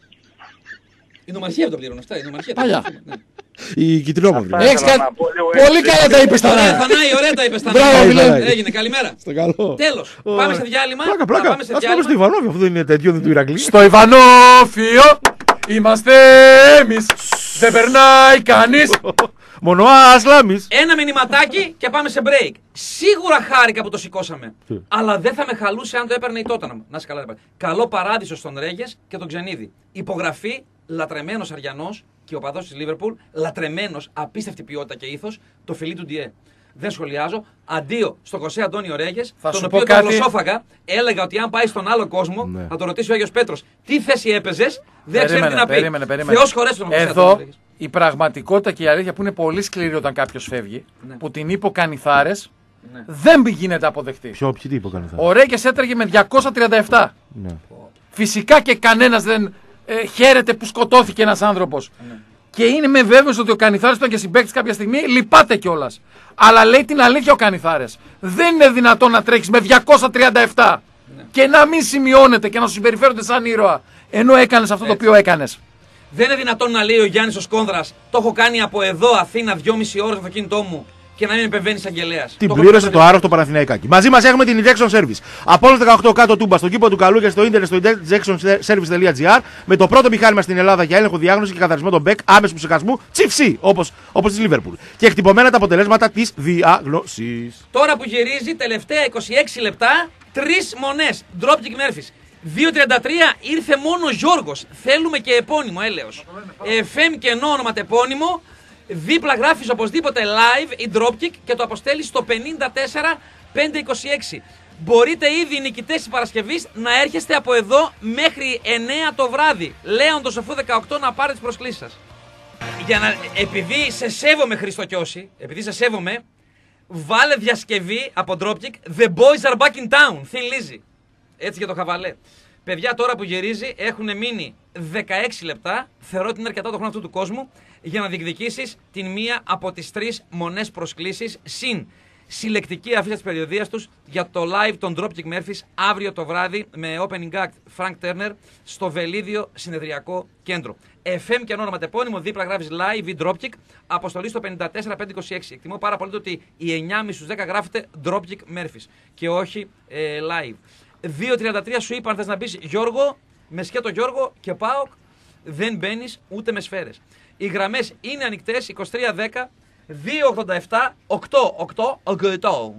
Η νομαρχία δεν το πληρώνει αυτά. Η νομαρχία. Παλιά. Ναι. Η κυτρινόμαυρη. Αυτά. Έχεις ήθελα κα... να πω λίγο Πολύ έτσι. καλά τα είπες Ωραία, Θανάη. Θανάη, ωραία τα είπες. Μπράβο, Θανάη. φίλε. Έγινε, καλημέρα. Στο καλό. Τέλος. Πάμε σε διάλειμμα. Πλάκα, Θα πλάκα. Πάμε σε Ας πάμε στο διάλειμμα. Ιβανόβιο, αυτό δεν είναι τέτοιο, δεν του Ηρακλή. Στο Ιβανόφιο είμαστε εμείς. Δεν περνάει κανείς. Μόνο Ασλάμις. Ένα μηνυματάκι και πάμε σε break. Σίγουρα χάρηκα που το σηκώσαμε. Αλλά δεν θα με χαλούσε αν το έπαιρνε η Τόταναμ. Να είσαι καλά, ρε παιδί. Καλό παράδεισο στον Ρέγες και τον Ξενίδη. Υπογραφή, λατρεμένος Αριανός και ο παδός της Λίβερπουλ, λατρεμένος, απίστευτη ποιότητα και ήθος, το φιλί του Ντιέ. Δεν σχολιάζω. Αντίο στον Κωσέ Αντώνιο Ρέγες, Θα τον σου οποίο πω τον κάτι. γλωσσόφαγα, έλεγα ότι αν πάει στον άλλο κόσμο, Ναι. θα το ρωτήσει ο Άγιος Πέτρος τι θέση έπαιζες, δεν ξέρει τι να πει. περίμενε, περίμενε. Θεός χωρέσει τον Κωσέ Αντώνιο Εδώ Ρέγες. η πραγματικότητα και η αλήθεια που είναι πολύ σκληρή όταν κάποιος φεύγει, Ναι. που την είπε ο Κανιθάρες, Ναι. δεν γίνεται αποδεκτή. Ποιο, ποιοι τι είπε ο Κανιθάρης. Ο Ρέγες έτρεγε με διακόσια τριάντα επτά. Ναι. Φυσικά και κανένας δεν ε, χαίρεται που σκοτώθηκε ένας άνθρωπος. Ναι. Και είναι με βέβαιος ότι ο Κανιθάρες ήταν και συμπαίκτης κάποια στιγμή, λυπάται κιόλας. Αλλά λέει την αλήθεια ο Κανιθάρες. Δεν είναι δυνατόν να τρέχεις με διακόσια τριάντα επτά Ναι. και να μην σημειώνεται και να σου συμπεριφέρονται σαν ήρωα. Ενώ έκανες αυτό το οποίο έκανες. Δεν είναι δυνατόν να λέει ο Γιάννης ο Σκόνδρας, το έχω κάνει από εδώ Αθήνα δυόμιση ώρες με το κινητό μου και να μην επεμβαίνει αγγελέα. Την πλήρωσε το άρρωστο Παναθηναϊκάκι. Μαζί μας έχουμε την Injection Service. Από όλους δεκαοκτώ κάτω Τούμπα, στον κήπο του Καλού και στο ίντερνετ στο injection service τελεία gr με το πρώτο μηχάνημα στην Ελλάδα για έλεγχο, διάγνωση και καθαρισμό των μπεκ άμεσου ψυχασμού Τσιφσί, όπως, όπως της Λίβερπουλ. Και εκτυπωμένα τα αποτελέσματα της διάγνωσης. Τώρα που γυρίζει, τελευταία είκοσι έξι λεπτά, τρεις μονές. Dropkick Murphys. δύο τριάντα τρία ήρθε μόνο ο Γιώργος. Θέλουμε και επώνυμο, έλεος. εφ εμ και ενώ ονοματεπώνυμο. Δίπλα γράφεις οπωσδήποτε live ή dropkick και το αποστέλεις στο πενήντα τέσσερα πεντακόσια είκοσι έξι. Μπορείτε ήδη οι νικητές της Παρασκευής να έρχεστε από εδώ μέχρι εννέα το βράδυ. Λέοντος αφού δεκαοκτώ να πάρετε τις προσκλήσεις σας. Για να, επειδή σε σέβομαι Χρήστο Κιώση, επειδή σε σέβομαι, βάλε διασκευή από dropkick The boys are back in town. Thin Lizzy. Έτσι για το χαβαλέ. Παιδιά, τώρα που γυρίζει έχουν μείνει δεκαέξι λεπτά. Θεωρώ ότι είναι αρκετά το χρόνο αυτού του κόσμου για να διεκδικήσεις την μία από τις τρεις μονές προσκλήσεις συν συλλεκτική αφίσα της περιοδίας τους για το live των Dropkick Murphys αύριο το βράδυ με opening act Frank Turner στο Βελίδιο Συνεδριακό Κέντρο. εφ εμ και ονοματεπώνυμο, δίπλα γράφεις live ή Dropkick, αποστολή στο πενήντα τέσσερα πεντακόσια είκοσι έξι. Εκτιμώ πάρα πολύ το ότι οι εννιά και μισή στους δέκα γράφετε Dropkick Murphys και όχι ε, live. δύο τριάντα τρία σου είπα αν θες να μπεις Γιώργο, με σκέτο Γιώργο και ΠΑΟΚ δεν μπαίνεις ούτε με σφαίρες. Οι γραμμές είναι ανοιχτές είκοσι τρία δέκα δύο ογδόντα επτά οκτώ οκτώ οκτώ.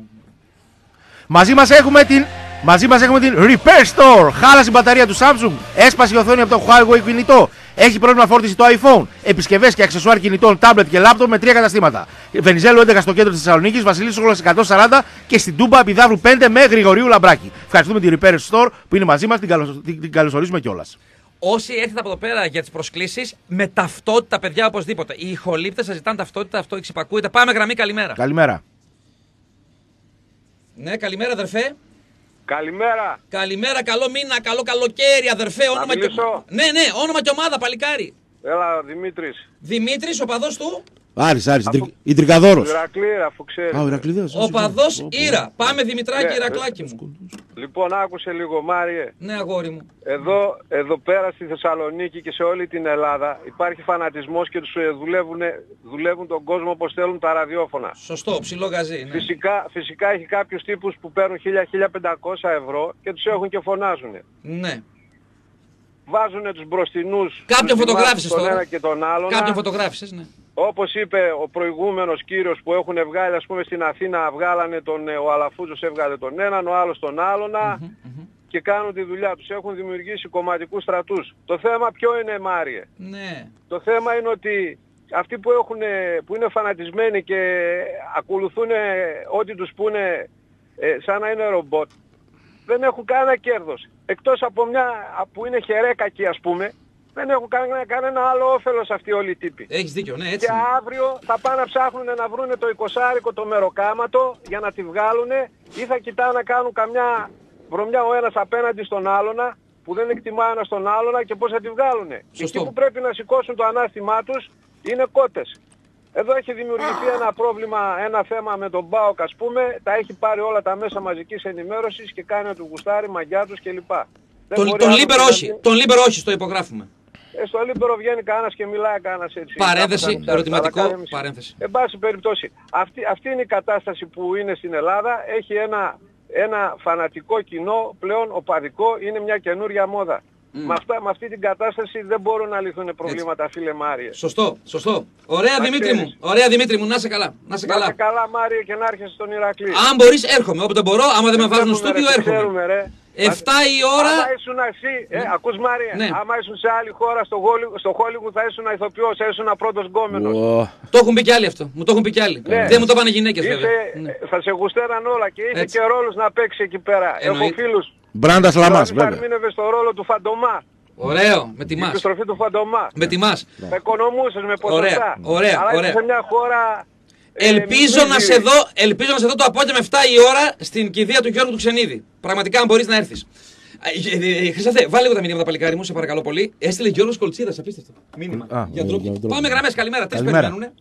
Μαζί μας έχουμε την, μαζί μας έχουμε την Repair Store. Χάλασε η μπαταρία του Samsung, έσπασε η οθόνη από το Huawei κινητό. Έχει πρόβλημα φόρτιση το iPhone. Επισκευές και αξεσουάρ κινητών, tablet και laptop με τρία καταστήματα. Βενιζέλου έντεκα στο κέντρο της Θεσσαλονίκης, Βασιλίσσογλος εκατόν σαράντα και στην Τούμπα Πηδάβρου πέντε με Γρηγορίου Λαμπράκη. Ευχαριστούμε την Repair Store που είναι μαζί μας, την, καλωσο... την καλωσορίζουμε κιόλας. Όσοι έρθετε από εδώ πέρα για τις προσκλήσεις, με ταυτότητα, παιδιά, οπωσδήποτε. Οι ηχολήπτες σας ζητάνε ταυτότητα, αυτό εξυπακούεται. Πάμε γραμμή, καλημέρα. Καλημέρα. Ναι, καλημέρα, αδερφέ. Καλημέρα. Καλημέρα, καλό μήνα, καλό καλοκαίρι, αδερφέ. Να όνομα και... Ναι, ναι, όνομα και ομάδα, παλικάρι. Έλα, Δημήτρης. Δημήτρης, ο παδός του. Άρης, Άρης, Αφού... η Τρικαδόρος. Ηρακλή, αφού ξέρεις. Α, ο Ηρακλήδος. Ο παδός Ήρα. Πάμε Δημητράκη, ναι, Ηρακλάκι μου. Λοιπόν, άκουσε λίγο, Μάριε. Ναι, αγόρι μου. Εδώ, εδώ πέρα στη Θεσσαλονίκη και σε όλη την Ελλάδα υπάρχει φανατισμός και τους δουλεύουν, δουλεύουν τον κόσμο όπως θέλουν τα ραδιόφωνα. Σωστό, ψηλό γαζί. Ναι. Φυσικά, φυσικά έχει κάποιους τύπους που παίρνουν χίλια με χίλια πεντακόσια ευρώ και τους έχουν και φωνάζουν. Ναι. Βάζουν τους μπροστινούς. Κάποιον φωτογράφησες τον τώρα. ένα και τον άλλον. Κάποιον φωτογράφησες, ναι. Όπως είπε ο προηγούμενος κύριος που έχουν βγάλει, ας πούμε στην Αθήνα βγάλανε τον, ο Αλαφούζος έβγαλε τον έναν, ο άλλος τον άλλον mm-hmm, mm-hmm. και κάνουν τη δουλειά τους. Έχουν δημιουργήσει κομματικούς στρατούς. Το θέμα ποιο είναι, Μάριε? Ναι. Το θέμα είναι ότι αυτοί που, έχουν, που είναι φανατισμένοι και ακολουθούν ό,τι τους πούνε ε, σαν να είναι ρομπότ, δεν έχουν κανένα κέρδος. Εκτός από μια που είναι χερέκακοι, ας πούμε, δεν έχουν κανένα, κανένα άλλο όφελος αυτοί όλοι οι τύποι. Έχεις δίκιο, ναι, έτσι. Και αύριο θα πάνε να ψάχνουν να βρούνε το εικοσάρικο το μεροκάματο για να τη βγάλουνε ή θα κοιτάνε να κάνουν καμιά βρωμιά ο ένας απέναντι στον άλλονα που δεν εκτιμά ένας τον άλλονα και πώς θα τη βγάλουνε. Και εκεί που πρέπει να σηκώσουν το ανάστημά τους είναι κότες. Εδώ έχει δημιουργηθεί ένα πρόβλημα, ένα θέμα με τον ΠΑΟΚ, ας πούμε, τα έχει πάρει όλα τα μέσα μαζικής ενημέρωσης και κάνει να του γουστάρει, μαγιά τους κλπ. Τον, τον Λίμπερο όχι, να... τον Λίμπερο όχι, στο υπογράφουμε. Ε, στο Λίμπερο βγαίνει κανένας και μιλάει κανένας έτσι. Παρένθεση, ερωτηματικό, παρένθεση. Εν πάση περιπτώσει, αυτή, αυτή είναι η κατάσταση που είναι στην Ελλάδα. Έχει ένα, ένα φανατικό κοινό, πλέον οπαδικό, είναι μια καινούρια μόδα. Mm. Με, αυτά, με αυτή την κατάσταση δεν μπορούν να λυθούν προβλήματα, έτσι. Φίλε Μάριε. Σωστό, σωστό. Ωραία να Δημήτρη ξέρεις. μου, ωραία Δημήτρη μου, να είσαι καλά. Να είσαι να καλά. Να καλά Μάριε και να έρχεσαι στον Ηρακλή. Αν μπορείς έρχομαι, όποτε μπορώ, άμα δεν με βάζουν στο στούντιο έρχομαι. Ξέρουμε, ρε. εφτά η ώρα. Άμα ήσουν εσύ, ε, ναι. ακούς Μάρια, ναι. άμα ήσουν σε άλλη χώρα, στο, στο Hollywood θα ήσουν ηθοποιός, θα ήσουν πρώτος γκόμενος. Oh. Το έχουν πει κι άλλοι αυτό, μου το έχουν πει κι άλλοι. Ναι. Δεν μου το πάνε γυναίκες βέβαια. Ναι. Θα σε γουστέραν όλα και είχε έτσι. Και ρόλους να παίξει εκεί πέρα. Εννοεί. Έχω φίλους. Μπράντας Λαμάς βέβαια. Θα στο ρόλο του Φαντομά. Ωραίο, με τιμάς. Η επιστροφή του Φαντομά. Με τιμάς. Θα οικονομούσες με ποσοστά. Ωραία, ωραία, αλλά ωραία. σε μια χώρα... Ελπίζω, ε, να σε δω, ελπίζω να σε δω το απόγευμα εφτά η ώρα στην κηδεία του Γιώργου του Ξενίδη. Πραγματικά αν μπορείς να έρθεις. Χρυσάθε, βάλε λίγο τα μηνύματα παλικάρι μου, σε παρακαλώ πολύ. Έστειλε Γιώργος Κολτσίδας, απίστευτο. Μήνυμα. Α, για για Πάμε γραμμές, καλημέρα. Τι περιμένουνε.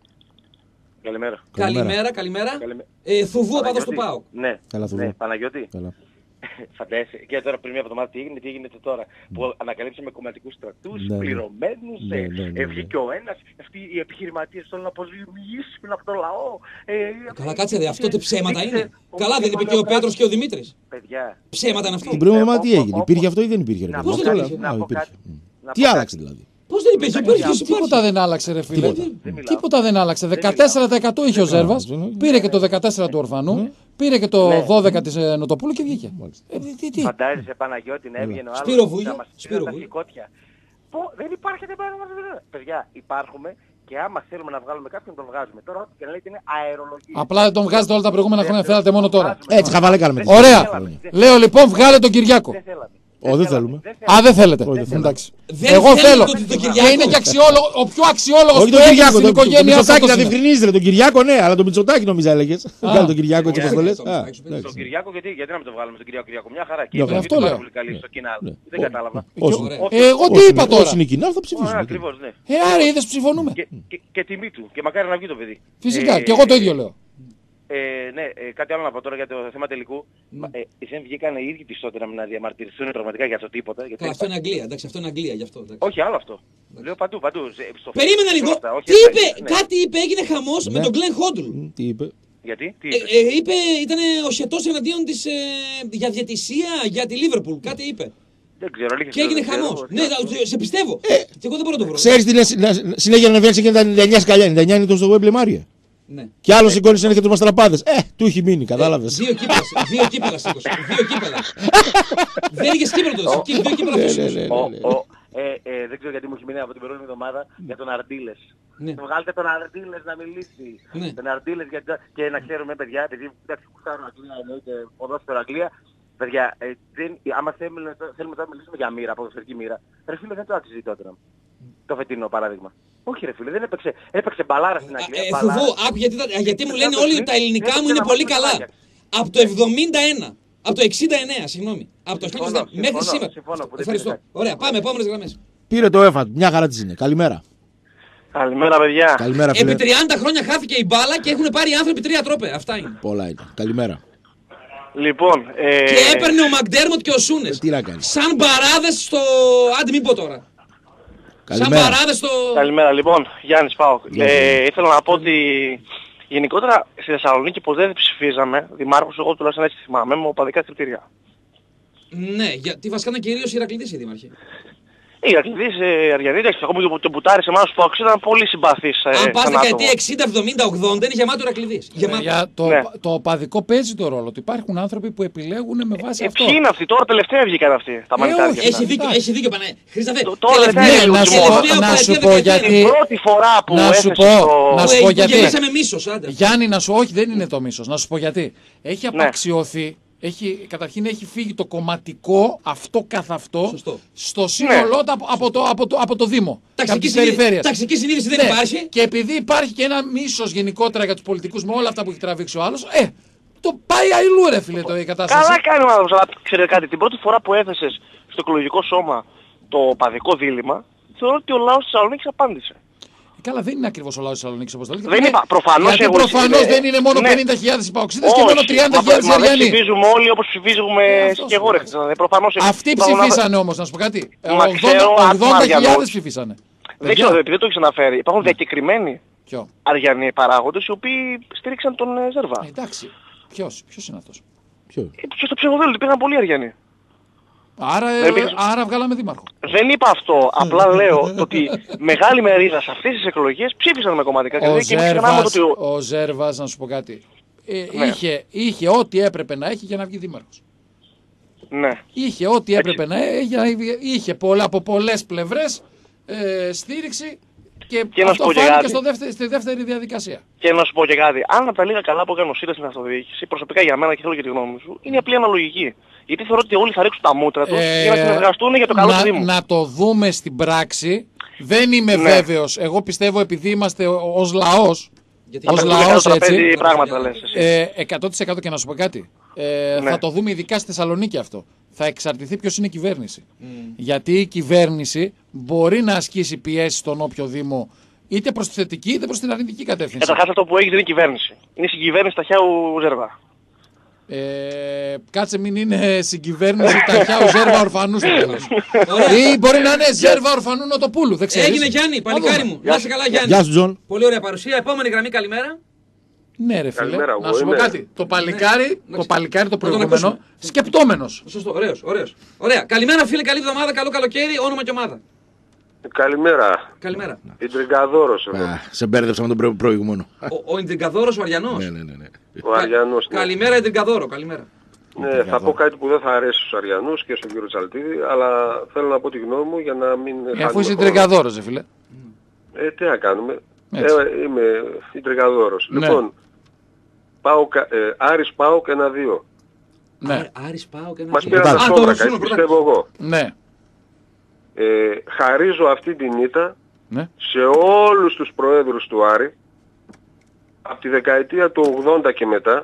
Καλημέρα. Καλημέρα, καλημέρα. καλημέρα. Ε, Θουβού, ο παδός του ΠΑΟΚ. Ναι, Καλά, ναι, Παναγιώτη. Καλά. φαντάζεσαι, και τώρα πριν μια εβδομάδα τι έγινε, τι έγινε τώρα. Που ανακαλύψαμε κομματικούς στρατούς, Ναι, ναι. πληρωμένους, Ναι, ε, ναι, ναι, ε, ναι. βγήκε ο ένας, αυτοί οι επιχειρηματίες θέλουν να αποζημιήσουν από το λαό. Ε, Καλά, κάτσε ρε, αυτό το ψέματα δείξε- είναι. Καλά, δεν είπε και ο Πέτρος και ο Δημήτρης. Παιδιά. Ψέματα είναι αυτό. Την προηγούμενη εβδομάδα τι Ε, έγινε, ο- υπήρχε αυτό ή δεν υπήρχε? ρε Να παιδί? πω Αυτό κάτι, λέω. να Α, πω υπήρχε. κάτι. Μμ. Να Τι πω άλλαξε δηλαδή? Πώς δεν υπήρχε, υπήρχε. Τίποτα δεν άλλαξε, ρε φίλε. Τίποτα. Δεν μιλάω. Τίποτα δεν άλλαξε. δεκατέσσερα τοις εκατό είχε ο Ζέρβας, ναι, ναι. πήρε και το δεκατέσσερα του Ορφανού, πήρε και το δώδεκα της ε, Νοτοπούλου και βγήκε. Ε, τι, τι. Φαντάζεσαι Παναγιώτη να έβγαινε ο άλλος Σπύρο να Βούγια, μας Σπύρο στείλει τα Βούγια. σηκώτια. Πω, δεν υπάρχει, δεν υπάρχει. Παιδιά, υπάρχουμε και άμα θέλουμε να βγάλουμε κάποιον τον βγάζουμε. Τώρα ό,τι και να λέτε είναι αερολογία. Απλά δεν τον βγάζετε όλα τα προηγούμενα χρόνια, θέλατε μόνο τώρα. Έτσι χαβαλέ κάναμε. Ωραία. Λέω λοιπόν, βγάλε τον Κυριάκο. Δεν θέλαμε. Ω, δεν θέλουμε. Α, δεν θέλετε. Όχι, δεν θέλουμε. Εντάξει. Δεν Εγώ θέλετε θέλω. τον- τον Και Κυριάκο. είναι και αξιόλογο, ο πιο αξιόλογος Όχι που τον έχει Κυριάκο, στην τον τον οικογένειά Μητσοτάκη να αυτός είναι. διευκρινίζετε. Τον Κυριάκο ναι, αλλά τον Μητσοτάκη νομίζω έλεγε. Βγάλε τον Κυριάκο έτσι όπως το λες. Α, Τον εντάξει. Κυριάκο, γιατί, γιατί να μην το βγάλουμε τον Κυριάκο Κυριάκο, μια χαρά. Και Ναι, είπε αυτό πάρα λέω. πολύ καλή στο κοινάλ. Ναι. Δεν κατάλαβα. Όσοι- Ωραία. Όποιος- Εγώ τι όσοι είπα είναι- τώρα. όσοι είναι κοινά θα Ωραία, ψηφίσουμε. ακριβώς, ναι. Ε, άρα είδες ψηφωνούμε. Και, και, και τιμή του. Και μακάρι να βγει το παιδί. Φυσικά, Ε, και εγώ το ίδιο λέω. Ε, ναι, ε, κάτι άλλο να πω τώρα για το θέμα τελικού. Ναι. Ε, δεν βγήκαν οι ίδιοι πιστότερα να διαμαρτυρηθούν πραγματικά για το τίποτα. Γιατί Καλά, αυτό είναι Αγγλία, εντάξει, αυτό είναι Αγγλία γι' αυτό. εντάξει. όχι άλλο αυτό. Λέω παντού, παντού. σε- στο Περίμενε Facebook, λίγο. πρώτα, όχι Τι στα- είπε, ναι. κάτι είπε, έγινε χαμός με Ναι. τον Glenn Hoddle. Μ, Τι είπε? Γιατί, τι Ε, είπε. ε, είπε, ήταν ο Σετός εναντίον της ε, για διαιτησία, για τη Λίβερπουλ, κάτι είπε. Δεν ξέρω, αλήθεια. Και έγινε δεν ξέρω, χαμός. τι Ναι, να πω. σε πιστεύω. Και εγώ δεν μπορώ να το βρω. Ξέρεις τι λες, να- συνέχεια να ανεβαίνεις και τα ενενήντα εννιά σκαλιά. ενενήντα εννιά είναι το στο Wembley Μάρια. Ναι. Και άλλο σηκώνει συνέχεια τους μαστραπάδες. Ε, του έχει μείνει, κατάλαβες. Δύο κύπελα, δύο κύπελα σήκωσε. Δύο κύπελα. Δεν είχε κύπελο τότε. Και δύο κύπελα Ναι, αυτό ναι, σήκωσε. ναι, Ο- ναι, ναι. ο- ε, ε, δεν ξέρω γιατί μου έχει μείνει από την προηγούμενη εβδομάδα για τον Αρντίλες. Ναι. Βγάλτε τον Αρντίλες να μιλήσει. Ναι. Τον Αρντίλες γιατί, και να ξέρουμε παιδιά, επειδή εντάξει κουστάρουν Αγγλία, εννοείται ποδόσφαιρο Αγγλία. Παιδιά, ε, δεν, άμα θέλουμε, θέλουμε τώρα να μιλήσουμε για μοίρα, ποδοσφαιρική μοίρα, ρε φίλε δεν το άξιζε τότε. Το φετινό παράδειγμα. Όχι ρε φίλε, δεν έπαιξε, έπαιξε μπαλάρα στην Αγγλία. Ε, μπαλάρα. Φοβό, άκου γιατί, τα- γιατί μου λένε όλοι ότι τα ελληνικά μου είναι πολύ καλά. Από το εβδομήντα ένα. Από το εξήντα εννέα, συγγνώμη. Από το Συμφωνώ, εβδομήντα εννέα μέχρι συμφωνώ, σήμερα. συμφωνώ που δεν Ευχαριστώ. πήρε Ωραία, πάμε, επόμενες γραμμές. Πήρε το έφατ, μια χαρά της είναι. Καλημέρα. Καλημέρα παιδιά. Καλημέρα, φίλε. Επί τριάντα χρόνια χάθηκε η μπάλα και έχουν πάρει οι άνθρωποι τρία τρόπε. Αυτά είναι. Πολλά ήταν. Καλημέρα. Λοιπόν, ε, Και έπαιρνε ο Μακντέρμοντ και ο Σούνες. Ε, τι να κάνεις. Σαν παράδες στο. Άντε, μην πω τώρα. Σαν Καλημέρα. παράδες στο. καλημέρα λοιπόν, Γιάννης Πάοκ. Γεια Ε, ήθελα να πω ότι γενικότερα στη Θεσσαλονίκη που δεν ψηφίζαμε, δημάρχους, εγώ τουλάχιστον έτσι θυμάμαι, με οπαδικά κριτήρια. Ναι, γιατί βασικά ήταν κυρίως οι Ηρακλήδες οι δήμαρχοι. Οι Ηρακλήδες, ε, Αριανοί, εντάξει, ακόμα και το μπουτάρι σε εμάς τους Πάοκς ήταν πολύ συμπαθείς. Ε, Αν πας σαν άτομο. δεκαετία εξήντα, εβδομήντα, ογδόντα είναι γεμάτο Ηρακλήδες. Γεμάτο. Για το, Ναι. το οπαδικό παίζει το ρόλο. Ότι υπάρχουν άνθρωποι που επιλέγουν με βάση Ε, αυτό. ποιοι είναι αυτοί, τώρα τελευταία βγήκαν αυτοί, τα μανιτάρια. όχι, αυτά. Έχει δίκιο, εντάξει. έχει δίκιο Πανέ. Χρήσταθε, Το- τώρα τελευταία- δεν είναι να σου πω- τελευταία να οπαδική σου πω δεκαετία γιατί- Την πρώτη φορά που Να σου έθεσε πω, το... να που σου πω ε- που γιατί. γεμίσαμε μίσος, άντε. Γιάννη, να σου όχι, δεν είναι το μίσος. Να σου πω γιατί. Έχει Ναι. απαξιωθεί. Έχει, καταρχήν έχει φύγει το κομματικό αυτό καθ' αυτό Σωστό. στο σύνολό του από, από, το, από, το, από το Δήμο. Και από Ταξική τις συνείδηση- περιφέρειες. ταξική συνείδηση δεν Ναι, υπάρχει. Και επειδή υπάρχει και ένα μίσος γενικότερα για τους πολιτικούς με όλα αυτά που έχει τραβήξει ο άλλος, ε, το πάει αλλού ρε φίλε το η κατάσταση. Καλά κάνει ο άνθρωπος, αλλά ξέρετε κάτι, την πρώτη φορά που έθεσες στο εκλογικό σώμα το παδικό δίλημμα, θεωρώ ότι ο λαός της Θεσσαλονίκης απάντησε. Καλά, δεν είναι ακριβώς ο λαός της Θεσσαλονίκης όπως το λέτε. Δεν είπα, προφανώς Γιατί εγώ- προφανώς ε, δεν είναι μόνο ναι. πενήντα χιλιάδες υπαοξίδες και Όχι, μόνο τριάντα χιλιάδες μα- μα δεν Αριανοί. ψηφίζουμε όλοι όπως ψηφίζουμε Ε, εσύ αυτός και εγώ είναι. ρε Χριστιανέ. Προφανώς Αυτοί υπάρχουν- ψηφίσανε όμως, να σου πω κάτι. Μα ξέρω, ογδόντα χιλιάδες Αριανούς. ψηφίσανε. Δεν ξέρω, επειδή το έχεις αναφέρει. Υπάρχουν διακεκριμένοι Ποιο. Αριανοί παράγοντες οι οποίοι στήριξαν τον ε, Ζέρβα. Ε, εντάξει. Ποιος, ποιος είναι αυτός. Ποιο? Ε, και στο ψηφοδέλτιο υπήρχαν πολλοί Αριανοί. Άρα, ε, Δεν πήγες- άρα βγάλαμε δήμαρχο. Δεν είπα αυτό, απλά λέω ότι μεγάλη μερίδα σε αυτές τις εκλογές ψήφισαν με κομματικά Ο κριτήρια και μην ξεχνάμε Ζέρβας, ότι ο... ο Ζέρβας, να σου πω κάτι, ε, Ναι. είχε, είχε ό,τι έπρεπε να έχει για να βγει δήμαρχος. Ναι. Είχε ό,τι έπρεπε να έχει, για να βγει- είχε πολλά, από πολλές πλευρές ε, στήριξη και, Και να σου αυτό πω και φάνηκε κάτι. στο δεύτερη, στη δεύτερη διαδικασία. Και να σου πω και κάτι. Αν από τα λίγα καλά που έκανε ο ΣΥΡΙΖΑ στην αυτοδιοίκηση, προσωπικά για μένα και θέλω και τη γνώμη σου, είναι απλή αναλογική. Γιατί θεωρώ ότι όλοι θα ρίξουν τα μούτρα τους Ε, για να συνεργαστούν για το καλό να, του Δήμου. να το δούμε στην πράξη. Δεν είμαι Ναι. βέβαιος. Εγώ πιστεύω επειδή είμαστε ω- ως λαός, Γιατί Θα ως πέφτουν λαός κάτω τραπέζι έτσι, πράγματα λες εσύ. ε, εκατό τοις εκατό και να σου πω κάτι. Ε, Ναι. Θα το δούμε ειδικά στη Θεσσαλονίκη αυτό. Θα εξαρτηθεί ποιος είναι η κυβέρνηση. Γιατί η κυβέρνηση μπορεί να ασκήσει πιέσει στον όποιο Δήμο είτε προς τη θετική είτε προς την αρνητική κατεύθυνση. Καταρχάς αυτό που έχει δεν είναι η κυβέρνηση. Είναι η συγκυβέρνηση στα χέρια του Ζέρβα. Ε, κάτσε μην είναι συγκυβέρνηση Ταχιάου Ζέρβα Ορφανού στο τέλος. Ή μπορεί να είναι Ζέρβα Ορφανού Νοτοπούλου. Δεν ξέρεις. Έγινε Γιάννη, παλικάρι μου. Να είσαι καλά Γιάννη. Γεια σου Τζον. Πολύ ωραία παρουσία. Επόμενη γραμμή, καλημέρα. Ναι, ρε φίλε. Καλημέρα, να σου πω κάτι. Το παλικάρι, Ναι. το, παλικάρι, το τον προηγούμενο, ακούσουμε. σκεπτόμενος. Σωστό, ωραίος, ωραίος. Ωραία. Καλημέρα φίλε, καλή εβδομάδα, καλό καλοκαίρι, όνομα και ομάδα. Καλημέρα. Καλημέρα. Ιντριγκαδόρος εγώ. Α, σε μπέρδεψα με τον προ- προηγούμενο. Ο, ο Ιντριγκαδόρος ο Αριανός. Ναι, ναι, ναι, ναι. Ο Αριανός. ναι. Καλημέρα Ιντριγκαδόρο, καλημέρα. Ναι, θα πω κάτι που δεν θα αρέσει στους Αριανούς και στον κύριο Τσαλτίδη, αλλά θέλω να πω τη γνώμη μου για να μην... Ε, χάνουμε αφού είσαι χρόνο. Ιντριγκαδόρος, ρε φίλε. Ε, τι να κάνουμε. Έτσι. Ε, είμαι Ιντριγκαδόρος. Ναι. Λοιπόν, πάω, ε, Άρης Πάοκ ένα-δύο. Ναι, Άρη- Άρης πάω και ένα Μας φίλο. πήραν τα Α, το σόβρακα, Ρωσίνο, έτσι πρώτα. πιστεύω εγώ. ναι, Ε, χαρίζω αυτή την ήττα ναι. σε όλους τους προέδρους του Άρη από τη δεκαετία του ογδόντα και μετά,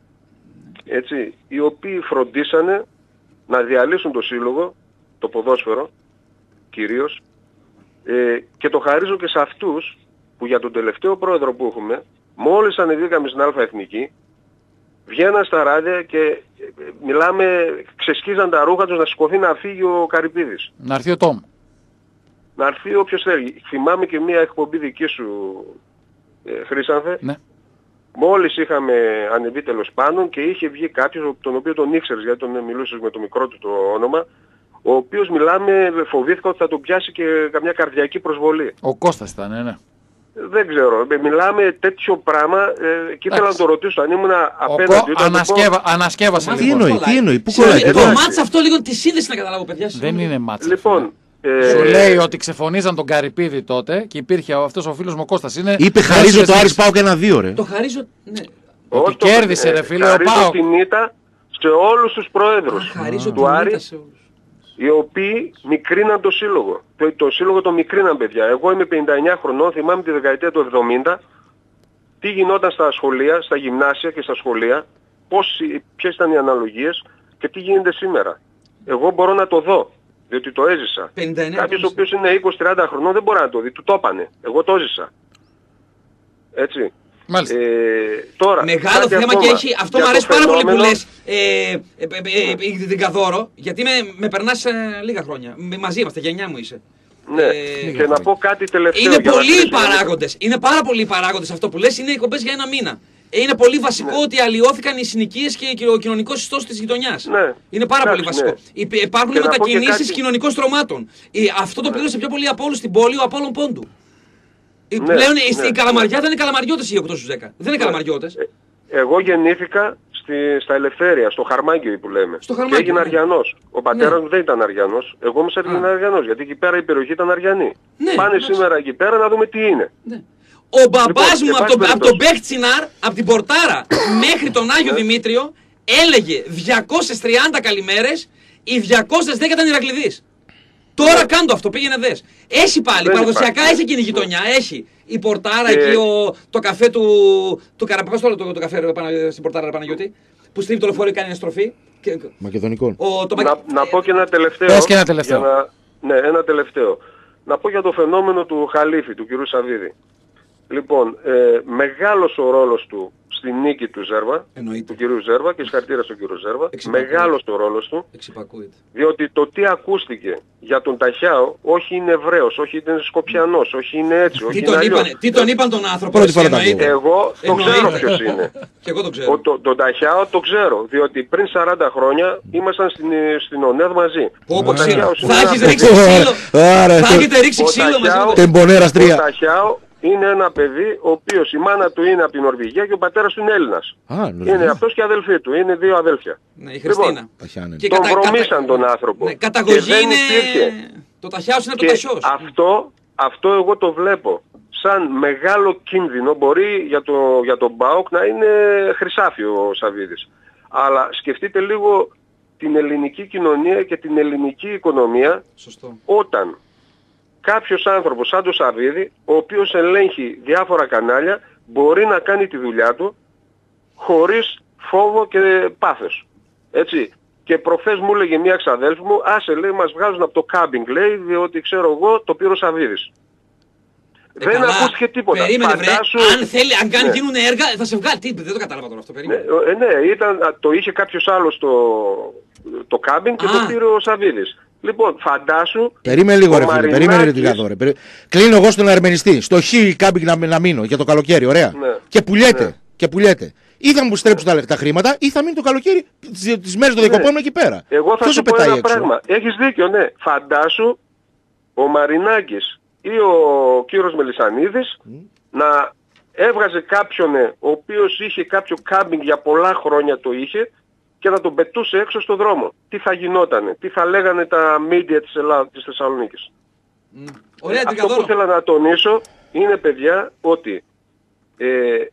έτσι, οι οποίοι φροντίσανε να διαλύσουν το σύλλογο, το ποδόσφαιρο κυρίως, ε, και το χαρίζω και σε αυτούς που για τον τελευταίο πρόεδρο που έχουμε, μόλις ανεβήκαμε στην Α Εθνική, βγαίναν στα ράδια και ε, μιλάμε, ξεσκίζαν τα ρούχα τους να σηκωθεί να φύγει ο Καρυπίδης. Να έρθει ο Τόμ. Να έρθει όποιος θέλει. Θυμάμαι και μια εκπομπή δική σου, ε, Χρήσανθε. Ναι. Μόλις είχαμε ανεβεί τέλος πάντων και είχε βγει κάποιος, τον οποίο τον ήξερες γιατί τον μιλούσες με το μικρό του το όνομα, ο οποίος μιλάμε, φοβήθηκα ότι θα τον πιάσει και καμιά καρδιακή προσβολή. Ο Κώστας ήταν, ναι, ναι. Δεν ξέρω. Ε, Μιλάμε τέτοιο πράγμα ε, και ήθελα να το ρωτήσω αν ήμουν Ο απέναντι Κω... του. να του ανασκεύα... πω- Ανασκεύασε Μα Τι λοιπόν. εννοεί, τι εννοεί, πού Συγγνώμη, κολλάει. Το εντάξει. μάτς αυτό λίγο τη σύνδεση να καταλάβω παιδιά. Δεν συγγνώμη. είναι μάτσα. Λοιπόν, ε, Σου λέει ότι ξεφωνίζαν τον Καρυπίδη τότε και υπήρχε αυτός ο φίλος μου ο Κώστας. Είναι Είπε χαρίζω το Άρης πάω και ένα δύο ρε. Το χαρίζω. Ναι. ότι όχι το- κέρδισε, ρε φίλε, ο χαρίζω ΠΑΟΚ. την ήττα σε όλους τους προέδρους Χαρίζω του την Άρη, ήττα σε όλους. οι οποίοι μικρίναν το σύλλογο. Το, το σύλλογο το μικρίναν, παιδιά. Εγώ είμαι πενήντα εννιά χρονών, θυμάμαι τη δεκαετία του εβδομήντα, τι γινόταν στα σχολεία, στα γυμνάσια και στα σχολεία, πώς, ποιες ήταν οι αναλογίες και τι γίνεται σήμερα. Εγώ μπορώ να το δω, διότι το έζησα. πενήντα εννέα Κάποιος ο χρονών. οποίος είναι είκοσι τριάντα χρονών δεν μπορεί να το δει, του το έπανε. Εγώ το έζησα. Έτσι. Μάλιστα. Ε, τώρα, Μεγάλο κάτι θέμα ακόμα και έχει. Αυτό για μου αρέσει το πάρα πολύ που φαινόμενο- λες. Ε, ε, ε, ε, την Καδόρο, γιατί με, με περνάς ε, λίγα χρόνια. Με- μαζί είμαστε, γενιά μου είσαι. Ναι, Ε, και να πω κάτι τελευταίο. Είναι για να πολλοί οι κλείσω. παράγοντες. Είναι πάρα πολλοί οι παράγοντες αυτό που λες. Είναι οι κομπές για ένα μήνα. Ε, Είναι πολύ βασικό ότι αλλοιώθηκαν οι συνοικίες και ο κοινωνικός ιστός της γειτονιάς. Ναι. Είναι πάρα πολύ Εντάξει, βασικό. ναι. Υπ- Υπάρχουν Και να πω και μετακινήσεις κάτι- κοινωνικών στρωμάτων. Ε, Αυτό το πλήρωσε πιο πολύ από όλους στην πόλη ο Απόλλων Πόντου. Ε, Ναι, Πλέον ναι. στην Καλαμαριά δεν είναι Καλαμαριώτες οι οκτώ στους δέκα. Δεν είναι Καλαμαριώτες. Ε, Εγώ γεννήθηκα στη, στα Ελευθέρια, στο Χαρμάγκιο που λέμε. Στο Χαρμάγκιο, Και έγινα ναι. Αριανός. Ο πατέρας Ναι. μου δεν ήταν Αριανός. Εγώ όμως έγινα Αριανός, γιατί εκεί πέρα η περιοχή ήταν Αριανή. Ναι, Πάνε εντάξει. σήμερα εκεί πέρα να δούμε τι είναι. Ναι. Ο μπαμπάς Λοιπόν, μου σε από τον, πάση από τον περιπτώσει. Μπέχτσιναρ, από την Πορτάρα μέχρι τον Άγιο Δημήτριο, έλεγε διακόσιες τριάντα καλημέρες, οι διακόσιες δέκα ήταν Ηρακλειδείς. Τώρα κάντο αυτό, πήγαινε δες. Έχει πάλι, Δεν παραδοσιακά υπάρχει. έχει εκείνη η γειτονιά, έχει. Η Πορτάρα Και- εκεί, ο, το καφέ του, του Καραπαπάς, το, το, το καφέ ρε, Παναγιώτη, στην Πορτάρα ρε, Παναγιώτη, που στρίβει το λεωφορείο κάνει μια στροφή. Και, Μακεδονικών. ο, το, Να, να πω και ένα τελευταίο. Πες και ένα τελευταίο. για να- ναι, ένα τελευταίο. Να πω για το φαινόμενο του Χαλίφη, του κ. Σαββίδη. Λοιπόν, ε, μεγάλος ο ρόλος του στη νίκη του Ζέρβα, Εννοείται. του κ. Ζέρβα και συγχαρητήρια στον κ. Ζέρβα. Εξυπακούεται. Μεγάλος ο ρόλος του. Εξυπακούεται. Διότι το τι ακούστηκε για τον Ταχιάο, όχι είναι Εβραίος, όχι είναι Σκοπιανός, όχι είναι έτσι, όχι Τι είναι τον, αλλιώς. είπανε, τι τον είπαν τον άνθρωπο, Πρώτη εσύ, φορά τα εννοείται. ακούω. Εγώ το Εννοείται. ξέρω ποιος είναι. Και εγώ το ξέρω. Ο, το, τον Ταχιάο το ξέρω, διότι πριν σαράντα χρόνια ήμασταν στην, στην ΟΝΕΔ μαζί. Πω, πω, Ο ξύλο. Ταχιάος είναι Θα ένα έχεις παιδί. ρίξει ξύλο. Άρα, Θα στο- έχετε ρίξει Ο ξύλο μαζί Ταχιάο- με Τεμπονέρας Ο τρία. Ταχιάο είναι ένα παιδί ο οποίος η μάνα του είναι από την Νορβηγία και ο πατέρας του είναι Έλληνας. Α, Είναι ναι. αυτός και η αδελφή του, είναι δύο αδέλφια. Ναι, η Χριστίνα. Λοιπόν, Ταχιάνε. Και τον κατα- βρωμίσαν κατα- τον άνθρωπο. Ναι, Και καταγωγή δεν είναι... υπήρχε. Το Ταχιάος είναι από το Και Ταχιός. αυτό, αυτό εγώ το βλέπω σαν μεγάλο κίνδυνο. Μπορεί για το, για τον ΠΑΟΚ να είναι χρυσάφι ο Σαββίδης. Αλλά σκεφτείτε λίγο την ελληνική κοινωνία και την ελληνική οικονομία Σωστό. όταν κάποιος άνθρωπος σαν τον Σαββίδη, ο οποίος ελέγχει διάφορα κανάλια, μπορεί να κάνει τη δουλειά του χωρίς φόβο και πάθος. Έτσι. Και προχθές μου έλεγε μια ξαδέλφη μου, άσε λέει μας βγάζουν από το κάμπινγκ λέει, διότι ξέρω εγώ το πήρε ο Σαββίδης. Ε, δεν καλά. Ακούστηκε τίποτα. Περίμενε, Φαντάσου... βρε, αν, θέλει, αν κάνει, ναι. γίνουν έργα θα σε βγάλει. Τι, δεν το κατάλαβα τώρα αυτό. Περίμενε. Ναι, ναι ήταν, το είχε κάποιος άλλος το, το κάμπινγκ και το πήρε ο Σαββίδης. Λοιπόν, φαντάσου... Περίμενε λίγο ρε φίλε, περίμενε ρε τυγάδο ρε. Περί... Κλείνω εγώ στον αρμενιστή, στο χ κάμπινγκ να, να μείνω για το καλοκαίρι, ωραία. Ναι. Και πουλιέται, ναι. και πουλιέται. Ή θα μου στρέψουν τα, τα χρήματα ή θα μείνει το καλοκαίρι τις μέρες των διακοπών ναι. εκεί πέρα. Εγώ θα σου πω ένα έξω. πράγμα. Έχεις δίκιο, ναι. Φαντάσου ο Μαρινάκης ή ο κύριος Μελισσανίδης mm. να έβγαζε κάποιον ο οποίος είχε κάποιο κάμπινγκ για πολλά χρόνια το είχε και να τον πετούσε έξω στον δρόμο. Τι θα γινότανε, τι θα λέγανε τα media της, Ελλάδα, της Θεσσαλονίκης. Mm. Ωραία, ε, αυτό που θέλω να τονίσω είναι, παιδιά, ότι ε, ε,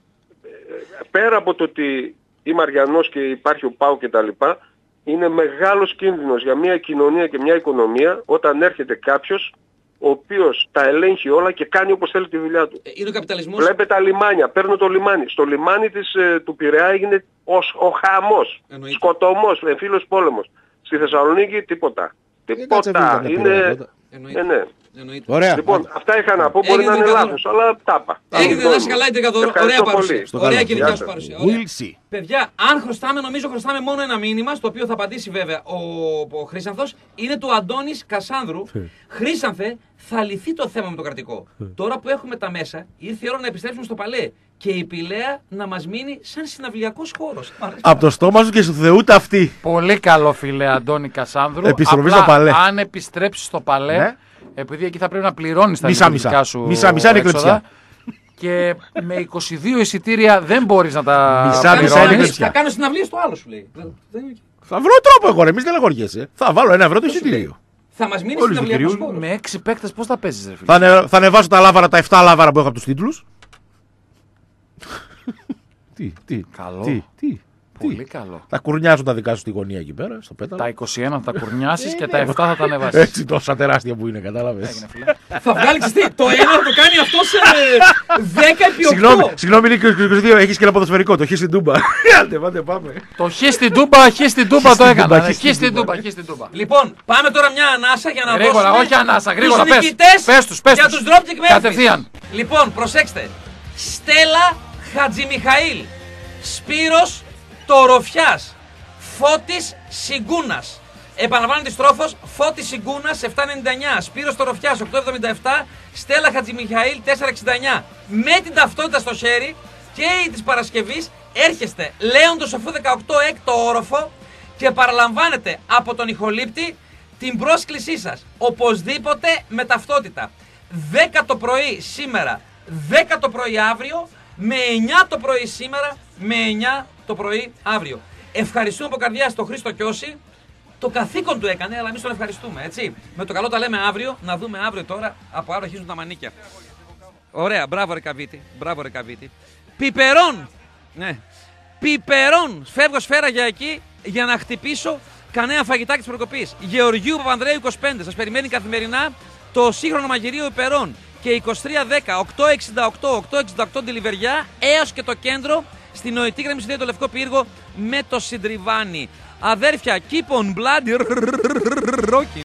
πέρα από το ότι είμαι Αριανός και υπάρχει ο ΠΑΟ και τα λοιπά, είναι μεγάλος κίνδυνος για μια κοινωνία και μια οικονομία όταν έρχεται κάποιος ο οποίος τα ελέγχει όλα και κάνει όπως θέλει τη δουλειά του. Είναι ο καπιταλισμός. Βλέπε τα λιμάνια, παίρνω το λιμάνι. Στο λιμάνι της, ε, του Πειραιά έγινε ως, ο χαμός, εννοείται. Σκοτωμός, εμφύλιος πόλεμος. Στη Θεσσαλονίκη τίποτα. Τίποτα. Είναι... Ε, ναι. Ωραία. Λοιπόν, Ωραία. αυτά είχα να πω, μπορεί Έγινε να είναι λάθος, αλλά τάπα. Έγινε να είσαι καλά, ωραία παρουσία. Ωραία και δικιά σου παρουσία. Παιδιά, αν χρωστάμε, νομίζω χρωστάμε μόνο ένα μήνυμα, στο οποίο θα απαντήσει βέβαια ο, ο Χρήσανθος, είναι του Αντώνης Κασάνδρου. Χρήσανθε, θα λυθεί το θέμα με το κρατικό. Τώρα που έχουμε τα μέσα, ήρθε η ώρα να επιστρέψουμε στο Παλέ και η Πηλαία να μας μείνει σαν συναυλιακός χώρος. Από το στόμα σου και σου Θεού τα αυτή. Πολύ καλό, φίλε Αντώνη Κασάνδρου. Επιστροφή στο Παλέ. Αν επιστρέψεις στο Παλέ, ναι. επειδή εκεί θα πρέπει να πληρώνεις τα μισά, δικά μισά. σου μισά, μισά είναι κλεψιά. Και με είκοσι δύο εισιτήρια δεν μπορείς να τα μισά, μισά είναι θα κάνω συναυλίες στο άλλο σου λέει. Θα βρω τρόπο εγώ ρε, μη στεναχωριέσαι. Θα βάλω ένα ευρώ το εισιτήριο. Θα μας μείνει συναυλιακός χώρος. Με έξι παίκτες πώς θα παίζεις ρε φίλε. Θα, ανε, θα ανεβάσω τα λάβαρα, τα εφτά λάβαρα που έχω από τους τίτλους. Τι, τι, καλό. Τι, τι, Πολύ τι. καλό. Θα κουρνιάσω τα δικά σου στη γωνία εκεί πέρα, στο πέταλο. Τα είκοσι ένα θα τα κουρνιάσεις και τα εφτά θα τα ανεβάσεις. Έτσι τόσα τεράστια που είναι, κατάλαβες. Θα βγάλεις τι, το ένα θα το κάνει αυτό σε δέκα επί οκτώ. Συγγνώμη, είναι είκοσι δύο, έχεις και ένα ποδοσφαιρικό, το χ στην Τούμπα. Άντε, πάτε, πάμε. Το χ στην Τούμπα, χ στην Τούμπα το έκανα. Χ στην Τούμπα, χ στην Τούμπα. Λοιπόν, πάμε τώρα μια ανάσα για να δώσουμε. Γρήγορα, όχι ανάσα, γρήγορα, πες τους, πες τους. Κατευθείαν. Λοιπόν, προσέξτε. Στέλλα Χατζημιχαήλ, Σπύρος Τοροφιάς, Φώτης Σιγκούνας. Επαναλαμβάνω τη στρόφος, Φώτης Σιγκούνας επτακόσια ενενήντα εννιά, Σπύρος Τοροφιάς οκτακόσια εβδομήντα επτά, Στέλλα Χατζημιχαήλ τετρακόσια εξήντα εννιά. Με την ταυτότητα στο χέρι και η της Παρασκευής έρχεστε Λέοντος Σοφού δεκαοκτώ έκτο όροφο και παραλαμβάνετε από τον ηχολήπτη την πρόσκλησή σας. Οπωσδήποτε με ταυτότητα. δέκα το πρωί σήμερα, δέκα το πρωί αύριο, με εννιά το πρωί σήμερα, με εννιά το πρωί αύριο. Ευχαριστούμε από καρδιά στο Χρήστο Κιώση. Το καθήκον του έκανε, αλλά εμείς τον ευχαριστούμε, έτσι. Με το καλό τα λέμε αύριο, να δούμε αύριο τώρα, από αύριο αρχίζουν τα μανίκια. Ωραία, μπράβο ρε Καβίτη, μπράβο ρε Καβίτη. Πιπερών, ναι, πιπερών, φεύγω σφαίρα για εκεί, για να χτυπήσω κανένα φαγητάκι της προκοπής. Γεωργίου Παπανδρέου είκοσι πέντε, σας περιμένει καθημερινά το σύγχρονο μαγειρίο πιπερών. Και είκοσι τρία δέκα οκτακόσια εξήντα οκτώ οκτακόσια εξήντα οκτώ Ντιλιβεριά έως και το κέντρο στην νοητή γραμμή στο Λευκό Πύργο με το Συντριβάνι. Αδέρφια, keep on bloody rocking.